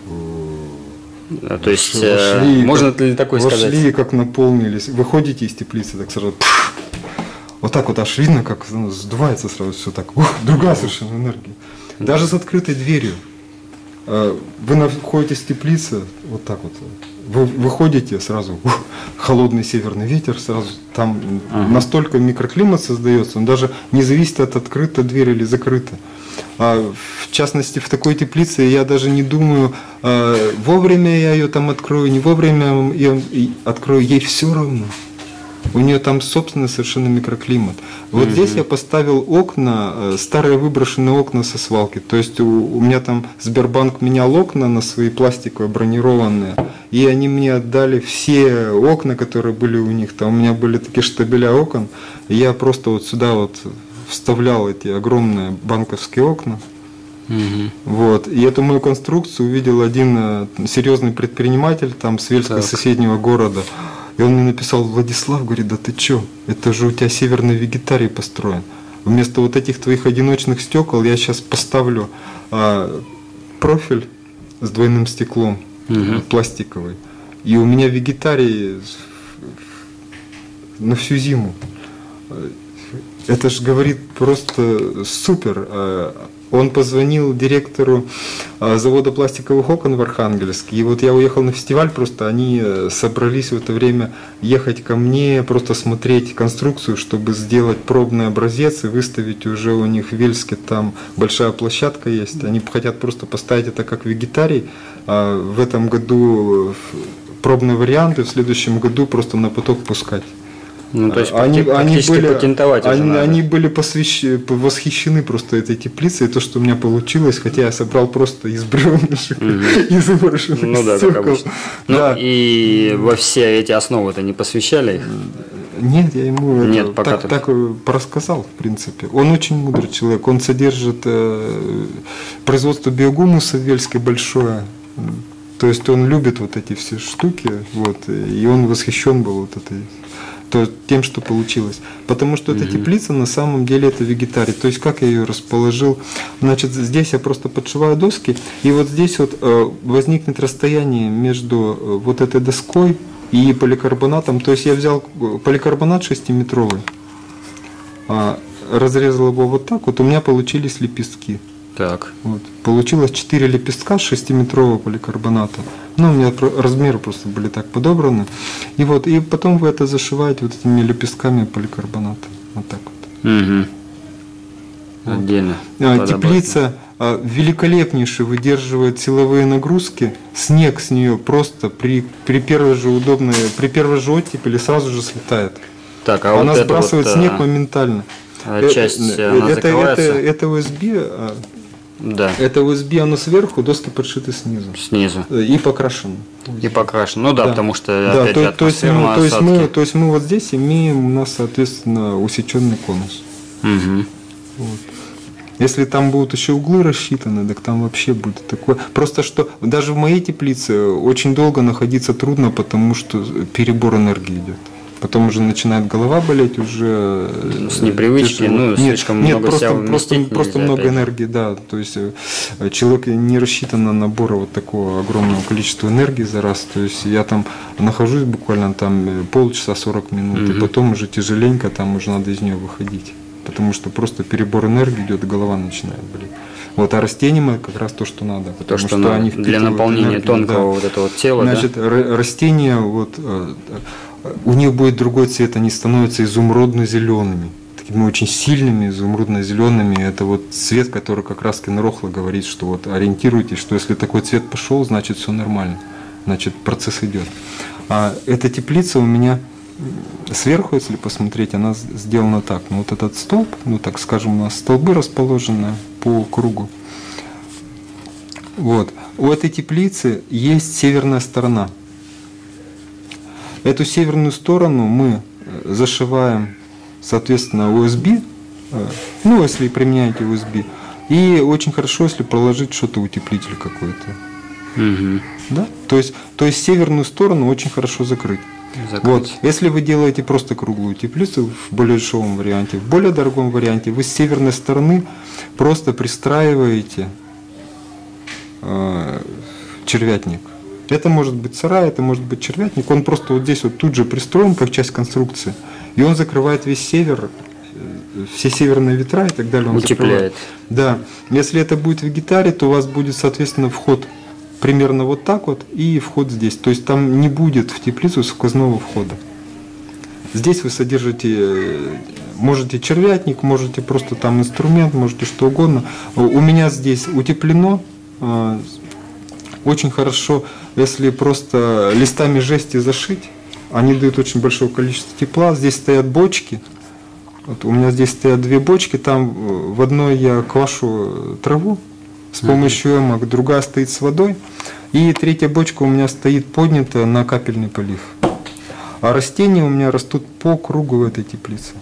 То есть можно ли такое сказать? Вошли, как наполнились. Выходите из теплицы, так сразу вот так вот аж видно, как сдувается сразу все так. Другая совершенно энергия. Даже с открытой дверью. Вы находитесь в теплице, вот так вот. Вы выходите сразу, холодный северный ветер, сразу там настолько микроклимат создается, он даже не зависит от открыта дверь или закрыта. В частности, в такой теплице я даже не думаю, вовремя я ее там открою, не вовремя ее открою, ей все равно. У нее там собственный совершенно микроклимат. Вот здесь я поставил окна, старые выброшенные окна со свалки. То есть у меня там Сбербанк менял окна на свои пластиковые бронированные. И они мне отдали все окна, которые были у них. Там у меня были такие штабеля окон. И я просто вот сюда вот вставлял эти огромные банковские окна. Вот. И эту мою конструкцию увидел один серьезный предприниматель там с Вельска, соседнего города. И он мне написал: Владислав, говорит, да ты чё, это же у тебя северный вегетарий построен. Вместо вот этих твоих одиночных стекол я сейчас поставлю профиль с двойным стеклом, пластиковый. И у меня вегетарий на всю зиму. Это же, говорит, просто супер. Он позвонил директору завода пластиковых окон в Архангельске. И вот я уехал на фестиваль, просто они собрались в это время ехать ко мне, просто смотреть конструкцию, чтобы сделать пробный образец и выставить уже у них в Вельске. Там большая площадка есть. Они хотят просто поставить это как вегетарий. А в этом году пробные варианты, в следующем году просто на поток пускать. Ну, то есть практически патентовать уже надо. Они были восхищены просто этой теплицей, и то, что у меня получилось, хотя я собрал просто из бревнышек, из выброшенных стекол. Ну и во все эти основы-то не посвящали их? Нет, я ему так порассказал, в принципе. Он очень мудрый человек, он содержит производство биогумуса в Вельске большое. То есть он любит вот эти все штуки, вот, и он восхищен был вот тем, что получилось. Потому что эта теплица на самом деле это вегетарий. То есть как я ее расположил? Значит, здесь я просто подшиваю доски, и вот здесь вот возникнет расстояние между вот этой доской и поликарбонатом. То есть я взял поликарбонат 6-метровый, разрезал его вот так, вот у меня получились лепестки. Так. Вот. Получилось 4 лепестка с 6-метрового поликарбоната. Ну, у меня размеры просто были так подобраны. И вот, и потом вы это зашиваете вот этими лепестками поликарбоната. Вот так вот. Угу. Отдельно. Теплица великолепнейше выдерживает силовые нагрузки. Снег с нее просто при первой же удобной, при первой же оттепели сразу же слетает. Так, а она вот сбрасывает вот, снег моментально. Часть она закрывается? Это USB. Да. Это USB, оно сверху, доски подшиты снизу. Снизу. И покрашено. И покрашено. Ну да, да. потому что да, опять же атмосферные осадки. То есть мы вот здесь имеем у нас, соответственно, усеченный конус. Угу. Вот. Если там будут еще углы рассчитаны, так там вообще будет такое. Просто что даже в моей теплице очень долго находиться трудно, потому что перебор энергии идет. Потом уже начинает голова болеть, уже с непривычки, ну, слишком много просто много энергии, да. То есть человек не рассчитан на набор вот такого огромного количества энергии за раз. То есть я там нахожусь буквально там полчаса, 40 минут, и потом уже тяжеленько, там уже надо из нее выходить. Потому что просто перебор энергии идет, голова начинает болеть. Вот, а растениям как раз то, что надо. Потому то, что они для наполнения энергию, тонкого да. Вот этого тела. Значит, да? Растения, вот, у них будет другой цвет, они становятся изумрудно-зелеными. Такими очень сильными, изумрудно-зелеными. Это вот цвет, который как раз Кенрохла говорит, что вот ориентируйтесь, что если такой цвет пошел, значит все нормально. Значит, процесс идет. А эта теплица у меня сверху, если посмотреть, она сделана так. Ну, вот этот столб, ну так скажем, у нас столбы расположены по кругу. Вот. У этой теплицы есть северная сторона. Эту северную сторону мы зашиваем, соответственно, USB, ну, если применяете USB, и очень хорошо, если проложить что-то утеплитель какой-то. Угу. Да? То есть северную сторону очень хорошо закрыть. Вот. Если вы делаете просто круглую теплицу в более дешевом варианте, в более дорогом варианте, вы с северной стороны просто пристраиваете червятник. Это может быть сарай, это может быть червятник. Он просто вот здесь вот тут же пристроен как часть конструкции. И он закрывает весь север, все северные ветра и так далее. Он утепляет. Да. Если это будет в гектаре, то у вас будет, соответственно, вход примерно вот так вот и вход здесь. То есть там не будет в теплицу сквозного входа. Здесь вы содержите, можете червятник, можете просто там инструмент, можете что угодно. У меня здесь утеплено. Очень хорошо, если просто листами жести зашить, они дают очень большое количество тепла. Здесь стоят бочки. Вот у меня здесь стоят 2 бочки, там в одной я квашу траву с помощью эмок, другая стоит с водой, и 3-я бочка у меня стоит поднятая на капельный полив. А растения у меня растут по кругу в этой теплице.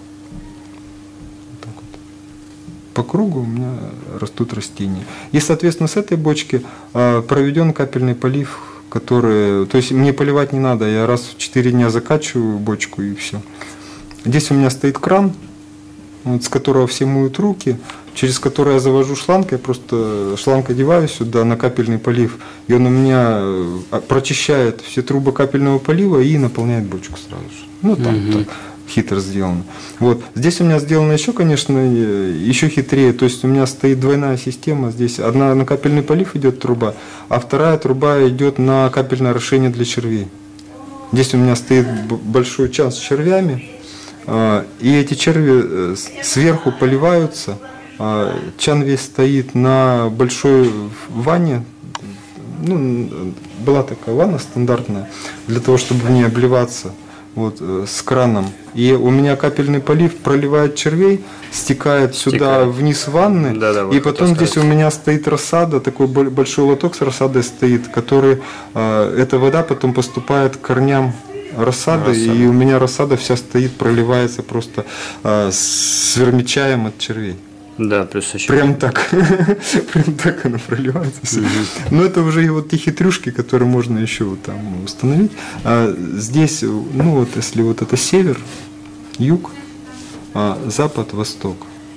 Вот. По кругу у меня растут растения. И, соответственно, с этой бочки проведен капельный полив, который, то есть мне поливать не надо, я раз в 4 дня закачиваю бочку и все. Здесь у меня стоит кран, вот, с которого все моют руки, через который я завожу шланг, я просто шланг одеваю сюда на капельный полив, и он у меня прочищает все трубы капельного полива и наполняет бочку сразу же. Ну, там так хитро сделано. Вот. Здесь у меня сделано еще, конечно, еще хитрее, то есть у меня стоит двойная система, здесь одна на капельный полив идет труба, а вторая труба идет на капельное орошение для червей. Здесь у меня стоит большой чан с червями, и эти черви сверху поливаются. Чан весь стоит на большой ванне. Ну, была такая ванна стандартная, для того, чтобы в ней обливаться, вот, с краном. И у меня капельный полив проливает червей, стекает сюда вниз ванны. Да, и потом здесь у меня стоит рассада, такой большой лоток с рассадой стоит, который, эта вода потом поступает к корням рассады, и у меня рассада вся стоит, проливается просто с вермичаем от червей. Да, плюс еще. Прям так. Прям так она проливается. Но это уже и вот те хитрюшки, которые можно еще вот там установить. А здесь, ну вот если вот это север, юг, запад, восток.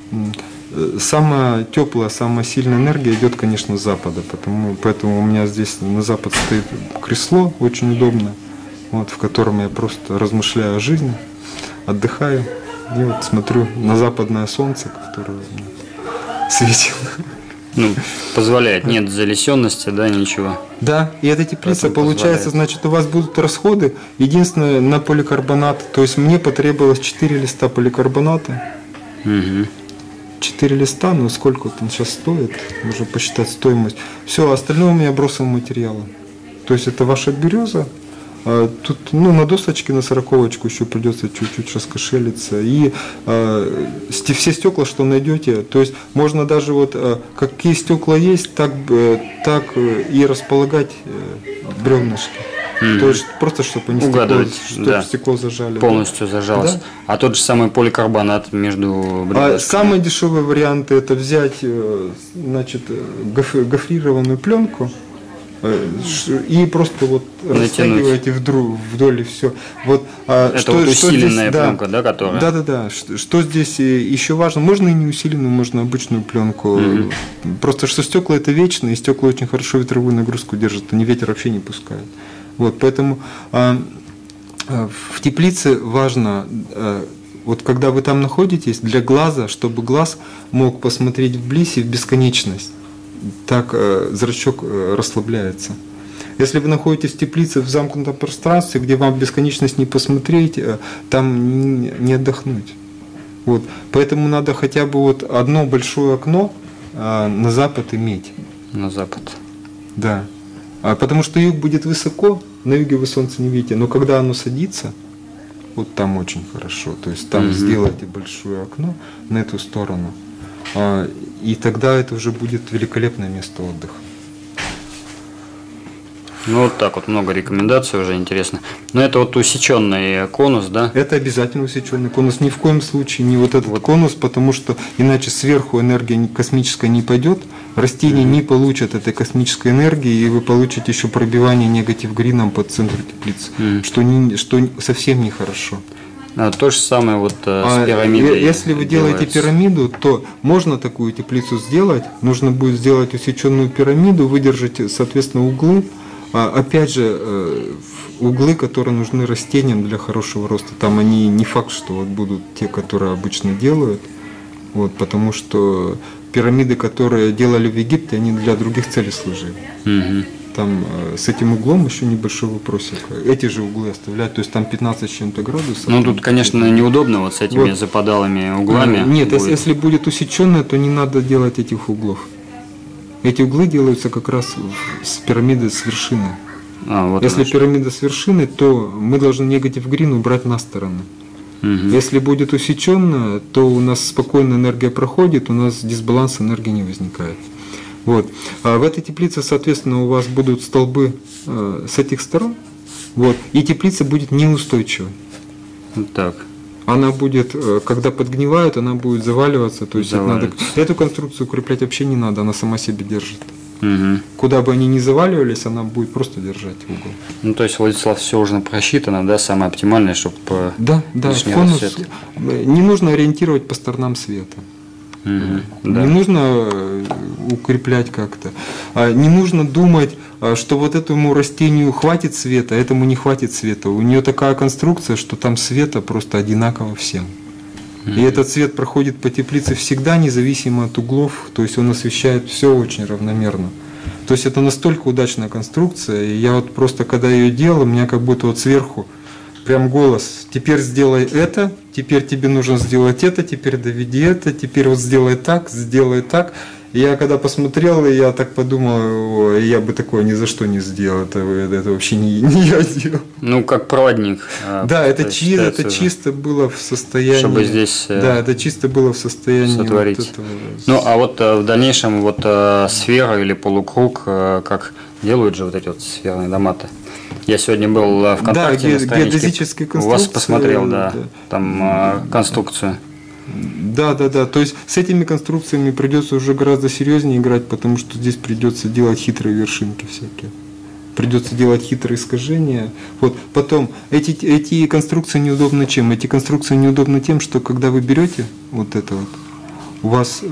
Самая теплая, самая сильная энергия идет, конечно, с запада. Поэтому у меня здесь на запад стоит кресло, очень удобно. вот, в котором я просто размышляю о жизни, отдыхаю и вот смотрю на западное солнце, которое мне светит. Ну, позволяет, нет залесенности, да, ничего. Да, и эта теплица, Поэтому получается, позволяет. значит, у вас будут расходы, единственное, на поликарбонат, то есть мне потребовалось 4 листа поликарбоната, Угу. 4 листа, ну сколько там сейчас стоит, нужно посчитать стоимость. Все, остальное у меня бросовые материалы. То есть это ваша береза, тут ну, на досочке на 40-очку еще придется чуть-чуть раскошелиться. И все стекла, что найдете, то есть можно даже вот какие стекла есть, так и располагать бревнышки. То есть просто чтобы они стекло зажали. Полностью зажалось. Да? А тот же самый поликарбонат между бревнышками. Самые дешевые варианты это взять, значит, гофрированную пленку и просто вот растягиваете вдоль и все. Вот, это вот усиленная здесь, пленка, да, которая? Да. Что здесь еще важно, можно и не усиленную, можно обычную пленку. Просто что стекла это вечные, и стекла очень хорошо ветровую нагрузку держат, они ветер вообще не пускают. Вот, поэтому в теплице важно, вот когда вы там находитесь, для глаза, чтобы глаз мог посмотреть вблизь и в бесконечность, так зрачок расслабляется. Если вы находитесь в теплице в замкнутом пространстве, где вам в бесконечность не посмотреть, там не отдохнуть. Вот. Поэтому надо хотя бы вот одно большое окно на запад иметь. На запад. Да. Потому что юг будет высоко, на юге вы солнце не видите, но когда оно садится, вот там очень хорошо. То есть там сделайте большое окно на эту сторону, и тогда это уже будет великолепное место отдыха. Ну вот так вот, много рекомендаций уже, интересно. Но это вот усеченный конус, да? Это обязательно усеченный конус. Ни в коем случае не вот этот конус, потому что иначе сверху энергия космическая не пойдет, растения не получат этой космической энергии, и вы получите еще пробивание негатив-грином по центру теплицы, что совсем нехорошо. То же самое вот с пирамидой. Если вы делаете пирамиду, то можно такую теплицу сделать, нужно будет сделать усеченную пирамиду, выдержать, соответственно, углы. Опять же, углы, которые нужны растениям для хорошего роста, там они не факт, что вот будут те, которые обычно делают, вот, потому что пирамиды, которые делали в Египте, они для других целей служили. Там с этим углом еще небольшой вопросик. Эти же углы оставлять, то есть там 15 с чем-то градусов. Ну тут, конечно, неудобно вот с этими западалыми углами. Нет, если будет усеченное, то не надо делать этих углов. Эти углы делаются как раз с пирамиды с вершины. Вот если пирамида с вершины, то мы должны негатив-грин убрать на стороны. Если будет усеченная, то у нас спокойно энергия проходит, у нас дисбаланс энергии не возникает. Вот. А в этой теплице, соответственно, у вас будут столбы с этих сторон, вот, и теплица будет неустойчивой. Так. Она будет, когда подгнивает, она будет заваливаться. То есть эту конструкцию укреплять вообще не надо, она сама себе держит. Куда бы они ни заваливались, она будет просто держать угол. Ну, то есть, Владислав, все уже просчитано, да, самое оптимальное, чтобы конус не нужно ориентировать по сторонам света. Не нужно укреплять как-то. Не нужно думать, что вот этому растению хватит света, а этому не хватит света. У нее такая конструкция, что там света просто одинаково всем. И этот свет проходит по теплице всегда, независимо от углов, то есть он освещает все очень равномерно. То есть это настолько удачная конструкция, и я вот просто когда ее делал, у меня как будто вот сверху прям голос: теперь сделай это, теперь тебе нужно сделать это, теперь доведи это, теперь вот сделай так, сделай так. И я когда посмотрел, я так подумал, я бы такое ни за что не сделал, это вообще не я делал. Ну, как проводник. Да, это чисто было в состоянии. Чтобы здесь да, это чисто было в состоянии сотворить. Вот этого. Ну, а вот в дальнейшем вот сфера или полукруг, как делают же вот эти вот сферные дома-то. Я сегодня был в ВКонтакте, на страничке, у вас посмотрел, да, там конструкцию. Да. То есть с этими конструкциями придется уже гораздо серьезнее играть, потому что здесь придется делать хитрые вершинки всякие. Придется делать хитрые искажения. Вот. Потом, эти конструкции неудобны чем? Эти конструкции неудобны тем, что когда вы берете вот это вот, у вас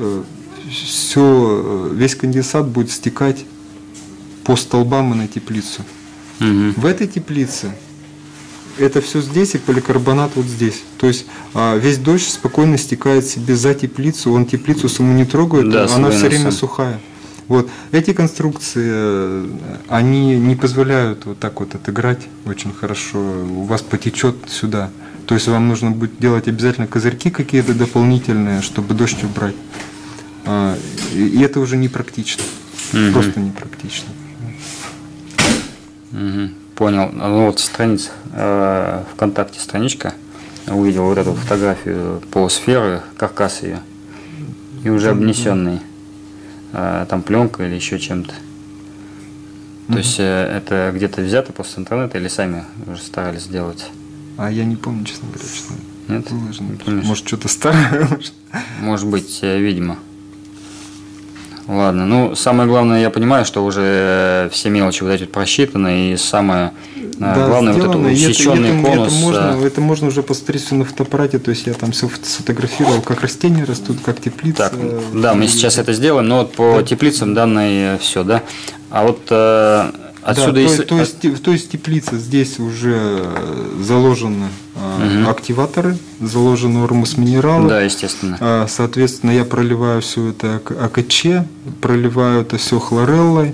весь конденсат будет стекать по столбам и на теплицу. В этой теплице это все здесь, и поликарбонат вот здесь. То есть весь дождь спокойно стекает себе за теплицу, он теплицу саму не трогает, Да, она все время сам. сухая. Вот. Эти конструкции, они не позволяют вот так вот отыграть очень хорошо, у вас потечет сюда. То есть вам нужно будет делать обязательно козырьки какие-то дополнительные, чтобы дождь убрать. И это уже непрактично, просто непрактично. Понял. Ну вот страница, ВКонтакте страничка, увидел вот эту фотографию полусферы, каркас ее, и уже обнесенный там пленкой или еще чем-то. То есть это где-то взято после интернета или сами уже старались сделать? А я не помню, честно говоря, что нет? Выложено. Может, что-то старое? Может быть, видимо. Ладно, ну самое главное, я понимаю, что уже все мелочи вот эти вот просчитаны, и самое главное, вот этот усеченный конус. Это можно уже посмотреть все на фотоаппарате, то есть я там все сфотографировал, как растения растут, как теплицы. Так, да, мы сейчас это сделаем, но вот по теплицам данные все, да? А вот отсюда... Да, то есть теплица, здесь уже заложены активаторы, заложены ормус минералы. Да, естественно. Соответственно, я проливаю все это АКЧ, проливаю это все хлореллой.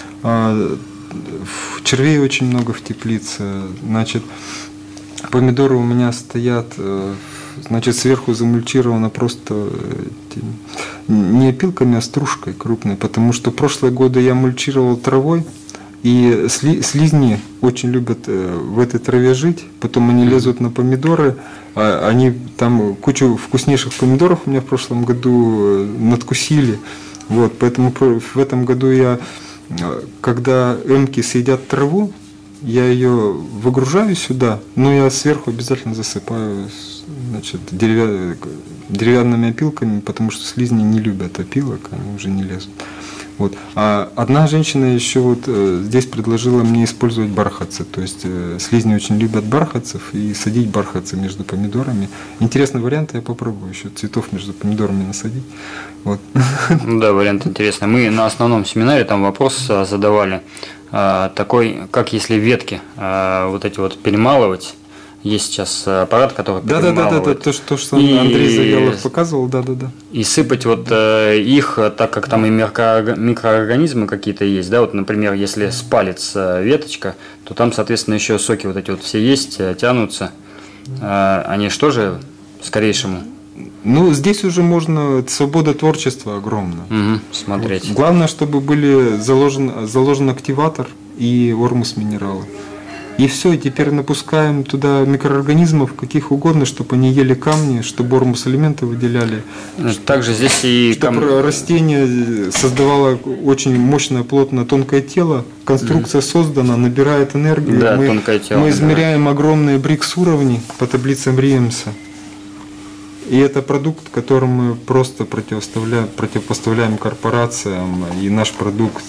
Червей очень много в теплице. Значит, помидоры у меня стоят, значит, сверху замульчировано просто не опилками, а стружкой крупной, потому что прошлые годы я мульчировал травой, и слизни очень любят в этой траве жить, потом они лезут на помидоры, они там кучу вкуснейших помидоров у меня в прошлом году надкусили, вот, поэтому в этом году я, когда эмки съедят траву, я ее выгружаю сюда, но я сверху обязательно засыпаю, значит, деревянными опилками, потому что слизни не любят опилок, они уже не лезут. Вот. А одна женщина еще вот здесь предложила мне использовать бархатцы, то есть слизни очень любят бархатцев, и садить бархатцы между помидорами. Интересный вариант, я попробую еще цветов между помидорами насадить. Вот. Да, вариант интересный. Мы на основном семинаре там вопрос задавали такой, как если ветки вот эти вот перемалывать. Есть сейчас аппарат, который перемалывает. Да, то, что Андрей Завьялов показывал, да. И сыпать вот их, так как там и микроорганизмы какие-то есть, да, вот, например, если спалится веточка, то там, соответственно, еще соки вот эти вот все есть, тянутся. Они что же скорейшему? Ну, здесь уже можно, свобода творчества огромная. Смотреть. Вот. Главное, чтобы были заложен активатор и ормус минералы. И все, и теперь напускаем туда микроорганизмов, каких угодно, чтобы они ели камни, чтобы ормус-элементы выделяли. Также здесь и чтобы растение создавало очень мощное, плотное, тонкое тело. Конструкция создана, набирает энергию. Да, тонкое тело. Мы измеряем огромные брикс-уровни по таблицам Риемса. И это продукт, который мы просто противопоставляем корпорациям, и наш продукт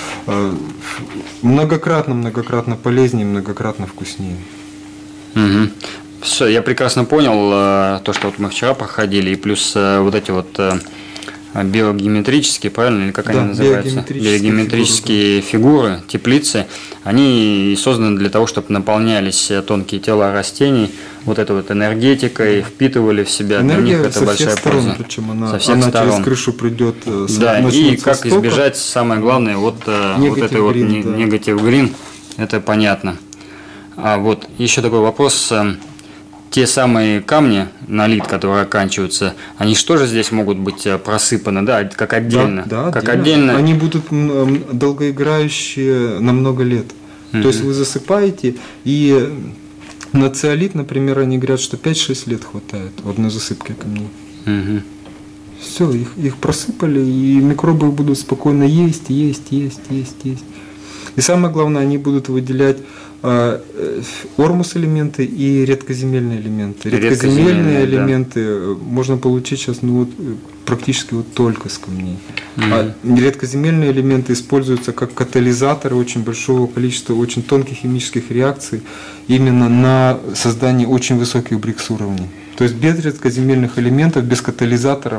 многократно полезнее, многократно вкуснее. Все, я прекрасно понял то, что вот мы вчера проходили, и плюс вот эти вот биогеометрические, правильно, или как они называются? Биогеометрические фигуры, теплицы, они созданы для того, чтобы наполнялись тонкие тела растений вот этой вот энергетикой, впитывали в себя. Энергия для них это со большая всех сторон, польза. причем она сторон. Через крышу придет. Да, и как избежать, самое главное, вот этой вот негатив грин, это понятно. А вот еще такой вопрос. Те самые камни, налит, которые оканчиваются, они что же здесь могут быть просыпаны, да, как отдельно? Да, как отдельно. Они будут долгоиграющие на много лет. То есть вы засыпаете, и на циолит, например, они говорят, что 5-6 лет хватает в одной засыпке камней. Все, их просыпали, и микробы будут спокойно есть. И самое главное, они будут выделять ормус-элементы и редкоземельные элементы. Редкоземельные элементы можно получить сейчас практически только с камней. А редкоземельные элементы используются как катализаторы очень большого количества очень тонких химических реакций именно на создание очень высоких брикс-уровней. То есть без редкоземельных элементов, без катализаторов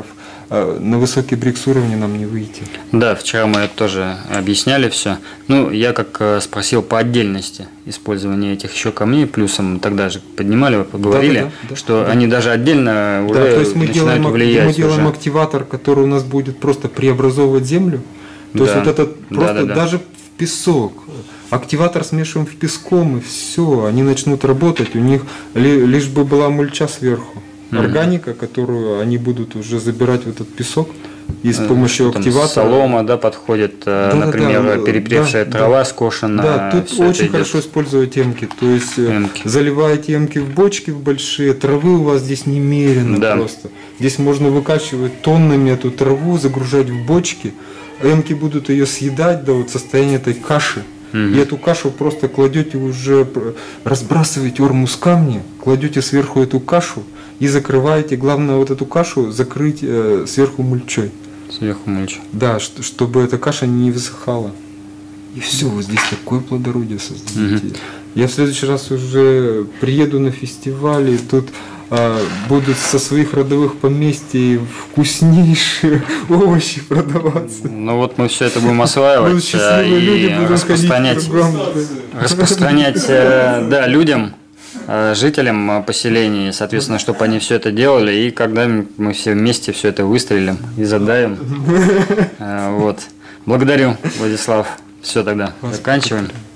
на высокий БРИКС уровень нам не выйти. Да, вчера мы это тоже объясняли все. Ну, я как спросил по отдельности использования этих еще камней, плюсом тогда же поднимали, поговорили, что они даже отдельно уже то есть мы начинают влиять. Мы делаем уже активатор, который у нас будет просто преобразовывать землю. То есть вот это просто даже в песок. Активатор смешиваем в песком, и все, они начнут работать, у них лишь бы была мульча сверху. Органика, которую они будут уже забирать в этот песок и с помощью активатора. Солома, да, подходит, например, перепревшая трава скошена. Да, тут очень хорошо использовать эмки. То есть заливаете эмки в бочки в большие, травы у вас здесь немерено просто. Здесь можно выкачивать тоннами эту траву, загружать в бочки. Эмки будут ее съедать до вот состояния этой каши. И эту кашу просто кладете уже, разбрасываете ормус камни, кладете сверху эту кашу и закрываете. Главное вот эту кашу закрыть сверху мульчой. Сверху мульчой. Да, чтобы эта каша не высыхала. И все, вот здесь такое плодородие создаете. Я в следующий раз уже приеду на фестиваль, и тут будут со своих родовых поместий вкуснейшие овощи продаваться. Ну вот мы все это будем осваивать и распространять да, людям, жителям поселений, соответственно, чтобы они все это делали, и когда мы все вместе все это выстрелим и задавим. Вот. Благодарю, Владислав. Все тогда, заканчиваем.